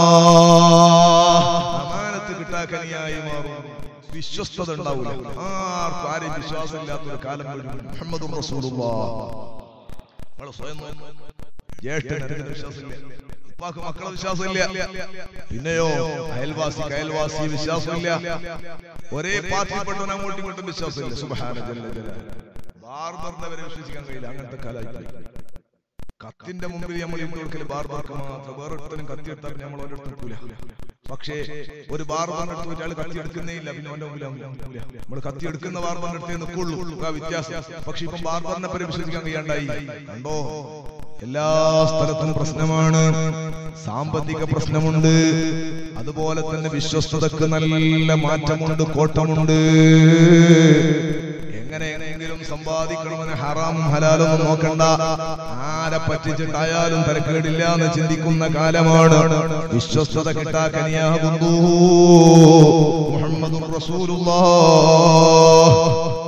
അമാനത്ത് കിട്ടാക്കനിയായി മാറും, വിശ്വസ്തത ഉണ്ടാവില്ല. ആർക്കും ആരെയും വിശ്വാസമില്ലാത്ത ഒരു കാലം വരും. മുഹമ്മദ് റസൂലുള്ളാഹ് സ്വയം ജ്യേഷ്ഠന് വിശ്വാസമില്ല, ഉപ്പാക്ക് മക്കളെ വിശ്വാസമില്ല, പിന്നെയോ അയൽവാസി വിശ്വാസമില്ല, ഒരേ പാർട്ടിപ്പെട്ടവൻ അങ്ങോട്ടും ഇങ്ങോട്ടും വിശ്വാസമില്ല. സുബ്ഹാനല്ലാഹ്. ബാർബറിനെ വരെ വിശ്വസിക്കാൻ കഴിയില്ല. അങ്ങനത്തെ കാലമായി. കത്തിന്റെ മുമ്പിൽ നമ്മൾ ഇവിടെയൊക്കെ ബാർബർക്ക് മാത്രം, വേറൊരുത്തനും കത്തിയെടുത്താൽ നമ്മൾ ഒരിടത്തും. പക്ഷേ ഒരു ബാർബറിന്റെ അടുത്ത് ഒരാൾ കത്തി എടുക്കുന്നേ ഇല്ല, പിന്നെ അവന്റെ മുമ്പിൽ നമ്മൾ കത്തി എടുക്കുന്ന ബാർബറിന്റെ അടുത്തേ നിൽക്കുള്ളൂ. വ്യത്യാസം. പക്ഷെ ഇപ്പം ബാർബറിനെ പറ്റി വിശ്വസിക്കാൻ കഴിയാണ്ടായി. കണ്ടോ, എല്ലാ സ്ഥലത്തും പ്രശ്നമാണ്. സാമ്പത്തിക പ്രശ്നമുണ്ട്, അതുപോലെ തന്നെ വിശ്വസ്തതക്ക് നല്ല മാറ്റമുണ്ട്, കോട്ടമുണ്ട്. എങ്ങനെയെങ്കിലും സമ്പാദിക്കണമെന്ന് ഹറാമും ഹലാലും നോക്കണ്ട, ആരെ പറ്റിച്ചിട്ടായാലും തരക്കേടില്ല എന്ന് ചിന്തിക്കുന്ന കാലമാണ്. വിശ്വസ്തത കിട്ടാക്കനിയാകുന്നു മുഹമ്മദുർ റസൂലുള്ളാഹ്.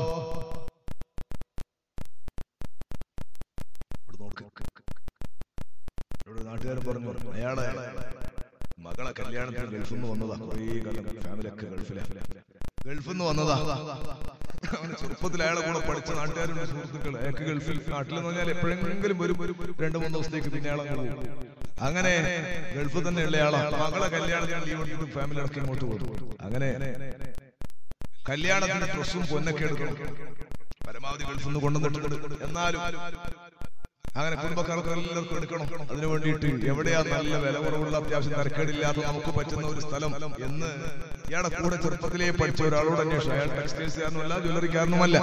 നാട്ടുകാരൻ പറഞ്ഞു, അയാളെ മകളെ കല്യാണത്തിന് ഗൾഫിൽ നിന്ന് വന്നതാ. കുറേ കാലം ഫാമിലിയൊക്കെ ഗൾഫിൽ നിന്ന് വന്നതാ. അവന് ചെറുപ്പത്തിൽ അയാളെ കൂടെ പഠിച്ച നാട്ടുകാരുണ്ട്, സുഹൃത്തുക്കൾ. അയാൾക്ക് ഗൾഫിൽ, നാട്ടിലെന്ന് പറഞ്ഞാൽ എപ്പോഴെങ്കിലും ഒരു 2-3 ദിവസത്തേക്ക്, പിന്നെ അയാളെ പോകും. അങ്ങനെ ഗൾഫിൽ തന്നെ ഉള്ള ആളാ. മകളെ കല്യാണത്തിന് ലീവ് എടുത്തിട്ട് ഫാമിലി ഇറക്കി ഇങ്ങോട്ട് പോകും. അങ്ങനെ കല്യാണത്തിന്റെ ഡ്രസ്സും പൊന്നൊക്കെ എടുക്കണം, പരമാവധി ഗൾഫിൽ നിന്ന് കൊണ്ടുവന്നിട്ടുണ്ട്. എന്നാലും അങ്ങനെ കുടുംബക്കാർക്ക് എല്ലാവർക്കും എടുക്കണം. അതിനു വേണ്ടിയിട്ട് എവിടെയാ നല്ല വില കുറവുള്ള, അത്യാവശ്യം തരക്കേടില്ലാത്ത, നമുക്ക് പറ്റുന്ന ഒരു സ്ഥലം എന്ന് ഇയാളെ കൂടെ ചെറുപ്പത്തിലേ പഠിച്ച ഒരാളോട് അന്വേഷിച്ചു. അയാൾ ടെക്സ്റ്റൈൽസുകാരനുമല്ല, ജ്വല്ലറിക്കാരനുമല്ല.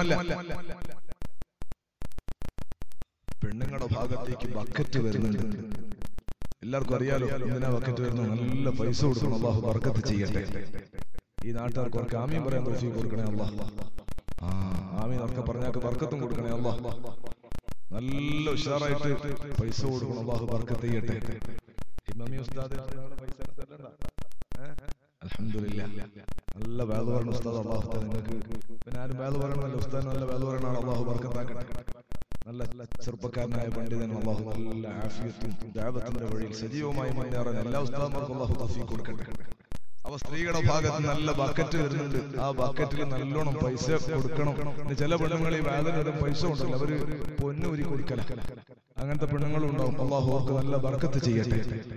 പെണ്ണുങ്ങളുടെ ഭാഗത്തേക്ക് ബക്കറ്റ് വരുന്നുണ്ട്. എല്ലാവർക്കും അറിയാലോ എന്തിനാ ബക്കറ്റ് വരുന്നത്. നല്ല പൈസ കൊടുക്കണം, അല്ലാഹു ബർക്കത്ത് ചെയ്യട്ടെ. ഈ നാട്ടുകാർക്ക് അവർക്ക് ആമീൻ പറയാൻ തൗഫീഖ് കൊടുക്കണേ അല്ലാഹ്. ആമീൻ അവർക്ക് പറഞ്ഞാൽ ബർക്കത്തും കൊടുക്കണേ അല്ലാഹ്. നല്ല ഉഷാറായിട്ട് പൈസ കൊടുക്കണം, അല്ലാഹു ബർക്കത്ത് ചെയ്യട്ടെ. ഇമാമി ഉസ്താദ് അൽഹംദുലില്ലാഹ് നല്ല വേദ പറഞ്ഞ ഉസ്താദ്. അല്ലാഹു തആല നിങ്ങൾക്ക്, പിന്നെ ആരും വേദ പറയണമല്ല, ഉസ്താദ് നല്ല വേദ പറയണാണ്. അല്ലാഹു ബർക്കത്താക്കട്ടെ. നല്ല ചെറുപ്പക്കാരനായ പണ്ഡിതൻ, അല്ലാഹു നല്ല ആഫിയത്തും ദഅവത്തിന്റെ വഴിയിൽ സജീവമായി മുന്നേറാൻ എല്ലാ ഉസ്താദുമാർക്കും അല്ലാഹു തൗഫീഖ് കൊടുക്കട്ടെ. അവ സ്ത്രീകളുടെ ഭാഗത്ത് നല്ല ബക്കറ്റ് വരുന്നുണ്ട്. ആ ബക്കറ്റിൽ നല്ലോണം പൈസ കൊടുക്കണം. ചില പെണ്ണുങ്ങൾ ഈ വേദനയുടെ പൈസ ഉണ്ടല്ലോ, അവര് പൊന്നൂരി കൊടുക്കല. അങ്ങനത്തെ പെണ്ണുങ്ങളും ഉണ്ടാവും. അല്ലാഹു അവർക്ക് നല്ല ബർക്കത്ത് ചെയ്യട്ടെ.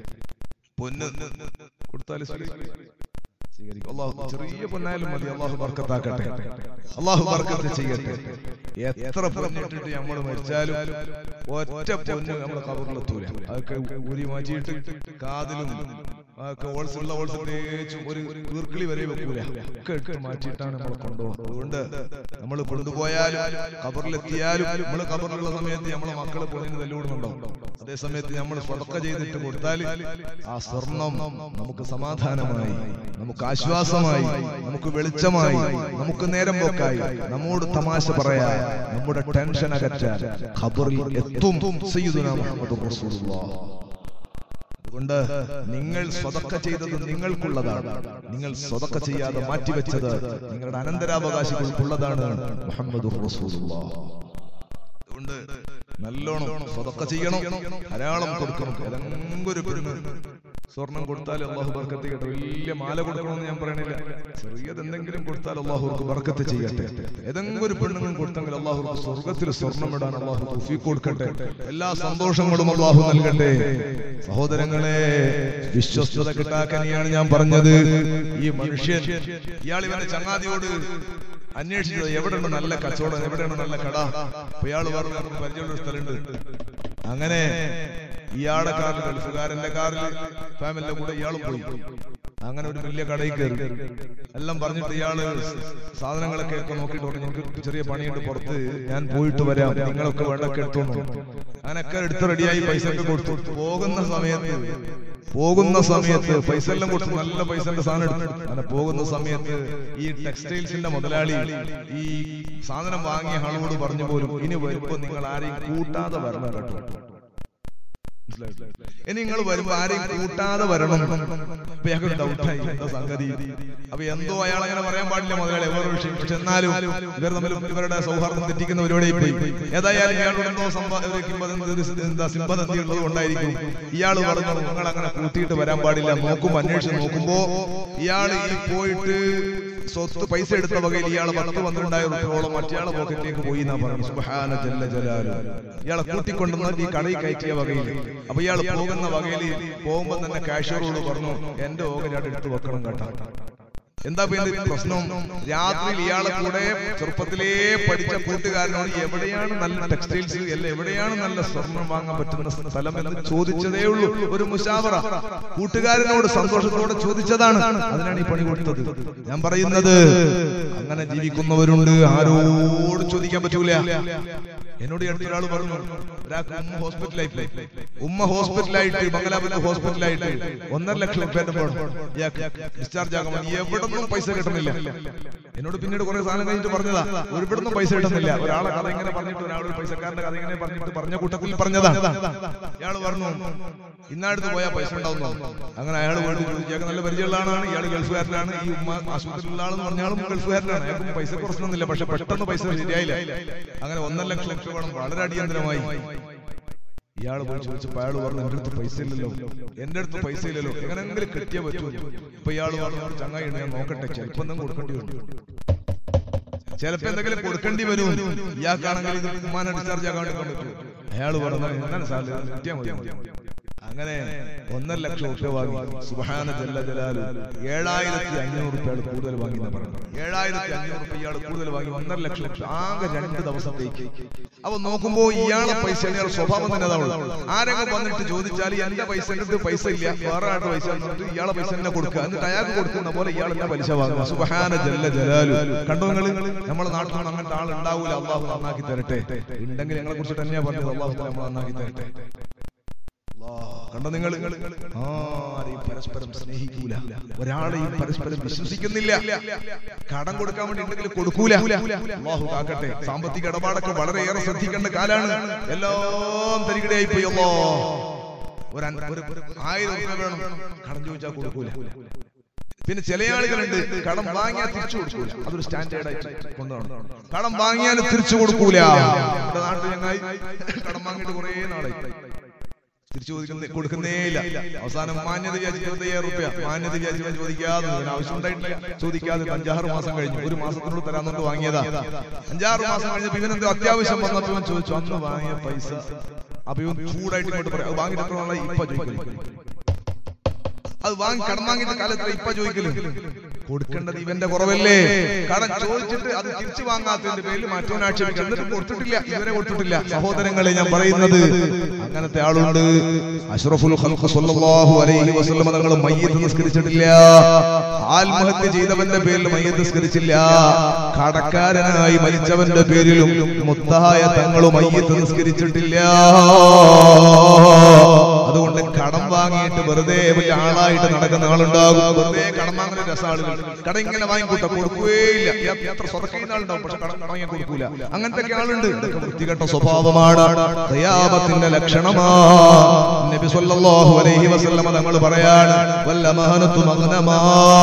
പൊന്ന് കൊടുത്താൽ സ്വീകരിക്കും. അല്ലാഹു ചെറിയ പൊന്നായാലും മതി, അല്ലാഹു ബർക്കത്താക്കട്ടെ. അല്ലാഹു ബർക്കത്ത് ചെയ്യട്ടെ. എത്ര പൊന്നിട്ടിട്ട് നമ്മൾ മരിച്ചാലും ഒറ്റ പൊന്ന് നമ്മളെ ഖബറിലെത്തൂല. അതൊക്കെ ഊരി മാറ്റിയിട്ട് കാതിലും ഹോൾസുള്ള ഹോൾസ് തേച്ച് ഒരു ഈർക്കിളി വരെ വെക്കൂല. ഒക്കെ എടുത്ത് മാറ്റിയിട്ടാണ് നമ്മളെ കൊണ്ടുപോകുന്നത്. അതുകൊണ്ട് നമ്മൾ കൊണ്ടുപോയാലും ഖബറിലെത്തിയാലും, നമ്മൾ ഖബറിലുള്ള സമയത്ത് നമ്മളെ മക്കളെ പൊന്നിന് തല്ലുകൊടുന്നുണ്ടാവും. അതേ സമയത്ത് നമ്മൾ സ്വതക്ക ചെയ്തിട്ട് കൊടുത്താൽ ആ സ്വർണം നമുക്ക് സമാധാനമായി, നമുക്ക് ആശ്വാസമായി, നമുക്ക് വെളിച്ചമായി, നമുക്ക് നേരം പോക്കായി, നമ്മോട് തമാശ പറയാൻ, നമ്മുടെ ടെൻഷൻ അകറ്റാൻ ഖബറിൽ എത്തും സയ്യിദുനാ മുഹമ്മദ് റസൂലുള്ളാഹ്. അതുകൊണ്ട് നിങ്ങൾ സ്വതക്ക ചെയ്തത് നിങ്ങൾക്കുള്ളതാണ്. നിങ്ങൾ സ്വതക്ക ചെയ്യാതെ മാറ്റിവെച്ചത് നിങ്ങളുടെ അനന്തരാവകാശികൾക്കുള്ളതാണ്. മുഹമ്മദുർ റസൂലുള്ളാഹ്. അതുകൊണ്ട് നല്ലോണം സ്വതക്ക ചെയ്യണം, ധാരാളം കൊടുക്കണം. ഏതെങ്കിലും ഒരു പെണ്ണ് സ്വർണം കൊടുത്താൽ അല്ലാഹു ബർക്കത്ത് ചെയ്യട്ടെ. വലിയ മാല കൊടുക്കണമെന്ന് ഞാൻ പറയണില്ല, ചെറിയത് എന്തെങ്കിലും കൊടുത്താൽ അല്ലാഹു ബർക്കത്ത് ചെയ്യട്ടെ. ഏതെങ്കിലും ഒരു പെണ്ണുങ്ങളും കൊടുത്തെങ്കിൽ അല്ലാഹു സ്വർഗത്തിൽ സ്വർണം ഇടാൻ അല്ലാഹു തൗഫീഖ് കൊടുക്കട്ടെ. എല്ലാ സന്തോഷങ്ങളും അല്ലാഹു നൽകട്ടെ. സഹോദരങ്ങളെ, വിശ്വസ്തത കിട്ടാക്കനിയാണ് ഞാൻ പറഞ്ഞത്. ഈ മനുഷ്യൻ, ഇയാൾ ഇവന്റെ ചങ്ങാതിയോട് അന്വേഷിച്ചത് എവിടെയാണ് നല്ല കച്ചവടം, എവിടെയാണ് നല്ല കട. അപ്പൊ ഇയാൾ പറഞ്ഞു നമുക്ക് പരിചയമുള്ള സ്ഥലമുണ്ട്. അങ്ങനെ ഇയാളുടെ കാറിൽ, ഗൾഫുകാരന്റെ കാറിൽ ഫാമിലിയുടെ കൂടെ ഇയാളും പോയി. അങ്ങനെ ഒരു വലിയ കടയിൽ കയറി എല്ലാം പറഞ്ഞിട്ട് ഇയാള് സാധനങ്ങളൊക്കെ ഒക്കെ നോക്കിയിട്ട് പറഞ്ഞു, ഞങ്ങൾക്ക് ചെറിയ പണിയുണ്ട് പുറത്ത്, ഞാൻ പോയിട്ട് വരാം, നിങ്ങളൊക്കെ വേണ്ടൊക്കെ എടുത്തോന്നു. അങ്ങനെയൊക്കെ എടുത്ത് റെഡിയായി പൈസ ഒക്കെ കൊടുത്തു. പോകുന്ന സമയത്ത് പോകുന്ന സമയത്ത് പൈസ എല്ലാം കൊടുത്ത് നല്ല പൈസന്റെ സാധനം എടുത്തു. അങ്ങനെ പോകുന്ന സമയത്ത് ഈ ടെക്സ്റ്റൈൽസിന്റെ മുതലാളി ഈ സാധനം വാങ്ങിയ ആളോട് പറഞ്ഞു പോലും, ഇനി വരുമ്പോ നിങ്ങൾ ആരെയും കൂട്ടാതെ വരണം കേട്ടോ, ഇനി നിങ്ങൾ വരുമ്പോ ആരെയും കൂട്ടാതെ വരണം. അപ്പൊ ഞങ്ങൾക്ക് ഡൗട്ടായി എന്താ സംഗതി. അപ്പൊ എന്തോ അയാൾ അങ്ങനെ പറയാൻ പാടില്ല മുതലാളി, വേറെ വിഷയം. പക്ഷെ എന്നാലും ഇവർ തമ്മിൽ ഇവരുടെ സൗഹാർദ്ദം തെറ്റിക്കുന്ന പരിപാടി പോയി. ഏതായാലും ഇയാളോട് എന്തോ സിംബന്ധി ഉള്ളത് കൊണ്ടായിരിക്കും ഇയാൾ പറഞ്ഞു നിങ്ങൾ അങ്ങനെ കൂട്ടിയിട്ട് വരാൻ പാടില്ല. നോക്കുമ്പോ അന്വേഷിച്ച് നോക്കുമ്പോ ഇയാൾ ഈ പോയിട്ട് സ്വത്ത് പൈസ എടുത്ത വകയിൽ ഇയാളെ 10-12,000 രൂപയോളം മറ്റേയാളെ പോക്കറ്റിലേക്ക് പോയി എന്നാ പറഞ്ഞു. സുബ്ഹാന ജല്ല ജലാലു. ഇയാളെ കൂട്ടിക്കൊണ്ടുവന്ന ഈ കടയിൽ കയറ്റിയ വകയിൽ. അപ്പൊ ഇയാൾ പോകുന്ന വകയിൽ പോകുമ്പോ തന്നെ കാഷ്യറോട് പറഞ്ഞു, എന്റെ ഓഹരിയായിട്ട് എടുത്തു വെക്കണം കേട്ടോ. എന്താ പ്രശ്നം? രാത്രിയിൽ ഇയാളെ കൂടെ ചെറുപ്പത്തിലേ പഠിച്ച കൂട്ടുകാരനോട് എവിടെയാണ് നല്ല ടെക്സ്റ്റൈൽസ് അല്ല എവിടെയാണ് നല്ല സ്വർണം വാങ്ങാൻ പറ്റുന്ന സ്ഥലം എന്ന് ചോദിച്ചതേ ഉള്ളൂ. ഒരു മുശാവറ കൂട്ടുകാരനോട് സന്തോഷത്തോടെ ചോദിച്ചതാണ്. അതിനാണ് ഈ പണി കൊടുത്തത്. ഞാൻ പറയുന്നത് അങ്ങനെ ജീവിക്കുന്നവരുണ്ട്, ആരോട് ചോദിക്കാൻ പറ്റൂല. എന്നോട് അടുത്തൊരാൾ പറഞ്ഞു, ഒരാൾക്ക് ഉമ്മ ഹോസ്പിറ്റലായിട്ട് ബംഗലാപുരത്ത് ഹോസ്പിറ്റലായിട്ട് 1.5 ലക്ഷം രൂപ ഡിസ്ചാർജ് ആകാൻ എവിടുന്നും പൈസ കിട്ടുന്നില്ല. എന്നോട് പിന്നീട് കുറെ സാധനം കഴിഞ്ഞിട്ട് പറഞ്ഞതാ, ഒരിടത്തും പൈസ കിട്ടുന്നില്ല. ഒരാളെ കഥ ഇങ്ങനെ പറഞ്ഞിട്ട് ഒരാളൊരു പൈസക്കാരന്റെ കഥ ഇങ്ങനെ പറഞ്ഞിട്ട് പറഞ്ഞ കൂട്ടത്തിൽ പറഞ്ഞതാണ്. ഇയാൾ പറഞ്ഞു ഇന്നടുത്ത് പോയാൽ പൈസ ഉണ്ടാവുന്നു. അങ്ങനെ അയാൾ വേണ്ടി ചോദിച്ചാൽ നല്ല പരിചയമുള്ള ആളാണ്, ഇയാൾ ഗൾഫുകാരനാണ്. ഈ ഉമ്മ ആശുപത്രിയിലുള്ള ആളെന്ന് പറഞ്ഞാലും ഗൾഫുകാരനാണ്. അയാൾക്കും പൈസ പ്രശ്നമൊന്നുമില്ല. പക്ഷെ പെട്ടെന്ന് പൈസ ശരിയായില്ല. അങ്ങനെ 1.5 ലക്ഷം വേണം, വളരെ അടിയന്തരമായി. ഇയാൾ പോയി ചോദിച്ചപ്പോ അയാൾ പറഞ്ഞു എന്റെ അടുത്ത് പൈസ ഇല്ലല്ലോ, എന്റെ അടുത്ത് പൈസ ഇല്ലല്ലോ, എങ്ങനെങ്കിലും കിട്ടിയേ പറ്റൂ. ഇപ്പൊ ഇയാൾ പറഞ്ഞു ചങ്ങായി ഞാൻ നോക്കട്ടെ, ചിലപ്പോ എന്തെങ്കിലും കൊടുക്കേണ്ടി വരും, ചിലപ്പോ എന്തെങ്കിലും കൊടുക്കേണ്ടി വരും. ഇയാൾക്കാണെങ്കിൽ ഇത് ഉമ്മാനെ ഡിസ്ചാർജ് ആകാണ്ട് പറ്റും. അയാൾ പറഞ്ഞു എന്താണ് സാധ്യത, കിട്ടിയാൽ മതി. അങ്ങനെ 1.5 ലക്ഷം രൂപ വാങ്ങി. സുബ്ഹാന ജല്ല ജലാലു. 7,500 രൂപ കൂടുതൽ വാങ്ങി എന്നാ പറഞ്ഞു. 7,500 രൂപ ഇയാൾ കൂടുതൽ വാങ്ങി. 1.5 ലക്ഷം ആകെ 2 ദിവസത്തേക്ക്. അപ്പൊ നോക്കുമ്പോ ഇയാളെ പൈസ സ്വഭാവം തന്നെ അതാണ്. ആരെങ്കിലും വന്നിട്ട് ചോദിച്ചാൽ എന്റെ പൈസ എടുത്ത് പൈസ ഇല്ല, വേറെ ആളുടെ പൈസ എന്നിട്ട് ഇയാളെ പൈസ തന്നെ കൊടുക്കുക, എന്നിട്ട് അയാൾക്ക് കൊടുക്കുന്ന പോലെ ഇയാൾ എന്നെ പലിശ വാങ്ങുക. സുബ്ഹാന ജല്ല ജലാലു. കണ്ടോ നിങ്ങൾ, നമ്മുടെ നാട്ടിലാണ് അങ്ങനത്തെ ആൾ ഉണ്ടാവൂല. അള്ളാഹു നന്നാക്കി തരട്ടെ. ഉണ്ടെങ്കിൽ ഞങ്ങളെ കുറിച്ച് തന്നെയാ പറഞ്ഞത്, അള്ളാഹു നമ്മൾ നന്നാക്കി തരട്ടെ. കണ്ടോ നിങ്ങൾ, ആരെയും പരസ്പരം സ്നേഹിക്കൂല, ഒരാളെയും പരസ്പരം വിശ്വസിക്കുന്നില്ല. കടം കൊടുക്കാൻ വേണ്ടി ഉണ്ടെങ്കിൽ കൊടുക്കൂല. അല്ലാഹു കാക്കട്ടെ. സാമ്പത്തിക ഇടപാടൊക്കെ വളരെയേറെ ശ്രദ്ധിക്കേണ്ട കാലാണ്. എല്ലാം തരികിടയായി പോയി. ഒരു 1000 രൂപ വേണം, കടം ചോദിച്ചാൽ കൊടുക്കൂല. പിന്നെ ചില ആളുകളുണ്ട് കടം വാങ്ങിയാൽ തിരിച്ചു കൊടുക്കൂല. അതൊരു സ്റ്റാൻഡേർഡ് ആയിട്ട് കൊണ്ടാണ്. കടം വാങ്ങിയാൽ തിരിച്ചു കൊടുക്കൂല. നമ്മുടെ നാട്ടിൽ ഞങ്ങൾ കടം വാങ്ങിയിട്ട് കുറെ നാളായി തിരിച്ചു കൊടുക്കുന്നേ ഇല്ല. അവസാനം മാന്യത വിചാരിച്ച് 20,000 രൂപ മാന്യത വിചാരിച്ച് ചോദിക്കാതെ, ആവശ്യം ഉണ്ടായിട്ടില്ല, ചോദിക്കാതെ 5-6 മാസം കഴിഞ്ഞു. 1 മാസത്തിനോട് തരാന്നുകൊണ്ട് വാങ്ങിയതാ. 5-6 മാസം കഴിഞ്ഞപ്പോ ഇവനെന്തോ അത്യാവശ്യം വന്നപ്പോ ഇവൻ ചോദിച്ചു അന്ന് വാങ്ങിയ പൈസ. അപ്പൊ ഇവൻ ചൂടായിട്ട് ഇങ്ങോട്ട് പറയാം, അത് വാങ്ങിയിട്ട് എത്ര നാളായി? ഇപ്പൊ ചോദിക്കല്. അത് വാങ്ങി കടം വാങ്ങിയിട്ട് കാലത്ത് ഇപ്പൊ ചോദിക്കല്. കൊടുക്കേണ്ടത് ഇവന്റെ കുറവല്ലേ? കടം ചോദിച്ചിട്ട് അത് തിരിച്ചു വാങ്ങാത്തതിന്റെ പേരിൽ മറ്റവൻ ആക്ഷേപിക്കണം. എന്നിട്ട് കൊടുത്തിട്ടില്ല, ഇവരെ കൊടുത്തിട്ടില്ല. സഹോദരങ്ങളെ, ഞാൻ പറയുന്നത് അങ്ങനത്തെ ആളുണ്ട്. അഷ്റഫുൽ ഖൽഖ് സ്വല്ലല്ലാഹു അലൈഹി വസല്ലം തങ്ങൾ മയ്യിത്ത് നിസ്കരിച്ചിട്ടില്ല. ആത്മഹത്യ ചെയ്തവന്റെ പേരിൽ മയ്യിത്ത് നിസ്കരിച്ചില്ല. കടക്കാരനായി മരിച്ചവന്റെ പേരിലും മുത്തായ തങ്ങൾ മയ്യിത്ത് നിസ്കരിച്ചിട്ടില്ല. അതുകൊണ്ട് കടം വാങ്ങിയിട്ട് വെറുതെ വലിയ ആളായിട്ട് നടക്കുന്ന ആളുണ്ടാകും. വെറുതെ കടം വാങ്ങുന്ന രസാളുകൾ കട ഇങ്ങനെ വാങ്ങിക്കൂട്ട കൊടുക്കുകയില്ല. എത്ര സ്വതക്കുന്ന ആളുണ്ടാവും, പക്ഷെ കടം വാങ്ങിയാൽ കൊടുക്കൂല. അങ്ങനത്തെ ആളുണ്ട്. ഇതൊക്കെ വൃത്തികെട്ട സ്വഭാവമാണ്, ഖിയാമത്തിന്റെ ലക്ഷണമാണ്. നബി സല്ലല്ലാഹു അലൈഹി വസല്ലം തങ്ങൾ പറയാണ്, വല്ല മഹനത്തു മഗ്നമാ,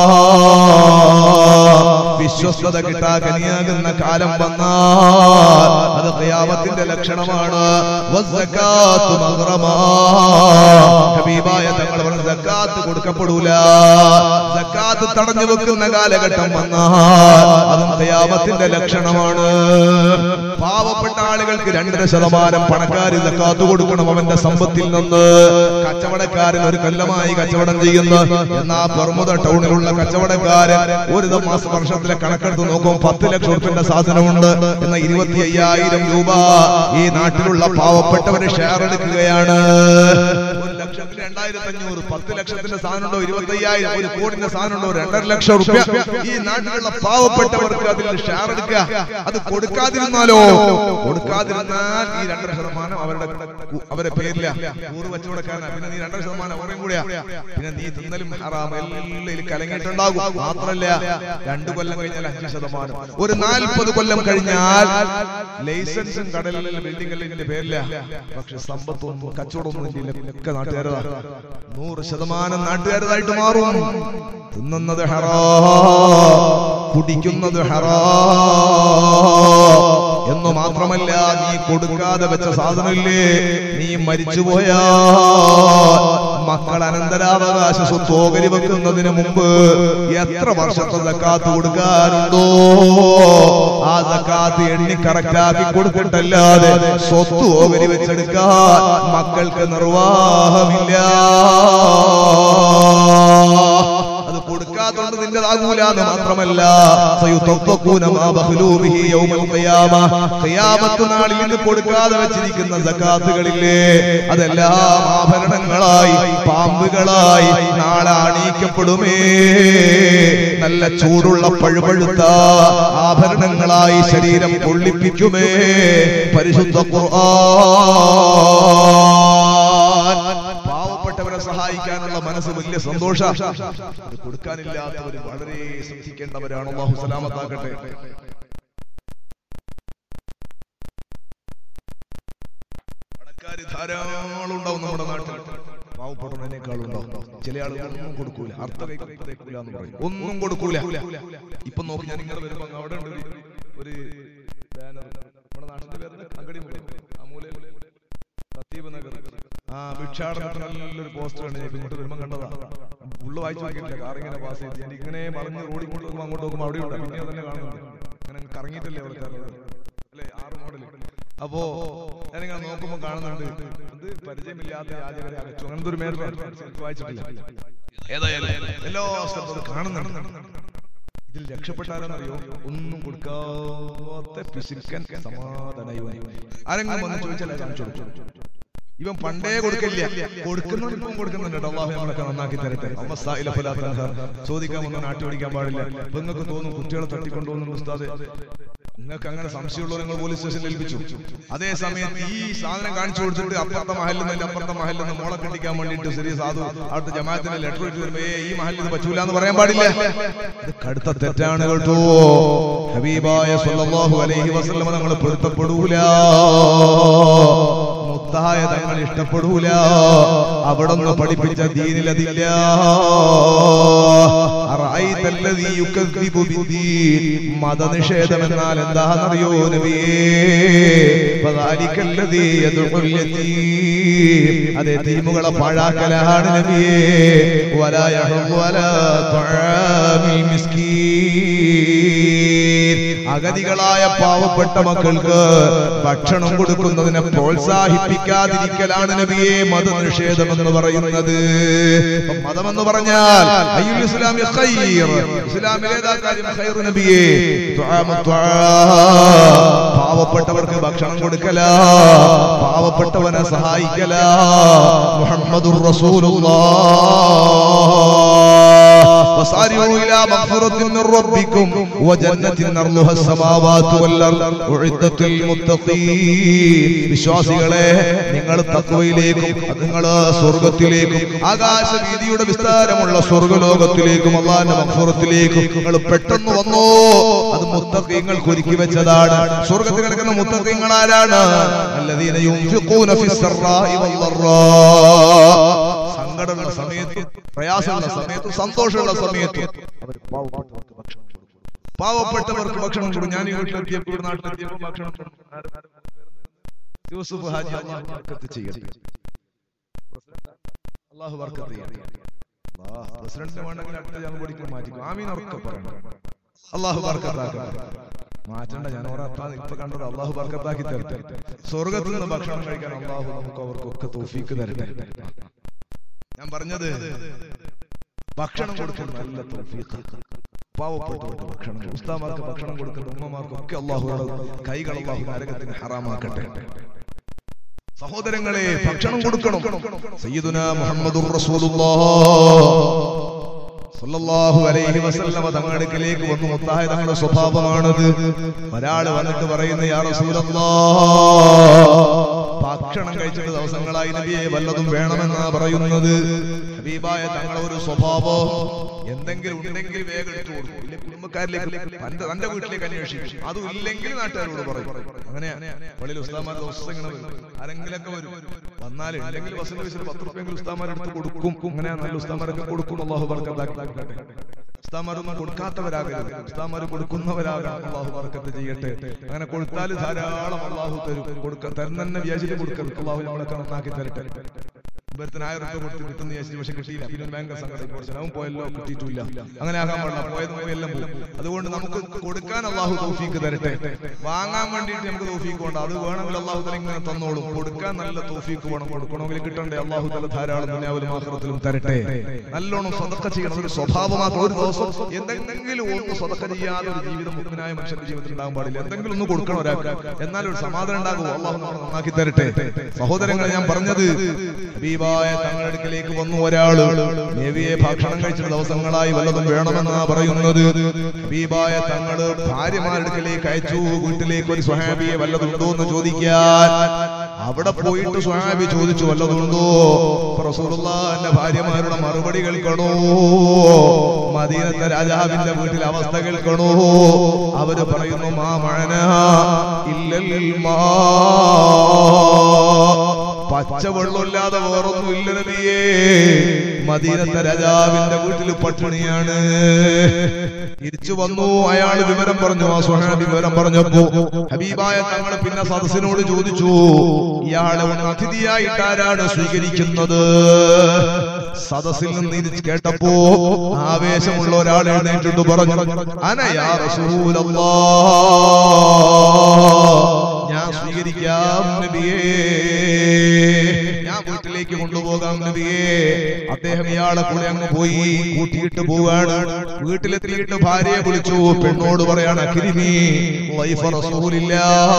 വിശ്വസ്തത കിട്ടാ കനിയാകുന്ന കാലം വന്നാൽ അത് ഖിയാമത്തിന്റെ ലക്ഷണമാണ്. വസ്സകാത്തു മഗ്റമാ, ഹബീബായ തങ്ങൾ പറഞ്ഞു സക്കാത്ത് കൊടുക്കപ്പെടൂല. സക്കാത്ത് തടഞ്ഞു വെക്കുന്ന കാലഘട്ടം വന്നാൽ അതും ഖിയാമത്തിന്റെ ലക്ഷണമാണ്. പാവപ്പെട്ട ആളുകൾക്ക് 2.5% പണക്കാർ സക്കാത്ത് കൊടുക്കണം അവന്റെ സമ്പത്തിൽ നിന്ന്. കച്ചവടക്കാരൻ ഒരു കൊല്ലമായി കച്ചവടം ചെയ്യുന്നു. എന്നാ ബർമുദ ടൗണിലുള്ള കച്ചവടക്കാരൻ ഒരു വർഷത്തിലെ കണക്കെടുത്ത് നോക്കും 10 ലക്ഷം രൂപയുടെ സാധനമുണ്ട്. എന്ന 25,000 രൂപ ഈ നാട്ടിലുള്ള പാവപ്പെട്ടവര് ഷെയർ എടുക്കുകയാണ്. ലക്ഷത്തിന് 2500, 10 ലക്ഷത്തിന്റെ സാധനമുണ്ടോ, 25,000, 1 കോടിന്റെ സാധനമുണ്ടോ, 2.5 ലക്ഷം രൂപ ഈ നാട്ടിലുള്ള പാവപ്പെട്ടവർക്ക് അതിൽ ഷെയർ എടുക്കുക. അത് കൊടുക്കാതിരുന്നാലോ, കൊടുക്കാതിരുന്നാൽ ഈ 2% അവരുടെ പേരില്ല, കൂറ് വെച്ചുകൊടുക്കാനാ. പിന്നെ നീ 2% അവരെയും കൂടെയാ, പിന്നെ നീ തിന്നലും ഹറാം എല്ലാം കലങ്ങിയിട്ടുണ്ടാകും. മാത്രല്ല 2 കൊല്ലം കഴിഞ്ഞാൽ 5%, ഒരു 40 കൊല്ലം കഴിഞ്ഞാൽ ലൈസൻസും കടലിലെ ബിൽഡിംഗ് ഇതിന്റെ പേരില്ല. പക്ഷെ സമ്പത്തൊന്നും കച്ചവടമൊന്നും ഒക്കെ നാട്ടുകാരതാ. 100% നാട്ടുകാരതായിട്ട് മാറും. തിന്നുന്നത് ഹറാം, കുടിക്കുന്നത് ഹറാം എന്ന് മാത്രമല്ല, നീ കൊടുക്കാതെ വെച്ച സാധനമില്ലേ, നീ മരിച്ചുപോയാൽ മക്കൾ അനന്തരാവകാശ സ്വത്ത് ഓഹരി വെക്കുന്നതിന് മുമ്പ് എത്ര വർഷത്തെ സക്കാത്ത് കൊടുക്കാനുണ്ടോ ആ സക്കാത്ത് എണ്ണി കറക്റ്റാക്കി കൊടുത്തിട്ടല്ലാതെ സ്വത്ത് ഓഹരി വെച്ചെടുക്കാൻ മക്കൾക്ക് നിർവാഹമില്ല. അത് കൊടുക്കാത്തതുകൊണ്ട് നിന്റേതാകൂല എന്ന് മാത്രമല്ല, ഖിയാമത്ത് നാളിൽ നിന്ന് കൊടുക്കാതെ വെച്ചിരിക്കുന്ന സക്കാത്തുകളില്ലേ, അതെല്ലാം ആഭരണങ്ങളായി, പാമ്പുകളായി നാളെ അണിയിക്കപ്പെടുമേ. നല്ല ചൂടുള്ള പഴുപഴുത്ത ആഭരണങ്ങളായി ശരീരം പൊള്ളിപ്പിക്കുമേ. പരിശുദ്ധ ഖുർആൻ പാവപ്പെട്ടവരെ സഹായിക്കാനുള്ള മനസ്സ് വലിയ സന്തോഷം. കൊടുക്കാനില്ലാത്തവർ വളരെ ശ്രദ്ധിക്കേണ്ടവരാണ്. അല്ലാഹു സലാമത്താക്കട്ടെ. പണക്കാര് ധാരാളം ഉണ്ടാവും നമ്മുടെ നാട്ടിൽ, പാവപ്പെട്ടവനേക്കാളുണ്ടാവും. ചില ആളുകൾ ഒന്നും കൊടുക്കൂല, അർത്ഥവൈക്കൂല എന്ന് പറയും, ഒന്നും കൊടുക്കൂല. ഇപ്പൊ നോക്കി, ഞാൻ ഇങ്ങനെ വരുമ്പോ അവിടെ ഉണ്ട് ഒരു ബാനർ, നമ്മുടെ നാട്ടിന്റെ പേര് അങ്കടി മുഖം, ആ മൂലയിൽ സത്തീപ് നഗർ, ആ ഭിക്ഷാടനത്തിന് നല്ലൊരു പോസ്റ്റർ ആണ്. ഇങ്ങോട്ട് വരുമ്പോ കണ്ടതാ, ഉള്ളു വായിച്ചു നോക്കിയിട്ടില്ല, കാറിങ്ങനെ പാസ് ചെയ്ത് ഞാൻ ഇങ്ങനെ പറഞ്ഞ് റോഡിൽ കൊണ്ട് നോക്കുമ്പോൾ അങ്ങോട്ട് നോക്കുമ്പോൾ അവിടെ ഉണ്ട്, പിന്നെ തന്നെ കാണുന്നുണ്ട്. അങ്ങനെ കറങ്ങിയിട്ടില്ലേ അവിടെ അല്ലെ, 6 മോഡൽ. അപ്പോ ഞാനിങ്ങനെ നോക്കുമ്പോ കാണുന്നുണ്ട്, അത് പരിചയമില്ലാത്ത യാചകരെ അകച്ചു, അങ്ങനത്തെ ഒരു മേൽ വായിച്ചിട്ടില്ല. ഏതായാലും എല്ലാ സ്ഥലത്തും കാണുന്നുണ്ട്. ഇതിൽ രക്ഷപ്പെട്ടാലെന്നറിയോ, ഒന്നും കൊടുക്കാത്ത പിശുക്കൻ സമാധാനയോ. ആരെങ്കിലും വന്ന് ചോദിച്ചാൽ കാണിച്ചു കൊടുക്കും. ഇവൻ പണ്ടേ കൊടുക്കില്ല, കൊടുക്കുന്നുണ്ട്, കൊടുക്കുന്നുണ്ട്. അല്ലാഹു നമ്മളൊക്കെ നന്നാക്കി തരട്ടെ. ചോദിക്കാൻ വന്ന് നാട്ടി ഓടിക്കാൻ പാടില്ല. ഇപ്പൊ നിങ്ങൾക്ക് തോന്നും കുട്ടികളെ തട്ടിക്കൊണ്ടുപോകുന്നു ഉസ്താദ്, നിങ്ങൾക്ക് അങ്ങനെ സംശയമുള്ളവർ നിങ്ങൾ പോലീസ് സ്റ്റേഷനിൽ ഏൽപ്പിച്ചു. അതേ സമയത്ത് ഈ സാധനം കാണിച്ചു കൊടുത്തിട്ട് അപ്പുറത്തെ മഹലിൽ അപ്പുറത്തെ മഹലിൽ മോളെ കെട്ടിക്കാൻ വേണ്ടിയിട്ട് ശരി സാധു അവിടുത്തെ ജമാഅത്തിന് ലെറ്റർ ഇട്ട് വരുമ്പോ ഈ മഹലിൽ പറ്റൂല എന്ന് പറയാൻ പാടില്ല. ഇത് കടുത്ത തെറ്റാണ് കേട്ടോ. ഹബീബായ സ്വല്ലല്ലാഹു അലൈഹി വസല്ലം നമ്മൾ പൊരുത്തപ്പെടൂല, മുത്തായ തങ്ങൾ ഇഷ്ടപ്പെടൂല, അവിടുന്ന് പഠിപ്പിച്ച ദീനിലതില്ല. മതനിഷേധം എന്നാൽ എന്താണെന്നറിയോ നബിയേ? അതെ, തീമുകളെ പാഴാക്കലാണ് നബിയേ. വലാ യഹുദ്ദു അലാ തുആമിൽ മിസ്കീൻ, അഗതികളായ പാവപ്പെട്ട മക്കൾക്ക് ഭക്ഷണം കൊടുക്കുന്നതിനെ പ്രോത്സാഹിപ്പിക്കാതിരിക്കലാണ് നബിയെ മതനിഷേധം എന്ന് പറയുന്നത്. മതമെന്ന് പറഞ്ഞാൽ അയ്യുൽ ഇസ്ലാമി ഖൈർ, ഇസ്ലാമിലേതാ കാര്യം ഖൈർ നബിയെ? പാവപ്പെട്ടവർക്ക് ഭക്ഷണം കൊടുക്കല, പാവപ്പെട്ടവനെ സഹായിക്കല. മുഹമ്മദുർ റസൂലുള്ളാഹ് വസാരിഉ ഇലാ മഗ്ഫിറത്തിൻ മിർ റബ്ബിക്കും വജന്നത്തിൻ അർളുഹാ അസ്സമാവാതു വൽ അർദ് ഉഇദ്ദത്തുൽ മുത്തഖീൻ. വിശ്വാസികളെ, നിങ്ങൾ തഖ്വയിലേക്കും നിങ്ങൾ സ്വർഗ്ഗത്തിലേക്കും ആകാശവീതിയുടെ വിസ്താരമുള്ള സ്വർഗ്ഗലോകത്തിലേക്കും അല്ലാഹുവിന്റെ മഗ്ഫിറത്തിലേക്കും നിങ്ങൾ പെട്ടെന്ന് വന്നോ. അത് മുത്തഖീങ്ങൾക്ക് ഒരുക്കി വെച്ചതാണ്. സ്വർഗ്ഗത്തിൽ കിടക്കുന്ന മുത്തഖീങ്ങൾ ആരാണ്? അല്ലദീന യുൻഫിഖൂന ഫിസ്സറാഇ വൽ ളറാ, സങ്കടമുള്ള സമയത്ത്, പ്രയാസമുള്ള സമയത്ത്, സന്തോഷമുള്ള സമയത്ത് അവർ പാവപ്പെട്ടവർക്ക് ഭക്ഷണം കൊടുക്കും. ഞാൻ ഈ വീട്ടിലെത്തിയപ്പോൾ, നാട്ടിലെത്തിയപ്പോൾ ഭക്ഷണം യൂസുഫ് ഹാജി അല്ലാഹു ബർക്കത്ത് ചെയ്യട്ടെ, അല്ലാഹു ബർക്കത്ത് ചെയ്യട്ടെ. പ്രസിഡന്റിന് വേണമെങ്കിൽ അടുത്ത ഞാൻ പഠിക്കും മാറ്റിക്കും. ആമീൻ ഉറക്കെ പറയണം. അല്ലാഹു ബർക്കത്താക്കട്ടെ. മാറ്റണ്ട, ഞാൻ ഓരത്താൻ ഇപ്പൊ കണ്ടത്. അല്ലാഹു ബർക്കത്താക്കി തരട്ടെ. സ്വർഗത്തിൽ നിന്ന് ഭക്ഷണം കഴിക്കാൻ അല്ലാഹു നമുക്ക് അവർക്കൊക്കെ തൗഫീക്ക് തരട്ടെ. ഞാൻ പറഞ്ഞത് ഭക്ഷണം കൊടുക്കാൻ നല്ല തൗഫീഖ്. പാവപ്പെട്ടവർക്ക് ഭക്ഷണം, ഉസ്താമാർക്ക് ഭക്ഷണം കൊടുക്കുന്ന ഉമ്മമാർക്കൊക്കെ അല്ലാഹുവിന്റെ കൈകൾ അല്ലാഹു നരകത്തിന് ഹറാമാക്കട്ടെ. സഹോദരങ്ങളെ, ഭക്ഷണം കൊടുക്കണം. സയ്യിദുനാ മുഹമ്മദുർ റസൂലുള്ളാഹ് സല്ലല്ലാഹു അലൈഹി വസല്ലമ തങ്ങളിലേക്ക് വന്നു. മുത്തായ തങ്ങളുടെ സ്വഭാവമാണത്. ഒരാൾ വന്നിട്ട് പറയുന്നു, യാ റസൂലല്ലാഹ്, ഭക്ഷണം കഴിച്ചിട്ട് ദിവസങ്ങളായി നബിയെ വല്ലതും വേണമെന്നാ പറയുന്നത്. ഹബീബായ തങ്ങളെ ഒരു സ്വഭാവം, എന്തെങ്കിലും ഉണ്ടെങ്കിൽ വേഗം എടുത്തു കൊടുക്കും. ഇല്ല കുടുംബക്കാരിലേക്ക് തന്റെ വീട്ടിലേക്ക് അന്വേഷിക്കും. അതും ഇല്ലെങ്കിൽ നാട്ടുകാരോട് പറയും. അങ്ങനെ പള്ളിയിൽ ഉസ്താദന്മാരുടെ ദിവസങ്ങൾ ആരെങ്കിലൊക്കെ വരും. വന്നാൽ ഇല്ലെങ്കിൽ ബസ്സിന്റെ വിഷയം 10 രൂപയെങ്കിലും ഉസ്താദന്മാരെടുത്ത് കൊടുക്കും. അങ്ങനെ നല്ല ഉസ്താദന്മാരൊക്കെ കൊടുക്കും. അല്ലാഹു ബർക്കത്താക്കട്ടെ. ഉസ്താദന്മാരൊന്നും കൊടുക്കാത്തവരാകരുത്, ഉസ്താദന്മാർ കൊടുക്കുന്നവരാകാം. അല്ലാഹു ബർക്കത്ത് ചെയ്യട്ടെ. അങ്ങനെ കൊടുത്താൽ ധാരാളം അല്ലാഹു തരും. തന്നെ വിചാരിച്ചിട്ട് കൊടുക്കരുത്. അല്ലാഹു നമ്മളൊക്കെ നന്നാക്കി തരട്ടെ. 1000 രൂപ കൊടുത്ത് കിട്ടുന്ന വിചാരിച്ചു, പക്ഷെ കിട്ടിയില്ല. പിന്നെ ബാങ്ക് സംഘടന അവൻ പോയല്ലോ, കിട്ടിയിട്ടില്ല. അങ്ങനെ ആകാൻ പാടില്ല. പോയത് എല്ലാം പോകും. അതുകൊണ്ട് നമുക്ക് കൊടുക്കാൻ അല്ലാഹു തൗഫീക്ക് തരട്ടെ. വാങ്ങാൻ വേണ്ടിയിട്ട് നമുക്ക് തൗഫീക്ക് വേണ്ട. അത് വേണമെങ്കിൽ അല്ലാഹു തആല ഇങ്ങനെ തന്നോളും. കൊടുക്കാൻ നല്ല തൗഫീക്ക് വേണം. കൊടുക്കണമെങ്കിൽ കിട്ടണ്ടേ. അല്ലാഹു തആല ധാരാളം ദുനിയാവിലും ആഖിറത്തിലും തരട്ടെ. നല്ലോണം സദഖ ചെയ്യണം. ഒരു സ്വഭാവമാത്ര. ഒരു ദിവസം എന്തെങ്കിലും ഒന്ന് സദഖ ചെയ്യാതെ ഒരു ജീവിതം മുഅ്മിനായ മനുഷ്യന്റെ ജീവിതത്തിൽ ഉണ്ടാകാൻ പാടില്ല. എന്തെങ്കിലും ഒന്ന് കൊടുക്കണം ഒരാൾക്ക്. എന്നാൽ ഒരു സമാധാനം ഉണ്ടാകും. അല്ലാഹു നമ്മളെ നന്നാക്കി തരട്ടെ. സഹോദരങ്ങളെ, ഞാൻ പറഞ്ഞത്, ഹബീബായ തങ്ങളുടെ അടുക്കലേക്ക് വന്നു ഒരാള്. നബിയെ ഭക്ഷണം കഴിച്ച ദിവസങ്ങളായി വല്ലതും വേണമെന്നാ പറയുന്നത്. ഹബീബായ തങ്ങള് ഭാര്യമാരുടെ അടുക്കലേക്ക് അയച്ചു. വീട്ടിലേക്ക് ഒരു സ്വഹാബിയെ വല്ലതുണ്ടോ എന്ന് ചോദിക്കാൻ. അവിടെ പോയിട്ട് സ്വഹാബി ചോദിച്ചു, വല്ലതുണ്ടോ? റസൂലുള്ളാഹിന്റെ ഭാര്യമാരുടെ മറുപടി കേൾക്കണോ? മദീനത്തെ രാജാവിന്റെ വീട്ടിലെ അവസ്ഥ കേൾക്കണോ? അവര് പറയുന്നു, മാ മഅനാ ഇല്ലൽ മാ, പച്ചവെള്ളമില്ലാതെ വേറൊന്നും ഇല്ല നബിയേ. മദീനത്തെ രാജാവിന്റെ വീട്ടിൽ പട്ടിണിയാണ്. തിരിച്ചു വന്നു. അയാൾ വിവരം പറഞ്ഞു. ആ സ്വഹാബി വിവരം പറഞ്ഞപ്പോ ഹബീബായ തങ്ങൾ പിന്നെ സദസ്സിനോട് ചോദിച്ചു, ഇയാളെ ഒന്ന് അതിഥിയായിട്ട് ആരാണ് സ്വീകരിക്കുന്നത്? സദസ്സിൽ നിന്ന് ഇത് കേട്ടപ്പോ ആവേശമുള്ള ഒരാൾ എഴുന്നേറ്റിട്ട് പറഞ്ഞു, അന യാ റസൂലല്ലാഹ്, ഞാൻ സ്വീകരിക്കാം നബിയേ, ഞാൻ വീട്ടിലേക്ക് കൊണ്ടുപോകാം നബിയേ. അദ്ദേഹം ഇയാളെ കൂടെ അങ്ങ് പോയി. കൂട്ടിയിട്ട് പോവാണ്. വീട്ടിലെത്തിയിട്ട് ഭാര്യയെ വിളിച്ചു. പെണ്ണോട് പറയാണ്, അക്രിമി വൈഫ റസൂലില്ലാഹ്,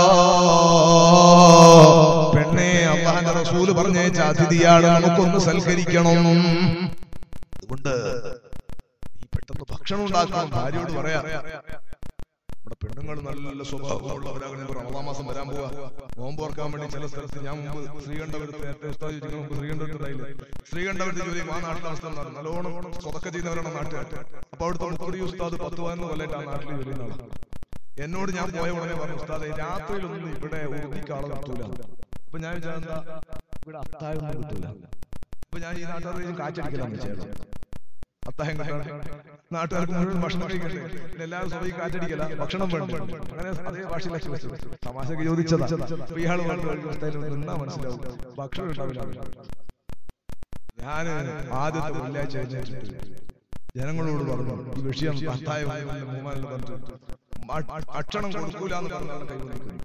പെണ്ണെ, അല്ലാഹുവിന്റെ റസൂൽ പറഞ്ഞയച്ച അതിഥിയാണ്, നമുക്കൊന്ന് സൽക്കരിക്കണം. അതുകൊണ്ട് ഈ പെട്ടെന്ന് ഭക്ഷണം ഉണ്ടാക്കണം. ഭാര്യയോട് പറയാ. നമ്മുടെ പെണ്ണുങ്ങൾ നല്ല സ്വഭാവമുള്ളവരാണ്. റമദാൻ മാസം വരാൻ പോവാ. നോമ്പ് ഓർക്കാൻ വേണ്ടി ചില സ്ഥലത്ത്, ഞാൻ മുമ്പ് ശ്രീകണ്ഠപുരത്ത് ശ്രീകണ്ഠപുരത്ത് ജോലി, ആ നാട്ടിലെ അവസ്ഥ നല്ലോണം സ്വതക്ക ചെയ്യുന്നവരാണ് നാട്ടുകാർ. അപ്പൊ അവിടുത്തെ മുഖ്യ ഉസ്താദ് 10-15 കൊല്ലമായിട്ട് ആ നാട്ടിൽ ജോലി നാളെ എന്നോട് ഞാൻ പോയ ഉടനെ പറഞ്ഞു, ഉസ്താദെ രാത്രിയിലൊന്നും ഇവിടെ ഉറുദിക്കാളെ കിട്ടൂല. അപ്പൊ ഞാൻ വിചാരിച്ചാ ഇവിടെ അത്താഴൊന്നും കിട്ടൂല. അപ്പൊ ഞാൻ ഈ നാട്ടുകാർ കാറ്റടിക്കലാണ് ചെയ്യണം. അത്താഴം കിട്ടാണ് നാട്ടുകാർക്ക് മുഴുവൻ ഭക്ഷണം കഴിക്കട്ടെ. എല്ലാവരും സ്വയം കാറ്റടിക്കല, ഭക്ഷണം വേണ്ട. അങ്ങനെ അതേ ഭാഷയിലേക്ക് വെച്ചു തമാശക്ക് ചോദിച്ചതാ. ഇയാൾ നിന്നാ മനസ്സിലാവും ഭക്ഷണം ഉണ്ടാവില്ല. ഞാൻ ആദ്യത്തെ വെള്ളിയാഴ്ച ജനങ്ങളോട് പറഞ്ഞു, ഈ വിഷയം അത്താഴം പറഞ്ഞു, ഭക്ഷണം കൊടുക്കൂല എന്ന് പറഞ്ഞാൽ കൈവന്നിക്കുന്നു.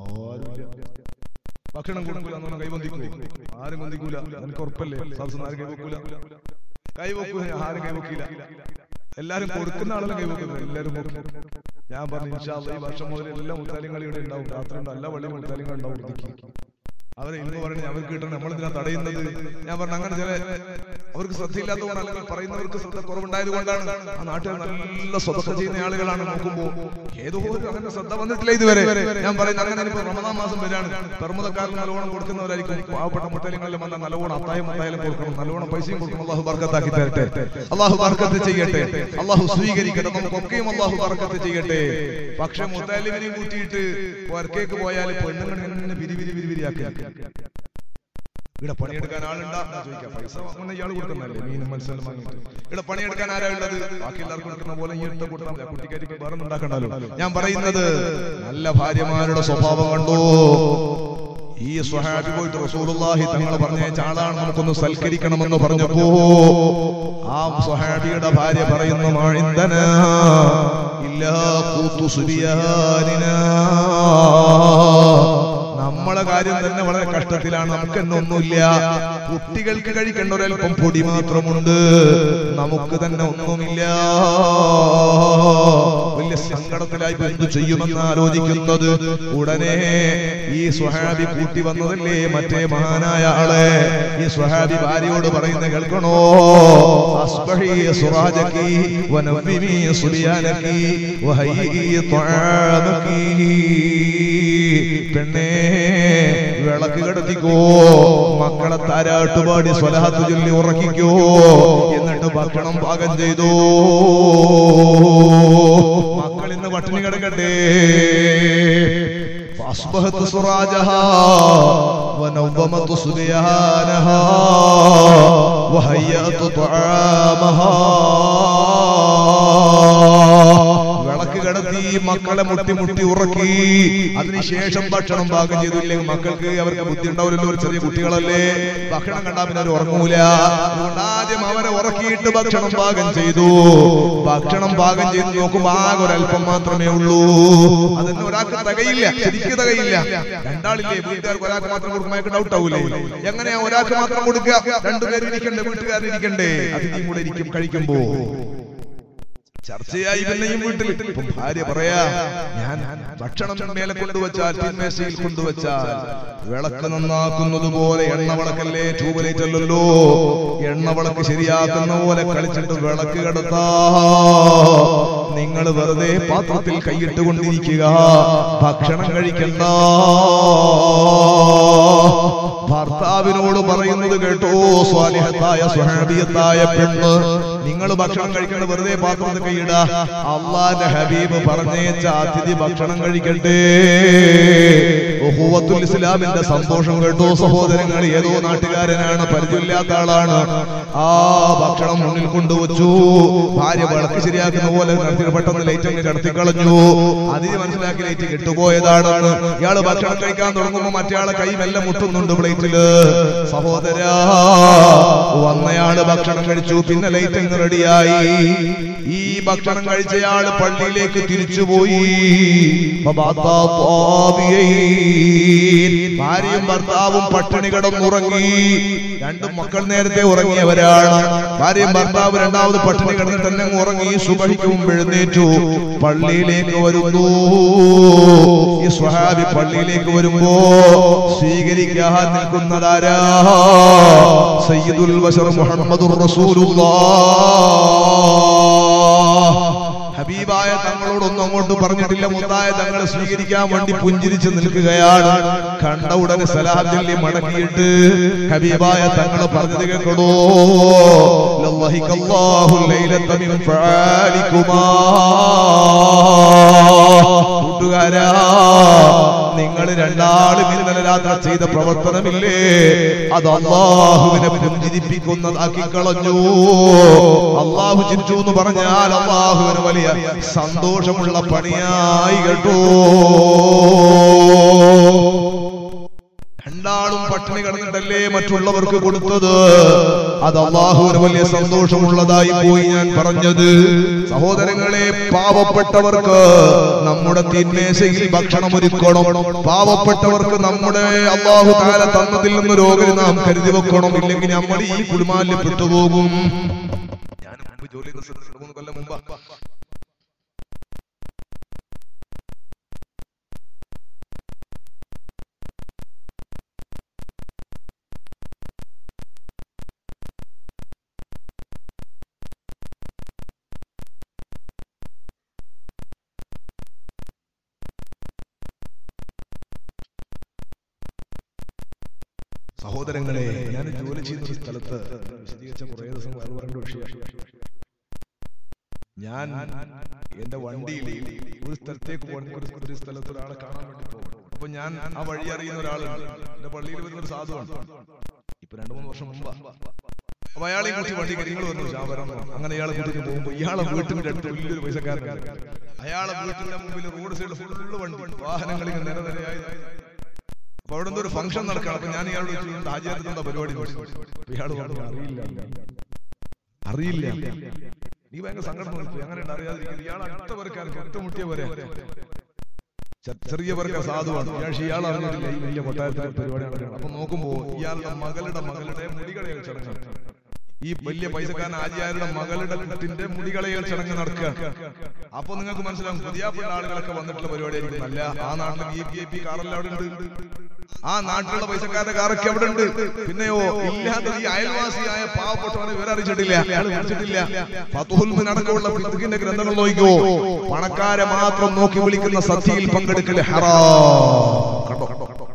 ഭക്ഷണം കൊടുക്കൂല എന്ന് പറഞ്ഞാൽ കൈവന്നിക്കൂ. ആരും വന്നിക്കൂല. എനിക്ക് ഉറപ്പല്ലേ? ആരും കൈവക്കൂല. കൈവക്കൂല, ആരും കൈവക്കില്ല. എല്ലാരും കൊടുക്കുന്ന ആളെല്ലാം കൈവക്കുന്നത്. എല്ലാരും ഞാൻ പറഞ്ഞു, ഇൻഷാ അല്ലാഹ് ഈ വർഷം മുതൽ എല്ലാ മുത്താലിങ്ങളും ഇവിടെ ഉണ്ടാവും. രാത്രി എല്ലാ വള്ളിയും മുത്താലിങ്ങൾ ഉണ്ടാവും. അവരെ ഇന്ന് പറഞ്ഞു അവർക്ക് കിട്ടണം, നമ്മളിതിനാ തടയുന്നത്. ഞാൻ പറഞ്ഞു, അങ്ങനെ ചില അവർക്ക് ശ്രദ്ധയില്ലാത്തതുകൊണ്ട്, അല്ലെങ്കിൽ പറയുന്നവർക്ക് ശ്രദ്ധ കുറവുണ്ടായത് കൊണ്ടാണ്. ആ നാട്ടുകാർ നല്ല സ്വതക്ക ചെയ്യുന്ന ആളുകളാണ്. നോക്കുമ്പോ ഏതോ അങ്ങനെ ശ്രദ്ധ വന്നിട്ടില്ല ഇതുവരെ. ഞാൻ പറയുന്നത്, അങ്ങനെ ഇപ്പൊ റമദാൻ മാസം വരാണ്. പെർമുദക്കാർക്ക് നല്ലോണം കൊടുക്കുന്നവരായിരിക്കും. പാവപ്പെട്ട മുത്തലിങ്ങളിൽ വന്നാൽ നല്ലോണം അത്തായം കൊടുക്കണം, നല്ലോണം പൈസയും കൊടുക്കണം. അല്ലാഹു ബർക്കത്താക്കി തരട്ടെ. അല്ലാഹു ബർക്കത്ത് ചെയ്യട്ടെ. അല്ലാഹു സ്വീകരിക്കട്ടെ. നമുക്കൊക്കെയും അല്ലാഹു ബർക്കത്ത് ചെയ്യട്ടെ. പക്ഷെ മുത്തലിമിനെ കൂട്ടിയിട്ട് വർക്കേക്ക് പോയാൽ പെണ്ണുങ്ങൾ എന്നെ വിരിവിരിയാക്കി. ഇവിടെ പണിയെടുക്കാൻ ആളുണ്ടാ ചോദിക്കാം. പൈസ അങ്ങനെ ഇയാൾ കൊടുക്കുന്നല്ലേ, മീനും മത്സ്യം വാങ്ങിയിട്ട്. ഇവിടെ പണിയെടുക്കാൻ ആരാ ഉള്ളത്? ബാക്കി എല്ലാവർക്കും കൊടുക്കുന്ന പോലെ ഈ എടുത്ത കൊടുത്താൽ കുട്ടിക്കാരിക്ക് വേറെ ഉണ്ടാക്കണ്ടല്ലോ. ഞാൻ പറയുന്നത്, നല്ല ഭാര്യമാരുടെ സ്വഭാവം കണ്ടോ? ഈ സ്വഹാബി പോയിട്ട് റസൂലുള്ളാഹി തങ്ങൾ പറഞ്ഞയച്ച ആളാണ്, നമുക്കൊന്ന് സൽക്കരിക്കണമെന്ന് പറഞ്ഞപ്പോ ആ സ്വഹാബിയുടെ ഭാര്യ പറയുന്നു, മാഇന്ദനാ ഇല്ലാ ഖൂതു സുബിയാനിനാ, നമ്മളെ കാര്യം തന്നെ വളരെ കഷ്ടത്തിലാണ്. നമുക്ക് തന്നെ ഒന്നുമില്ല. കുട്ടികൾക്ക് കഴിക്കേണ്ട ഒരൽപ്പം പൊടി മാത്രമുണ്ട്, നമുക്ക് തന്നെ ഒന്നുമില്ല. വലിയ സങ്കടത്തിലായി എന്തു ചെയ്യുമെന്ന് ആലോചിക്കുന്നത്. ഉടനെ ഈ സ്വഹാബി കൂട്ടി വന്നതല്ലേ മറ്റേ മഹാനായ ആളെ. ഈ സ്വഹാബി ഭാര്യയോട് പറയുന്ന കേൾക്കണോ, അസ്ബഹി സുറാജകി വനവ്വിമി സുലിയാനകി വഹയ്യി ത്വഅമകി. പെണ്ണേ, വിളക്ക് കടത്തിക്കോ, മക്കളെ താരാട്ടുപാടി സ്വലാത്ത് ചൊല്ലി ഉറക്കിക്കോ, എന്നിട്ട് ഭക്ഷണം പാകം ചെയ്തോ. മക്കൾ ഇന്ന് പട്ടിണി കിടക്കട്ടെ. فأصبحت سراجها ونومت صبيانها وهيأت طعامها. വിളക്ക് കടത്തി മക്കളെ മുട്ടി മുട്ടി ഉറക്കി, അതിനുശേഷം ഭക്ഷണം പാകം ചെയ്തില്ലെങ്കിൽ മക്കൾക്ക് അവർക്ക് ബുദ്ധി ഉണ്ടാവില്ലല്ലോ. ഒരു ചെറിയ കുട്ടികളല്ലേ, ഭക്ഷണം കണ്ടാ പിന്നെ അവർ ഉറങ്ങൂല. അതുകൊണ്ട് ആദ്യം അവരെ ഉറക്കിയിട്ട് ഭക്ഷണം പാകം ചെയ്തു. ഭക്ഷണം പാകം ചെയ്ത് നോക്കുമ്പോ ആകെ ഒരല്പം മാത്രമേ ഉള്ളൂ. അതിന് ഒരാൾക്ക് തികയില്ല, ശരിക്കും തികയില്ല. രണ്ടാളില്ലേ, വീട്ടുകാർക്ക് ഒരാൾക്ക് മാത്രം കൊടുക്കുമ്പോൾ ഡൗട്ട് ആവൂലേ, എങ്ങനെയാ ഒരാൾക്ക് മാത്രം കൊടുക്കുക? രണ്ടുപേരും ഇരിക്കണ്ടേ, വീട്ടുകാരിരിക്കണ്ടേ, അതിഥിയും കൂടെ ഇരിക്കും കഴിക്കുമ്പോ. ചർച്ചയായി പിന്നെയും വീട്ടിൽ. ഭാര്യ പറയാ, ഞാൻ ഭക്ഷണം മേലെ കൊണ്ടുവച്ചാൽ, തിന്മേശയിൽ കൊണ്ടുവച്ചാൽ വിളക്ക് നന്നാക്കുന്നത് പോലെ, എണ്ണവിളക്കല്ലേ, ട്യൂബ്ലൈറ്റ് അല്ലല്ലോ, എണ്ണവിളക്ക് ശരിയാക്കുന്ന പോലെ കളിച്ചിട്ട് വിളക്ക് കടത്താ. നിങ്ങൾ വെറുതെ പാത്രത്തിൽ കൈയിട്ടുകൊണ്ടിരിക്കുക, ഭക്ഷണം കഴിക്കണ്ട. ഭർത്താവിനോട് പറയുന്നത് കേട്ടോ സ്വാലിഹത്തായ സ്വഹാബിയത്തായ പെണ്ണ്, നിങ്ങൾ ഭക്ഷണം കഴിക്കേണ്ട, വെറുതെ പാത്രത്തിൽ കൈയിട. അള്ളാന്റെ ഹബീബ് പറഞ്ഞേച്ച അതിഥി ഭക്ഷണം കഴിക്കട്ടെ. ഉഖുവത്തുൽ ഇസ്ലാമിന്റെ സന്തോഷം കേട്ടോ സഹോദരങ്ങൾ. ഏതോ നാട്ടുകാരനാണ്, പരിചയമില്ലാത്ത ആളാണ്. ആ ഭക്ഷണം മുന്നിൽ കൊണ്ടുവച്ചു. ഭാര്യ വിളക്ക് ശരിയാക്കുന്ന പോലെ പെട്ടെന്ന് ലൈറ്റ് അങ്ങ് കടത്തിക്കളഞ്ഞു. അതിന് മനസ്സിലാക്കി ലൈറ്റ് കെട്ടുപോയതാണെന്ന്. ഇയാള് ഭക്ഷണം കഴിക്കാൻ തുടങ്ങുമ്പോ മറ്റേയാളെ കൈ മെല്ലെ മുട്ടുന്നുണ്ട് പ്ലേറ്റില്. സഹോദരാ, വന്നയാള് ഭക്ഷണം കഴിച്ചു, പിന്നെ ലൈറ്റ് അങ്ങ് റെഡിയായി. ഈ ഭക്ഷണം കഴിച്ചയാള് പള്ളിയിലേക്ക് തിരിച്ചുപോയി. ഭാര്യയും ഭർത്താവും പട്ടിണി കിടന്നുറങ്ങി. രണ്ടും മക്കൾ നേരത്തെ ഉറങ്ങിയവരാണ്. ഭാര്യയും ഭർത്താവ് രണ്ടാമത് പട്ടിണി കിടന്നിട്ട് തന്നെ ഉറങ്ങി. സുബഹിക്ക് മുമ്പ് എഴുന്നേറ്റു, പള്ളിയിലേക്ക് വരുന്നു. ഈ സ്വഹാബി പള്ളിയിലേക്ക് വരുമ്പോ സ്വീകരിക്കാൻ നിൽക്കുന്നതാരാ? സയ്യിദുൽ ബശർ മുഹമ്മദുർ റസൂലുള്ളാഹ്. ഹബീബായ തങ്ങളോടൊന്നും അങ്ങോട്ട് പറഞ്ഞിട്ടില്ല. മുത്തായ തങ്ങൾ സ്വീകരിക്കാൻ വേണ്ടി പുഞ്ചിരിച്ച് നിൽക്കുകയാണ്. കണ്ട ഉടനെ സലാം ചൊല്ലി മടക്കിയിട്ട് ഹബീബായ തങ്ങൾ പറഞ്ഞത് കേൾക്കണോ, ലല്ലഹികല്ലാഹു ലൈലത മിൻ ഫഅലികുമാ. കൂട്ടുകാരാ, നിങ്ങൾ രണ്ടാളും ഇന്നലെ രാത്രി ചെയ്ത പ്രവർത്തനമില്ലേ, അത് അല്ലാഹുവിനെ പുഞ്ചിരിപ്പിക്കുന്നതാക്കി കളഞ്ഞു. അല്ലാഹു ചിരിച്ചു എന്ന് പറഞ്ഞാൽ അല്ലാഹുവിന് വലിയ സന്തോഷമുള്ള പണിയായി കേട്ടോ. രണ്ടാളും പട്ടിണി കിടന്നിട്ടല്ലേ മറ്റുള്ളവർക്ക് കൊടുത്തത്, അത് അല്ലാഹുവിന് വലിയ സന്തോഷമുള്ളതായി പോയി. ഞാൻ പറഞ്ഞത് സഹോദരങ്ങളെ, പാവപ്പെട്ടവർക്ക് നമ്മുടെ തിന്മേശയിൽ ഭക്ഷണം ഒരുക്കണം. പാവപ്പെട്ടവർക്ക് നമ്മുടെ അല്ലാഹു തആല തന്നതിൽ നിന്ന് രോഗം നാം കരുതി വെക്കണം. ഇല്ലെങ്കിൽ നമ്മൾ ഈ കുടുംബാലിൽ പെട്ടുപോകും. ഞാൻ മുമ്പ് ജോലി 3 കൊല്ലം മുമ്പ് സഹോദരങ്ങളെ, ഞാൻ ജോലി ചെയ്യുന്ന സ്ഥലത്ത് വിശദീകരിച്ച കുറേ ദിവസം പറഞ്ഞ വിഷയം. ഞാൻ എന്റെ വണ്ടിയിൽ ഒരു സ്ഥലത്തേക്ക് പോകണം, ഒരു സ്ഥലത്ത് ഒരാളെ കാണാൻ വേണ്ടി പോകും. അപ്പൊ ഞാൻ ആ വഴി അറിയുന്ന ഒരാളുണ്ട്, എന്റെ പള്ളിയിൽ വരുന്നൊരു സാധുവാണ്. ഇപ്പൊ 2-3 വർഷം മുമ്പ്. അപ്പൊ അയാളെ കുറിച്ച് വണ്ടി കാര്യങ്ങൾ വന്നു, അങ്ങനെ ഇയാളെ വീട്ടിൽ പോകുമ്പോ ഇയാളെ വീട്ടിന്റെ അടുത്ത് വലിയൊരു പൈസക്കാരനാണ്. അയാളെ വീട്ടിന്റെ മുമ്പിൽ റോഡ് സൈഡ് ഫുള്ള് വണ്ടി, വാഹനങ്ങൾ ഇങ്ങനെ നിരനിരയായി. അപ്പൊ അവിടെ എന്തോ ഒരു ഫംഗ്ഷൻ നടക്കണം. അപ്പൊ ഞാൻ ഇയാളോട് ചോദിച്ചു, ഹാജിയാർക്ക് എന്താ പരിപാടി? ഇയാൾ പറഞ്ഞു, അറിയില്ല. നീ ഭയങ്കര സങ്കടം നോക്കി, അങ്ങനെ അറിയാതിരിക്കുന്നത്. ഇയാൾ അടുത്ത പേർക്കാർക്ക് ഒറ്റമുട്ടിയ പോലെ ചെറിയവർക്ക് സാധുവാണ്. ഇയാൾ അറിഞ്ഞിട്ടില്ല ഈ വലിയ കൊട്ടാരത്തിലെ പരിപാടി നടക്കണം. അപ്പൊ നോക്കുമ്പോ ഇയാളുടെ മകളുടെ മുടികളയൽ ചടങ്ങ്, ഈ വലിയ പൈസക്കാരൻ ആചാര്യരുടെ മകളുടെ കുട്ടിന്റെ മുടികളയൽ ചടങ്ങ് നടക്കുകയാണ്. അപ്പൊ നിങ്ങൾക്ക് മനസ്സിലാവും പുതിയാപ്പിള്ള ആളുകളൊക്കെ വന്നിട്ടുള്ള പരിപാടിയായിരിക്കും. അല്ല, ആ നാട്ടിലെ VIP കാറെല്ലാം അവിടെ ഉണ്ട്, ആ നാട്ടിലുള്ള പൈസക്കാരുടെ കാറൊക്കെ അവിടെ ഉണ്ട്. പിന്നെയോ ഇല്ലാതെ ഈ അയൽവാസിയായ പാവപ്പെട്ടവനെ ഇവരെ അറിയിച്ചിട്ടില്ല, അയാൾ വിളിച്ചിട്ടില്ല. ഫതുഹുൽ മുബീൻ അടക്കമുള്ള ഫിഖ്ഹിന്റെ ഗ്രന്ഥങ്ങൾ നോക്കിക്കോ, പണക്കാരെ മാത്രം നോക്കി വിളിക്കുന്ന സദ്യയിൽ പങ്കെടുക്കൽ ഹറാം. കണ്ടോ,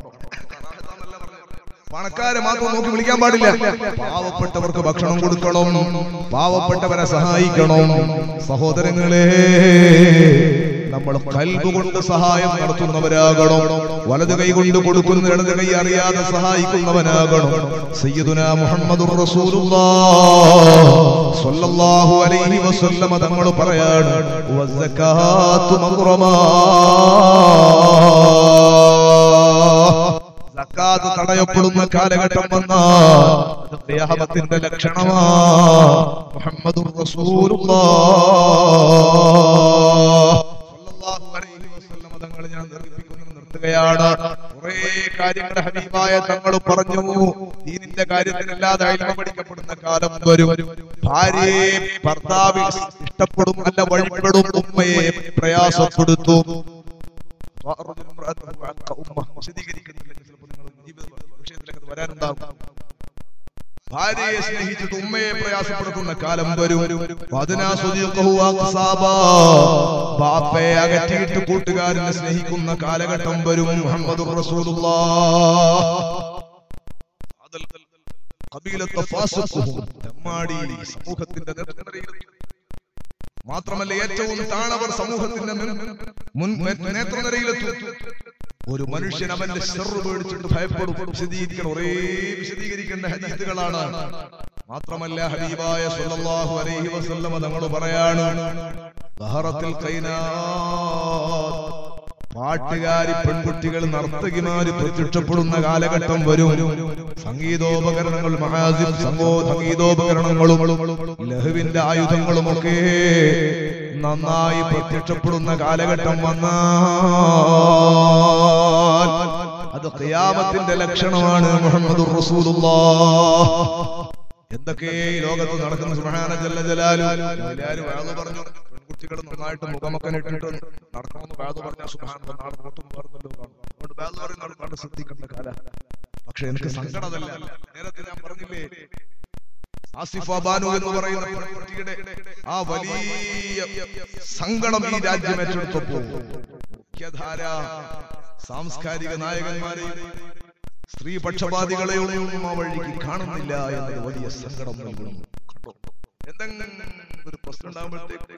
പണക്കാരെ മാത്രം നോക്കി വിളിക്കാൻ പാടില്ല. പാവപ്പെട്ടവർക്ക് ഭക്ഷണം കൊടുക്കണം, പാവപ്പെട്ടവരെ സഹായിക്കണം. സഹോദരങ്ങളെ, നമ്മൾ ഖൽബ് കൊണ്ട് സഹായം നടത്തുന്നവരാകണം. വലത് കൈ കൊണ്ട് കൊടുക്കുന്ന ഇടത് കൈ അറിയാതെ സഹായിക്കുന്നവനാകണം. സയ്യിദുനാ മുഹമ്മദുർ റസൂലുള്ളാഹ് സ്വല്ലല്ലാഹു അലൈഹി വസല്ലം തങ്ങൾ പറയാണ്, വസ്സകാത്തു മഗ്റമാ, സക്കാത്ത് തടയപ്പെടുന്ന കാലഘട്ടം വന്നാൽ അത് ഖിയാമത്തിന്റെ ലക്ഷണമാണ്. മുഹമ്മദുർ റസൂലുള്ളാഹ് സ്വല്ലല്ലാഹു അലൈഹി വസല്ലം തങ്ങൾ ഞാൻ നിർത്തുകയാണ്. കുറേ കാര്യങ്ങൾ ഹബീബായ തങ്ങൾ പറഞ്ഞു. ദീനിന്റെ കാര്യത്തിലല്ലാതെ ഇൽമ പഠിക്കപ്പെടുന്ന കാലം വരും. ഭാര്യയെ ഭർത്താവ് ഇഷ്ടപ്പെടും അല്ല വഴിപ്പെടും, ഉമ്മയെ പ്രയാസപ്പെടുത്തും. ഭാര്യയെ സ്നേഹിച്ചിട്ട് ഉമ്മയെ പ്രയാസപ്പെടുത്തുന്ന കാലം വരും. ബാപ്പയെ അകറ്റിയിട്ട് കൂട്ടുകാരനെ സ്നേഹിക്കുന്ന കാലഘട്ടം വരും. മുഹമ്മദുർ റസൂലുള്ളാഹ് സമൂഹത്തിന്റെ മാത്രമല്ല ഏറ്റവും താണവർ സമൂഹത്തിന്റെ നേത്രനിരയിലെത്തും. ഒരു മനുഷ്യൻ അവന്റെ ശർറ് പേടിച്ചിട്ട് ഭയപ്പെടും. വിശദീകരിക്കേണ്ട ഹദീസുകളാണ്. മാത്രമല്ല ഹബീബായ സ്വല്ലല്ലാഹു അലൈഹി വസല്ലം തങ്ങൾ പറയാണ്, ബഹറത്തിൽ ഖൈനാത്ത്, പാട്ടുകാരി പെൺകുട്ടികൾ നർത്തകിമാര് പ്രത്യക്ഷപ്പെടുന്ന കാലഘട്ടം വരും. സംഗീതോപകരണങ്ങൾ, മഹാസിബ് സംഗീതോപകരണങ്ങളും ലഹുവിന്റെ ആയുധങ്ങളുമൊക്കെ നന്നായി പ്രത്യക്ഷപ്പെടുന്ന കാലഘട്ടം വന്നാൽ അത് ഖിയാമത്തിന്റെ ലക്ഷണമാണ്. മുഹമ്മദുർ റസൂലുള്ളാഹ്. എന്തൊക്കെ ഈ ലോകത്ത് നടക്കുന്ന സുബ്ഹാന ജല്ല ജലാലുഹു. എല്ലാവരും വാദം പറഞ്ഞു, പെൺകുട്ടികൾ നന്നായിട്ട് മുഖമൊക്കെ ഇട്ടിട്ട് നടക്കണമെന്ന് വാദം പറഞ്ഞ സുബ്ഹാനല്ലാഹ് നാളെ നോട്ടും പറഞ്ഞല്ലോ. അതുകൊണ്ട് വാദം പറയുന്നത് കണ്ട് ശ്രദ്ധിക്കേണ്ട കാല. പക്ഷെ എനിക്ക് സങ്കടമല്ല. നേരത്തെ ഞാൻ പറഞ്ഞില്ലേ, ആസിഫ ബാനു എന്ന് പറയുന്ന പെൺകുട്ടിയുടെ ആ വലിയ സങ്കടം ഈ രാജ്യം ഏറ്റെടുത്തപ്പോൾ മുഖ്യധാര സാംസ്കാരിക നായകന്മാരെയും സ്ത്രീ പക്ഷപാതികളെയൊന്നും ആ വഴിക്ക് കാണുന്നില്ല എന്നത് വലിയ സങ്കടം നൽകുന്നു. എന്തെങ്കിലും ഒരു പ്രശ്നം ഉണ്ടാകുമ്പോഴത്തേക്ക്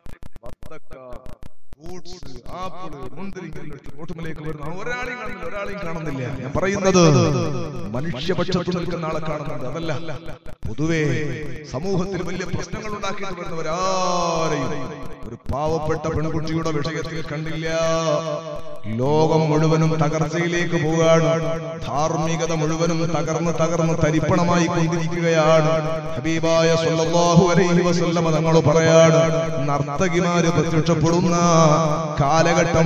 റോട്ടുമലേക്ക് വരുന്ന ഒരാളെയും കാണുന്നില്ല. ഞാൻ പറയുന്നത് മനുഷ്യപക്ഷത്ത് നിൽക്കുന്ന ആളെ കാണുന്നുണ്ട്, അതല്ല. പൊതുവേ സമൂഹത്തിൽ വലിയ പ്രശ്നങ്ങൾ ഉണ്ടാക്കിയിട്ട് വരുന്നവരാരെയും ഒരു പാവപ്പെട്ട പെൺകുട്ടിയുടെ വിഷയത്തിൽ കണ്ടില്ല. ലോകം മുഴുവനും തകർച്ചയിലേക്ക് പോവുകയാണ്. ധാർമ്മികത മുഴുവനും തകർന്ന് തരിപ്പണമായി കൊണ്ടിരിക്കുകയാണ്. ഹബീബായ സ്വല്ലല്ലാഹു അലൈഹി വസല്ലം തങ്ങൾ പറയാണ്, നർത്തകിമാര് പ്രത്യക്ഷപ്പെടുന്ന കാലഘട്ടം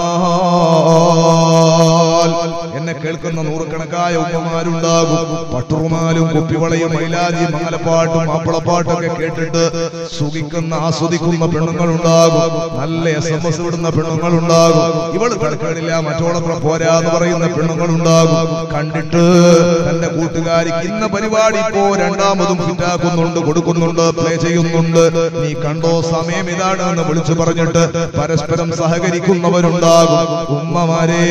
വന്നാൽ എന്നെ കേൾക്കുന്ന നൂറുകണക്കായ ഉമ്മമാരുണ്ടാകും. പട്ടുറുമാലും കുപ്പിവളയും മൈലാജി മംഗലപ്പാട്ടും മാപ്പിളപ്പാട്ടൊക്കെ കേട്ടിട്ട് സുഖിക്കുന്ന ആസ്വദിക്കുന്ന പെണ്ണുങ്ങളുണ്ടാകും. നല്ല SMS വിടുന്ന പെണ്ണുങ്ങളുണ്ടാകും. ഇവള് കിടക്കാനില്ല മറ്റോളപ്പുറം പോരാന്ന് പറയുന്ന പെണ്ണുങ്ങളുണ്ടാകും. കണ്ടിട്ട് തന്റെ കൂട്ടുകാരിക്ക് ഇന്ന പരിപാടി ഇപ്പോ രണ്ടാമതും ഹിറ്റാക്കുന്നുണ്ട്, കൊടുക്കുന്നുണ്ട്, പ്ലേ ചെയ്യുന്നുണ്ട്, നീ കണ്ടോ, സമയം ഇതാണ് എന്ന് വിളിച്ചു പറഞ്ഞിട്ട് പരസ്പരം സഹകരിക്കുന്നവരുണ്ടാകും. ഉമ്മമാരെ,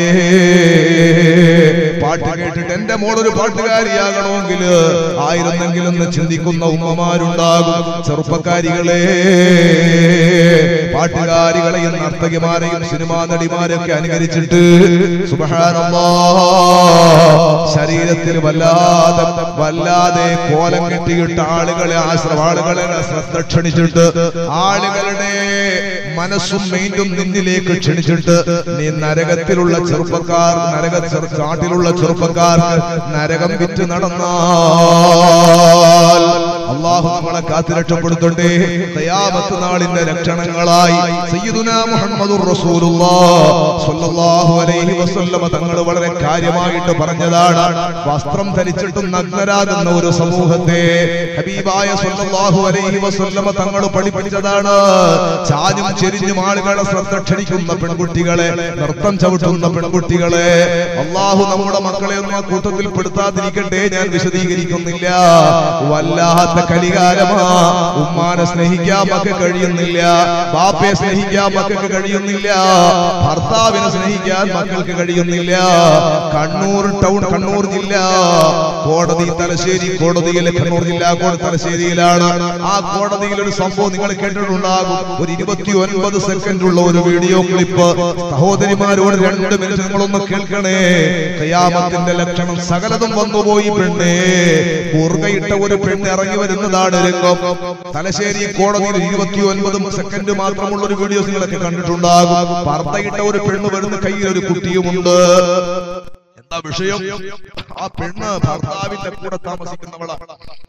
പാട്ട് കേട്ടിട്ട് എന്റെ മോളൊരു പാട്ടുകാരിയാകണമെങ്കിൽ ആയിരുന്നെങ്കിലും എന്ന് ചിന്തിക്കുന്ന ഉമ്മമാരുണ്ടാകും. ചെറുപ്പക്കാരികളെ, പാട്ടുകാരികളെയും നർത്തകിമാരെയും സിനിമാ നടിമാരെയൊക്കെ അനുകരിച്ചിട്ട് സുബ്ഹാനല്ലാഹ് ശരീരത്തിൽ വല്ലാതെ കോലം കെട്ടിയിട്ട് ആളുകളെ ശ്രദ്ധ ക്ഷണിച്ചിട്ട് ആളുകളുടെ മനസ്സും മൈൻഡും നിന്നിലേക്ക് ക്ഷണിച്ചിട്ട് നീ നരകത്തിലുള്ള ചെറുപ്പക്കാർ, കാട്ടിലുള്ള ചെറുപ്പക്കാർ നരകം വിറ്റ് നടന്നാൽ അല്ലാഹു നമ്മളെ കാത്തുരക്ഷപ്പെടുത്തട്ടെ. ഖിയാമത്ത് നാളിന്റെ ലക്ഷണങ്ങളായി സയ്യിദുനാ മുഹമ്മദുർ റസൂലുള്ളാഹ് സ്വല്ലല്ലാഹു അലൈഹി വസല്ലമ തങ്ങൾ വളരെ കാര്യമായിട്ട് പറഞ്ഞതാണ്. വസ്ത്രം ധരിച്ചിട്ടും നഗ്നരാകുന്ന ഒരു സമൂഹത്തെ ഹബീബായ സ്വല്ലല്ലാഹു അലൈഹി വസല്ലമ തങ്ങൾ പഠിപ്പിച്ചതാണ്. ചാഞ്ഞും ചെരിഞ്ഞും ആളുകളെ ശ്രദ്ധ ക്ഷണിക്കുന്ന പെൺകുട്ടികളെ, നൃത്തം ചവിട്ടുന്ന പെൺകുട്ടികളെ. അല്ലാഹു നമ്മുടെ മക്കളെ ഒന്നും ആ കൂട്ടത്തിൽ പെടുത്താതിരിക്കട്ടെ. ഞാൻ വിശദീകരിക്കുന്നില്ല. വല്ലാത്ത കലികാലമാ. ഉമ്മാനെ സ്നേഹിക്കാൻ മക്കൾക്ക് കഴിയുന്നില്ല, ബാപ്പയെ സ്നേഹിക്കാൻ മക്കൾക്ക് കഴിയുന്നില്ല, ഭർത്താവിനെ സ്നേഹിക്കാൻ മക്കൾക്ക് കഴിയുന്നില്ല. കണ്ണൂർ ടൗൺ, കണ്ണൂർ ജില്ല കോടതി തലശ്ശേരി കോടതിയിലെ, കണ്ണൂർ ജില്ലാ കോടതി തലശ്ശേരിയിലാണ്. ആ കോടതിയിൽ ഒരു സംഭവം നിങ്ങൾ കേട്ടിട്ടുണ്ടാകും. ഒരു 29 സെക്കൻഡുള്ള ഒരു വീഡിയോ ക്ലിപ്പ്. സഹോദരിമാരോട് 2 മിനിറ്റ് നിങ്ങളൊന്ന് കേൾക്കണേ. ഖിയാമത്തിന്റെ ലക്ഷണം സകലതും വന്നുപോയി. പെണ്ണേ, ബുർഖയിട്ട ഒരു പെണ്ണ് ഇറങ്ങി വരുന്നതാണ് രംഗം. തലശ്ശേരി കോടതിയിൽ 29 സെക്കൻഡ് മാത്രമുള്ള ഒരു വീഡിയോ നിങ്ങളൊക്കെ കണ്ടിട്ടുണ്ടാകും. പർദ്ദയിട്ട ഒരു പെണ്ണ് വരുന്ന, കയ്യിൽ ഒരു കുട്ടിയുമുണ്ട്. എന്താ വിഷയം? ആ പെണ്ണ് ഭർത്താവിന്റെ കൂടെ താമസിക്കുന്നവളാണ്.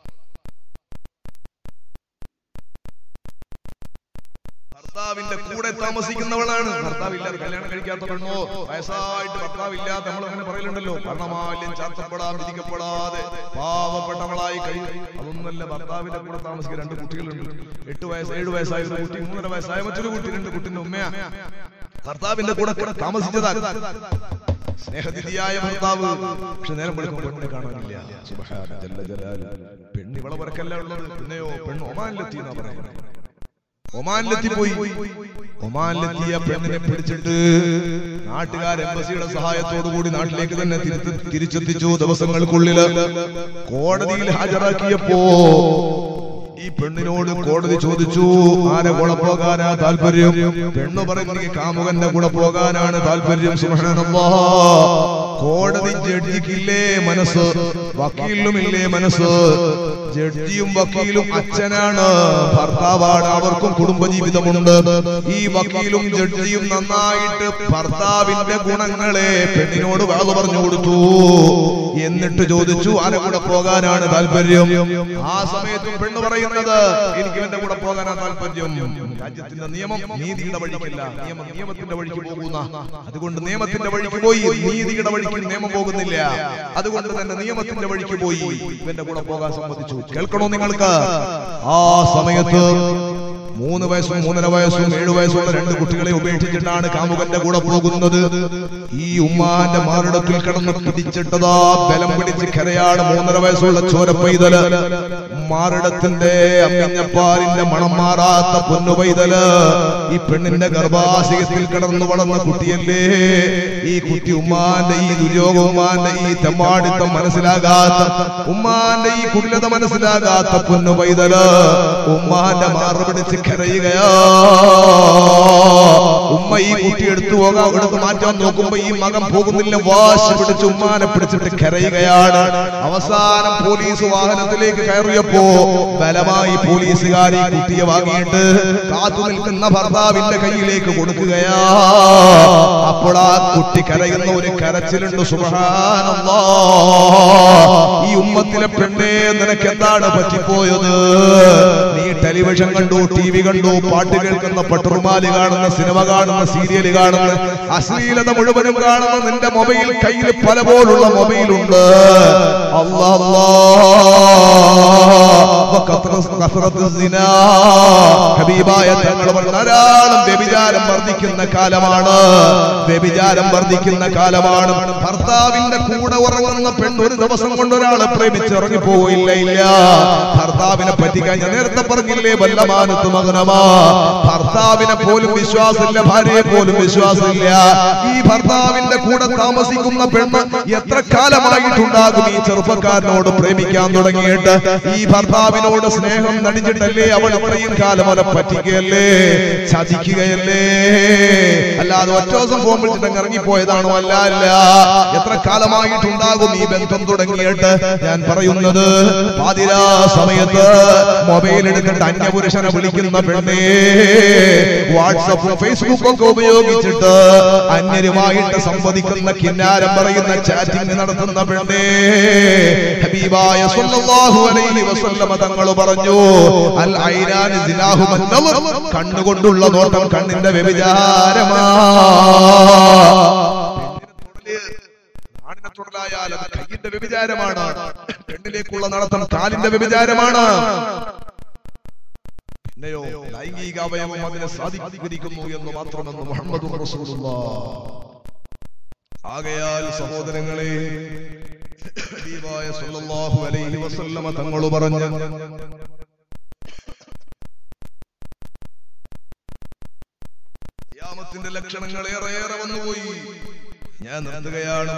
ഭർത്താവിന്റെ കൂടെ താമസിക്കുന്നവളാണ്. ഭർത്താവില്ലാതെ കല്യാണം കഴിക്കാത്ത പെണ്ണോ, വയസ്സായിട്ട് ഭർത്താവില്ലാതെ നമ്മൾ അങ്ങനെ പറയലുണ്ടല്ലോ, ഭരണമാല്യം ചാർത്തപ്പെടാൻ വിധിക്കപ്പെടാതെ പാവപ്പെട്ടവളായി അതൊന്നല്ല. ഭർത്താവിന്റെ കൂടെ താമസിക്കുന്ന 2 കുട്ടികളുണ്ട്. 8 വയസ്സ് 7 വയസ്സായ ഒരു കുട്ടി, 3.5 വയസ്സായ മറ്റൊരു കുട്ടി, 2 കുട്ടിന്റെ ഉമ്മയാ ഭർത്താവിന്റെ കൂടെ താമസിച്ചതാ. സ്നേഹനിധിയായ ഭർത്താവ്. പക്ഷെ നേരം പെണ്ണിനെ കാണാനില്ല. സുബ്ഹാന ജല്ല ജലാൽ. പെണ്ണ് ഇവളെ പുറക്കല്ല ഉള്ളത്. പിന്നെയോ പെണ്ണ് ഒമാനിലെത്തി എന്നാ പറയുന്നത്. ഒമാനിലെത്തി പോയി. ഒമാനിലെത്തിയ പെണ്ണിനെ പിടിച്ചിട്ട് നാട്ടുകാർ എംബസിയുടെ സഹായത്തോടു കൂടി നാട്ടിലേക്ക് തന്നെ തിരിച്ചെത്തിച്ചു. ദിവസങ്ങൾക്കുള്ളിൽ കോടതിയിൽ ഹാജരാക്കിയപ്പോ ഈ പെണ്ണിനോട് കോടതി ചോദിച്ചു, ആരെ കൂടെ പോകാനാ താല്പര്യം? പെണ്ണ് പറഞ്ഞു, എനിക്ക് കാമുകന്റെ കൂടെ പോകാനാണ് താല്പര്യം. സുബ്ഹാനല്ലാഹ്. കോടതി ജഡ്ജിക്കില്ലേ മനസ്സ്, വക്കീലിനുമില്ലേ മനസ്സ്? ജഡ്ജിയും വക്കീലും അച്ഛനാണ്, ഭർത്താവാണ്, അവർക്കും കുടുംബജീവിതമുണ്ട്. ഈ വക്കീലും ജഡ്ജിയും നന്നായിട്ട് ഭർത്താവിന്റെ ഗുണങ്ങളെ പെണ്ണിനോട് വാദം പറഞ്ഞു കൊടുത്തു. എന്നിട്ട് ചോദിച്ചു, ആരെ കൂടെ പോകാനാണ് താല്പര്യം? ആ സമയത്തും പെണ്ണ് പറയുന്നത്, എനിക്ക് എന്റെ കൂടെ പോകാനാണ് താല്പര്യം. രാജ്യത്തിന്റെ നിയമം നീതിയുടെ വഴിക്കല്ല, നിയമത്തിന്റെ വഴിക്ക് പോകുന്ന. അതുകൊണ്ട് നിയമത്തിന്റെ വഴിക്ക് പോയി, നീതിയുടെ വഴിക്ക് നിയമം പോകുന്നില്ല. അതുകൊണ്ട് തന്നെ നിയമത്തിന്റെ വഴിക്ക് പോയി ഇവന്റെ കൂടെ പോകാൻ സമ്മതിച്ചു. കേൾക്കണോ നിങ്ങൾക്ക്? ആ സമയത്ത് 3 വയസ്സും 3.5 വയസ്സും 7 വയസ്സുള്ള 2 കുട്ടികളെ ഉപേക്ഷിച്ചിട്ടാണ് കാമുകന്റെ കൂടെ പോകുന്നത്. ഈ ഉമ്മാന്റെ മാറിടത്തിൽ കിടന്ന് പിടിച്ചിട്ടതാ ബലം പിടിച്ച് കരയാണ് 3.5 വയസ്സുള്ള ചോര പൈതല്. മാറിടത്തിന്റെ അമ്മിഞ്ഞപ്പാലിന്റെ മണം മാറാത്ത പൊന്നു പൈതല്. ഈ പെണ്ണിന്റെ ഗർഭാശയത്തിൽ കിടന്നു വളർന്ന കുട്ടിയല്ലേ. ഈ കുട്ടി ഉമ്മാന്റെ ഈ ദുര്യോഗം, ഉമ്മാന്റെ ഈ തെമ്മാടിത്തം മനസ്സിലാകാത്ത, ഉമ്മാന്റെ ഈ കുടിലത മനസ്സിലാകാത്ത പൊന്നു പൈതല് ഉമ്മാന്റെ മാറ് പിടിച്ച് കരയുകയാ. ഉമ്മ ഈ കുട്ടി എടുത്തു മാറ്റാൻ നോക്കുമ്പോ ഈ മകൻ പോകുന്നില്ല. വാശി പിടിച്ച് ഉമ്മാനെ പിടിച്ചിട്ട് കരയുകയാണ്. അവസാനം പോലീസ് വാഹനത്തിലേക്ക് കയറിയപ്പോ ബലമായി പോലീസുകാർ ഈ കുട്ടിയെ വാങ്ങിയിട്ട് കാത്തു നിൽക്കുന്ന ഭർത്താവിന്റെ കയ്യിലേക്ക് കൊടുക്കുകയാ. അപ്പോൾ ആ കുട്ടി കരയുന്ന ഒരു കരച്ചിലുണ്ട്. സുബ്ഹാനല്ലാഹ്. ഈ ഉമ്മത്തിലെ പെണ്ണേ, നിനക്ക് എന്താണ് പറ്റിപ്പോയത്? നീ ടെലിവിഷൻ കണ്ടു, TV കണ്ടു, പാട്ട് കേൾക്കുന്ന, പട്ടുറുമാല് കാണുന്ന, സിനിമ കാണുന്ന, സീരിയല് കാണുന്ന, അശ്ലീലത മുഴുവനും കാണുന്ന നിന്റെ മൊബൈൽ കയ്യിൽ പല പോലുള്ള മൊബൈലുണ്ട്. ഹബീബായ തങ്ങൾ ധാരാളം വ്യഭിചാരം വർദ്ധിക്കുന്ന കാലമാണ്. വ്യഭിചാരം വർദ്ധിക്കുന്ന കാലമാണ്. ഭർത്താവിന്റെ കൂടെ ഉറങ്ങുന്ന പെണ്ണ് ഒരു ദിവസം കൊണ്ട് ഒരാളെ പ്രേമിച്ച് ഇറങ്ങിപ്പോയില്ല. ഇല്ല, ഭർത്താവിനെ പറ്റിക്കാൻ ഞാൻ നേരത്തെ പറഞ്ഞില്ലേ, വല്ലമാനത്ത് മകനമാ. ഭർത്താവിനെ പോലും വിശ്വാസമില്ല, ഭാര്യയെ പോലും വിശ്വാസമില്ല. ഈ ഭർത്താവിന്റെ കൂടെ താമസിക്കുന്ന പെണ്ണ് എത്ര കാലമായിട്ടുണ്ടാകും ഈ ചെറുപ്പക്കാരനോട് പ്രേമിക്കാൻ തുടങ്ങിയിട്ട്? ഈ ഭർത്താവിനോട് സ്നേഹം നടിച്ചിട്ടല്ലേ അവൾ ഇത്രയും കാലം അവനെ പറ്റിക്കുകയല്ലേ, ചതിക്കുകയല്ലേ? അല്ലാതെ ഒറ്റ ദിവസം ഫോൺ ബോധം വെച്ചിട്ട് ഇറങ്ങിപ്പോയതാണോ? അല്ല അല്ല. എത്ര കാലമായിട്ടുണ്ടാകും ഈ ബന്ധം തുടങ്ങിയിട്ട്? ഞാൻ പറയുന്നത് പാതിരാ സമയത്ത് മൊബൈൽ എടുത്തിട്ട് അന്യപുരുഷനെ വിളിക്കുന്ന പെണ്ണേ, വാട്സപ്പും ഫേസ്ബുക്കും ഒക്കെ ഉപയോഗിച്ചിട്ട് അന്യരുമായിട്ട് സംവദിക്കുന്ന കിന്നാരം പറയുന്ന ചാറ്റിംഗ് നടത്തുന്ന പെണ്ണേ, ഹബീബായ സ്വല്ലല്ലാഹു അലൈഹി വസല്ലമ തങ്ങൾ പറഞ്ഞു, അൽ ഐനാൻ സിനാഹു മന്നവർ, കണ്ണുകൊണ്ടുള്ള നോട്ടം കണ്ണിന്റെ വ്യഭിചാരമാണ്. ആണിനെ തൊടലായാൽ അത് കൈയിന്റെ വ്യഭിചാരമാണ്. പെണ്ണിലേക്കുള്ള നടത്തം കാലിന്റെ വ്യഭിചാരമാണ്. പിന്നെയോ ലൈംഗിക അവയവം അതിനെ സാധിക്കുന്നു എന്ന് മാത്രമെന്ന് മുഹമ്മദുർ റസൂലുള്ളാഹ്. ആകയാൽ സഹോദരങ്ങളെ, ഹബീബായ സ്വല്ലല്ലാഹു അലൈഹി വസല്ലമ തങ്ങൾ പറഞ്ഞു, ഖിയാമത്തിന്റെ ലക്ഷണങ്ങൾ ഏറെ വന്നുപോയി. ഞാൻ നിർത്തുകയാണ്.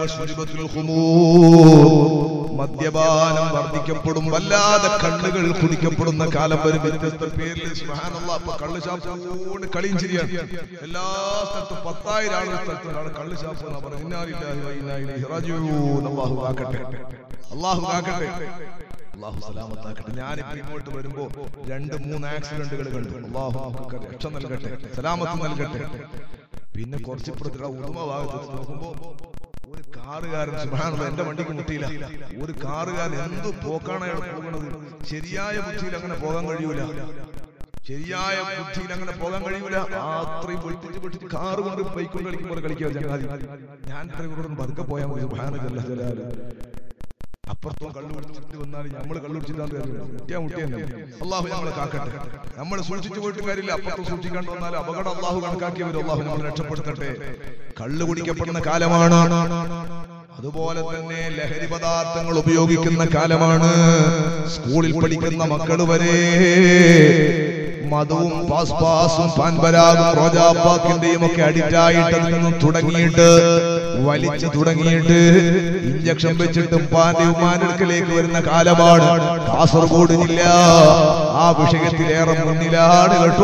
മദ്യപാനം വർദ്ധിക്കപ്പെടും, വല്ലാതെ കണ്ണുകൾ കുടിക്കപ്പെടുന്ന കാലം വരും. വ്യത്യസ്ത പേരിൽ സുബ്ഹാനല്ലാഹ്. അപ്പൊ കള്ള് ഷാപ്പ് കളിയും ശരിയാണ്. എല്ലാ സ്ഥലത്തും 10,000 ആളുകൾ സ്ഥലത്താണ് കള്ള് ഷാപ്പ് എന്നാ പറയുന്നത്. ഇന്നാ ലില്ലാഹി വ ഇന്നാ ഇലൈഹി റാജിഊൻ. അല്ലാഹു കാക്കട്ടെ, അല്ലാഹു കാക്കട്ടെ, അല്ലാഹു സലാമത്താക്കട്ടെ. ഞാനിപ്പോ ഇങ്ങോട്ട് വരുമ്പോ 2-3 ആക്സിഡന്റുകൾ കണ്ടു. അല്ലാഹു രക്ഷ നൽകട്ടെ, സലാമത്ത് നൽകട്ടെ. പിന്നെ കുറച്ചിപ്പുറത്തുള്ള ഉദുമ ഭാഗത്ത് നോക്കുമ്പോ ഒരു കാറുകാരൻ, സുബ്ഹാനല്ലാഹ്, എന്റെ വണ്ടിക്ക് മുട്ടിയില്ല. ഒരു കാറുകാരൻ എന്ത് പോക്കാണ് അയാൾ പോകുന്നത്. ശരിയായ ബുദ്ധിയിൽ അങ്ങനെ പോകാൻ കഴിയൂല. ശരിയായ ബുദ്ധിയിൽ അങ്ങനെ പോകാൻ കഴിയൂല. അത്രയും പൊട്ടിച്ച് കാറ് കൊണ്ട് ബൈക്കൊണ്ട് കളിക്കുമ്പോൾ കളിക്കുക ചങ്ങാതി. ഞാൻ ഇത്രയും പതുക്കെ പോയാൽ മതി. സുബ്ഹാനല്ലാഹ്. അപ്പുറത്തും കള്ളു കുടിച്ചിട്ട് വന്നാൽ നമ്മൾ കള്ളു കുടിച്ചിട്ടാണ് മുട്ടിയ അള്ളാഹു നമ്മളെ കാക്കട്ടെ. നമ്മൾ സൂക്ഷിച്ചു പോയിട്ട് കാര്യമില്ല. അപ്പുറത്തും സൂക്ഷിക്കാണ്ട് വന്നാൽ അപകടം അള്ളാഹു കണക്കാക്കി വരും. അള്ളാഹു നമ്മളെ രക്ഷപ്പെടുത്തട്ടെ. കള്ളു കുടിക്കപ്പെടുന്ന കാലമാണ്. അതുപോലെ തന്നെ ലഹരി പദാർത്ഥങ്ങൾ ഉപയോഗിക്കുന്ന കാലമാണ്. സ്കൂളിൽ പഠിക്കുന്ന മക്കൾ വരെ മധുവും പാസ്പാസും പാൻപരാഗും റോജാപ്പാക്കിന്റെയും ഒക്കെ അഡിക്റ്റായിട്ട് അതിൽ നിന്നും തുടങ്ങിയിട്ട് വലിച്ചു തുടങ്ങിയിട്ട് ഇഞ്ചക്ഷൻ വെച്ചിട്ടും പാന്റെ ഉമ്മാനെടുക്കലേക്ക് വരുന്ന കാലമാണ്. കാസർഗോഡ് ജില്ല ആ വിഷയത്തിലേറെ മുന്നിലാണ് കേട്ടോ.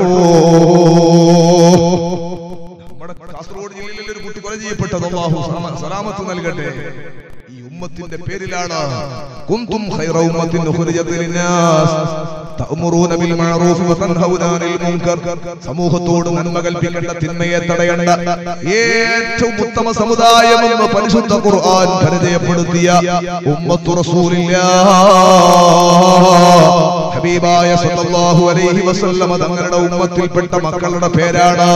നമ്മുടെ കാസർഗോഡ് ജില്ലയിൽ ഒരു കുട്ടി കൊല ചെയ്യപ്പെട്ടത്. അല്ലാഹു സലാമത്ത് നൽകട്ടെ. ഈ ഉമ്മത്തിന്റെ പേരിലാണ്. കുന്തും ഖൈറ ഉമ്മത്തിൻ ഉഖ്രിജത് ലിന്നാസ് തഅമുറൂന ബിൽ മഅറൂഫ് വതൻഹൗന അനിൽ മുൻകർ. സമൂഹത്തോട് നന്മ കൽപ്പിക്കേണ്ട, തിന്മയെ തടയേണ്ട ഏറ്റവും ഉത്തമ സമുദായം എന്ന് പരിശുദ്ധ ഖുർആൻ പരിചയപ്പെടുത്തിയ ഉമ്മത്തു റസൂലില്ലാഹ് ഹബീബായ സ്വല്ലല്ലാഹു അലൈഹി വസല്ലമ തങ്ങളുടെ ഉമ്മത്തിൽപ്പെട്ട മക്കളുടെ പേരാണ്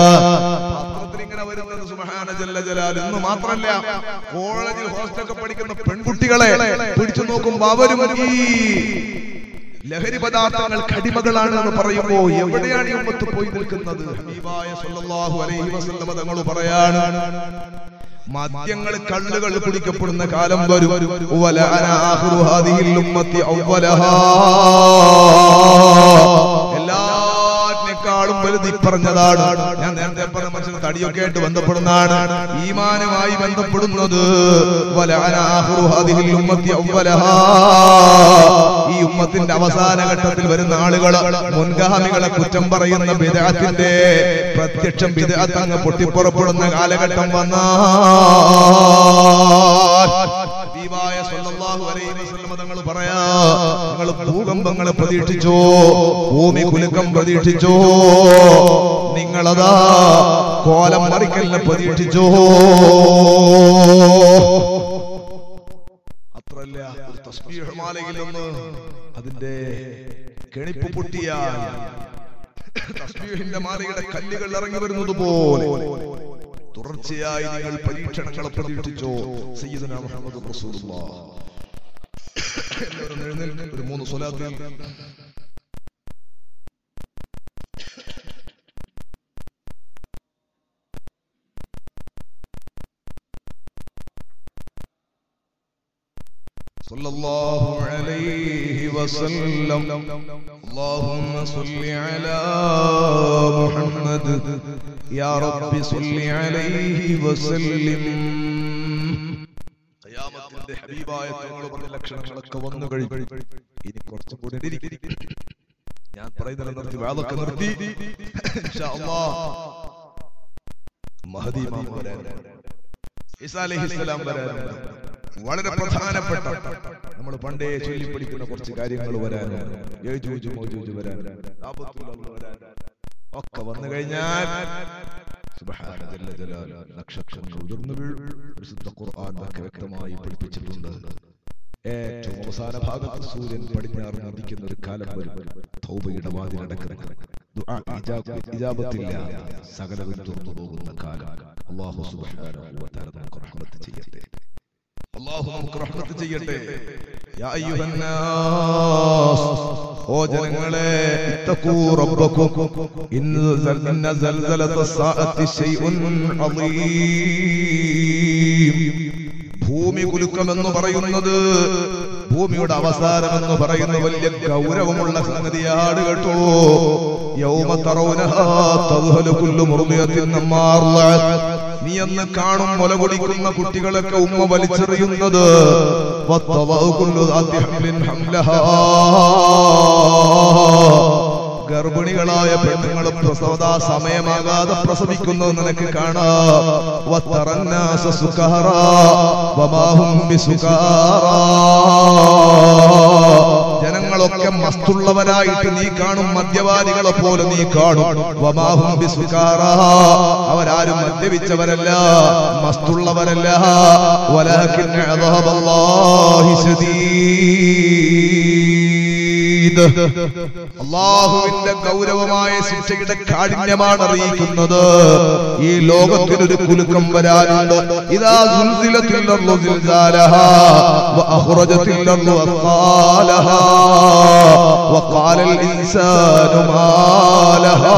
ഇന്ന് മാത്രല്ല, കോളേജിൽ ഹോസ്റ്റലൊക്കെ പഠിക്കുന്ന പെൺകുട്ടികളെ പിടിച്ചു നോക്കുമ്പോ അവരും ഈ ലഹരി പദാർത്ഥങ്ങൾക്ക് അടിമകളാണ് എന്ന് പറയുമ്പോ എവിടെയാണ് ഈ ഉമ്മത്ത് പോയി നിൽക്കുന്നത്? ഹബീബായ സ്വല്ലല്ലാഹു അലൈഹി വസല്ലമ തങ്ങൾ പറയാണ്, മദ്യങ്ങൾ കള്ളുകൾ കുടിക്കപ്പെടുന്ന കാലം വരും. എല്ലാറ്റിനേക്കാളും വലുത് പറഞ്ഞതാണ്. ഞാൻ നേരത്തെ പറഞ്ഞ മനുഷ്യൻ തടിയൊക്കെ ആയിട്ട് ബന്ധപ്പെടുന്നതാണ്. ഈമാനുമായി ബന്ധപ്പെടുന്നത് ഈ ഉമ്മത്തിന്റെ അവസാന ഘട്ടത്തിൽ വരുന്ന ആളുകൾ മുൻഗാമികളെ കുറ്റം പറയുന്ന ബിദ്അത്തിന്റെ പ്രത്യക്ഷം ബിദ്അത്ത് അങ്ങ് പൊട്ടിപ്പുറപ്പെടുന്ന കാലഘട്ടം വന്നാൽ ഹബീബായ സ്വല്ലല്ലാഹു അലൈഹി വസല്ലം തങ്ങൾ പറയാ, നിങ്ങൾ ഭൂകമ്പങ്ങളെ പ്രതീക്ഷിച്ചോ, ഭൂമി കുലുക്കം പ്രതീക്ഷിച്ചോ, നിങ്ങളതാ കോലം മറിക്കലിനെ പ്രതീക്ഷിച്ചോ. അത്രല്ല, ഒരു തസ്ബീഹ് മാലയിൽ ഒന്ന് അതിന്റെ കെണിപ്പ് പൊട്ടിയാൽ തസ്ബീഹിന്റെ മാലയുടെ കല്ലുകൾ ഇറങ്ങി വരുന്നത് പോലെ തുടർച്ചയായി നിങ്ങൾ പരീക്ഷണങ്ങളെ പ്രതീക്ഷിച്ചോ. സയ്യിദുനാ മുഹമ്മദ് റസൂലുള്ളാഹ്. എല്ലാവരും എഴുന്നേൽക്ക്. ഒരു 3 സ്വലാത്ത്. സല്ലല്ലാഹു അലൈഹി വസല്ലം. اللهم صل على محمد يا رب صل عليه وسلم. ഖിയാമത്തിന്റെ ഹബീബായ തങ്ങളുടെ ലക്ഷണങ്ങളൊക്കെ വന്നു കഴിഞ്ഞു. ഇനി കുറച്ചും കൂടി ഞാൻ പറയുന്നത് നിർത്തി, വാദൊക്കെ നിർത്തി. ഇൻഷാ അല്ലാഹ് മഹദി ഇമാം വരാനുണ്ട്, ഈസാ അലൈഹിസ്സലാം വരാനുണ്ട്. വളരെ പ്രധാനപ്പെട്ട നമ്മൾ പണ്ടേ ചൊല്ലി പഠിക്കുന്ന കുറച്ച് കാര്യങ്ങൾ വരാനുണ്ട്. യജൂജ് മൗജൂജ് വരാനുണ്ട്, ഒക്കെ വന്നു കഴിഞ്ഞാൽ സുബ്ഹാന ജല്ല ജലാലുഹു നക്ഷത്രങ്ങൾ ഉതിർന്നു വീഴും. പരിശുദ്ധ ഖുർആൻ ഒക്കെ വ്യക്തമായി പഠിപ്പിച്ചിട്ടുണ്ട്. ഏറ്റവും അവസാന ഭാഗത്ത് സൂര്യൻ പടിഞ്ഞാറ് ഉദിക്കുന്ന ഒരു കാലം വരും. തൗബയുടെ വാതിലടക്കുന്ന ദുആ ഇജാബത്തില്ല, സകലവും തുറന്നു പോകുന്ന കാലം. അല്ലാഹു സുബ്ഹാനഹു വ തആല നമുക്ക് റഹ്മത്ത് ചെയ്യട്ടെ. അല്ലാഹു നമുക്ക് റഹ്മത്ത് ചെയ്യട്ടെ. യാ അയ്യുഹന്നാസ്, ഓ ജനങ്ങളെ, ഇത്തഖൂ റബ്ബക്കും ഇന്ന സൽസലത്തസ്സാഅത്തി ശൈഉൻ അളീം. ഭൂമി കുലുക്കമെന്ന് പറയുന്നത്, ഭൂമിയുടെ അവസാനമെന്ന് പറയുന്ന വലിയ ഗൗരവമുള്ള സംഗതിയാണ് കേട്ടോ. യൗമ തറൗനഹാ തദ്ഹലു കുല്ലു മുർദിയത്തിൻ അമ്മാ അർളഅത്. നീ എന്ന് കാണും മുല കുടിക്കുന്ന കുട്ടികളൊക്കെ ഉമ്മ വലിച്ചെറിയുന്നത്. വത്തദഉ കുല്ലു ദാതി ഹംലിൻ ഹംലഹാ. ഗർഭിണികളായ പെണ്ണുങ്ങളും പ്രസവദാ സമയമാകാതെ പ്രസവിക്കുന്നത് നിനക്ക് കാണാം. വത്തറന്നാസ സുകാറാ വമാ ഹും ബിസുകാറാ. ജനങ്ങളൊക്കെ മസ്തുള്ളവരായിട്ട് നീ കാണും, മദ്യപാനികളെ പോലെ നീ കാണും. വമാ ഹും ബിസുകാറാ, അവരാരും മദ്യപിച്ചവരല്ല, മസ്തുള്ളവരല്ല. വലാകിൻ അദാബല്ലാഹി ശദീദ്. അല്ലാഹുവിന്റെ ഗൗരവമായ ശിക്ഷയുടെ കാഠിന്യമാണ് അറിയിക്കുന്നത്. ഈ ലോകത്തിനൊരു കുലുക്കം വരാനുണ്ട്. ഇദാ സുൽസിലത്തിൽ അർളു സിൽസാലഹാ വഅഖ്റജത്തിൽ അർളു അസ്ഖാലഹാ വഖാലൽ ഇൻസാനു മാ ലഹാ.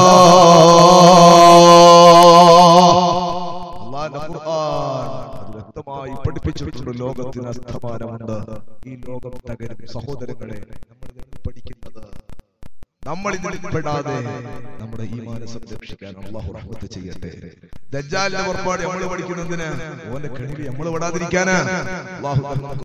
അല്ലാഹുവിന്റെ ഖുർആൻ വ്യക്തമായി പഠിപ്പിച്ചിട്ടുണ്ട്. ലോകത്തിന് അസ്തമാനമുണ്ട്. ഈ ലോകം തകരും. സഹോദരങ്ങളെ, പഠിക്കുന്നത് നമ്മൾ ഇതിൽ പെടാതെ നമ്മുടെ ഈമാനെ സംരക്ഷിക്കാൻ അല്ലാഹു റഹ്മത്ത് ചെയ്യട്ടെ. ദജ്ജാലിന്റെ പുറപ്പാട് നമ്മൾ പഠിക്കുന്നതിന്, ഓന്റെ കണിവി നമ്മൾ പെടാതിരിക്കാനാ. അല്ലാഹു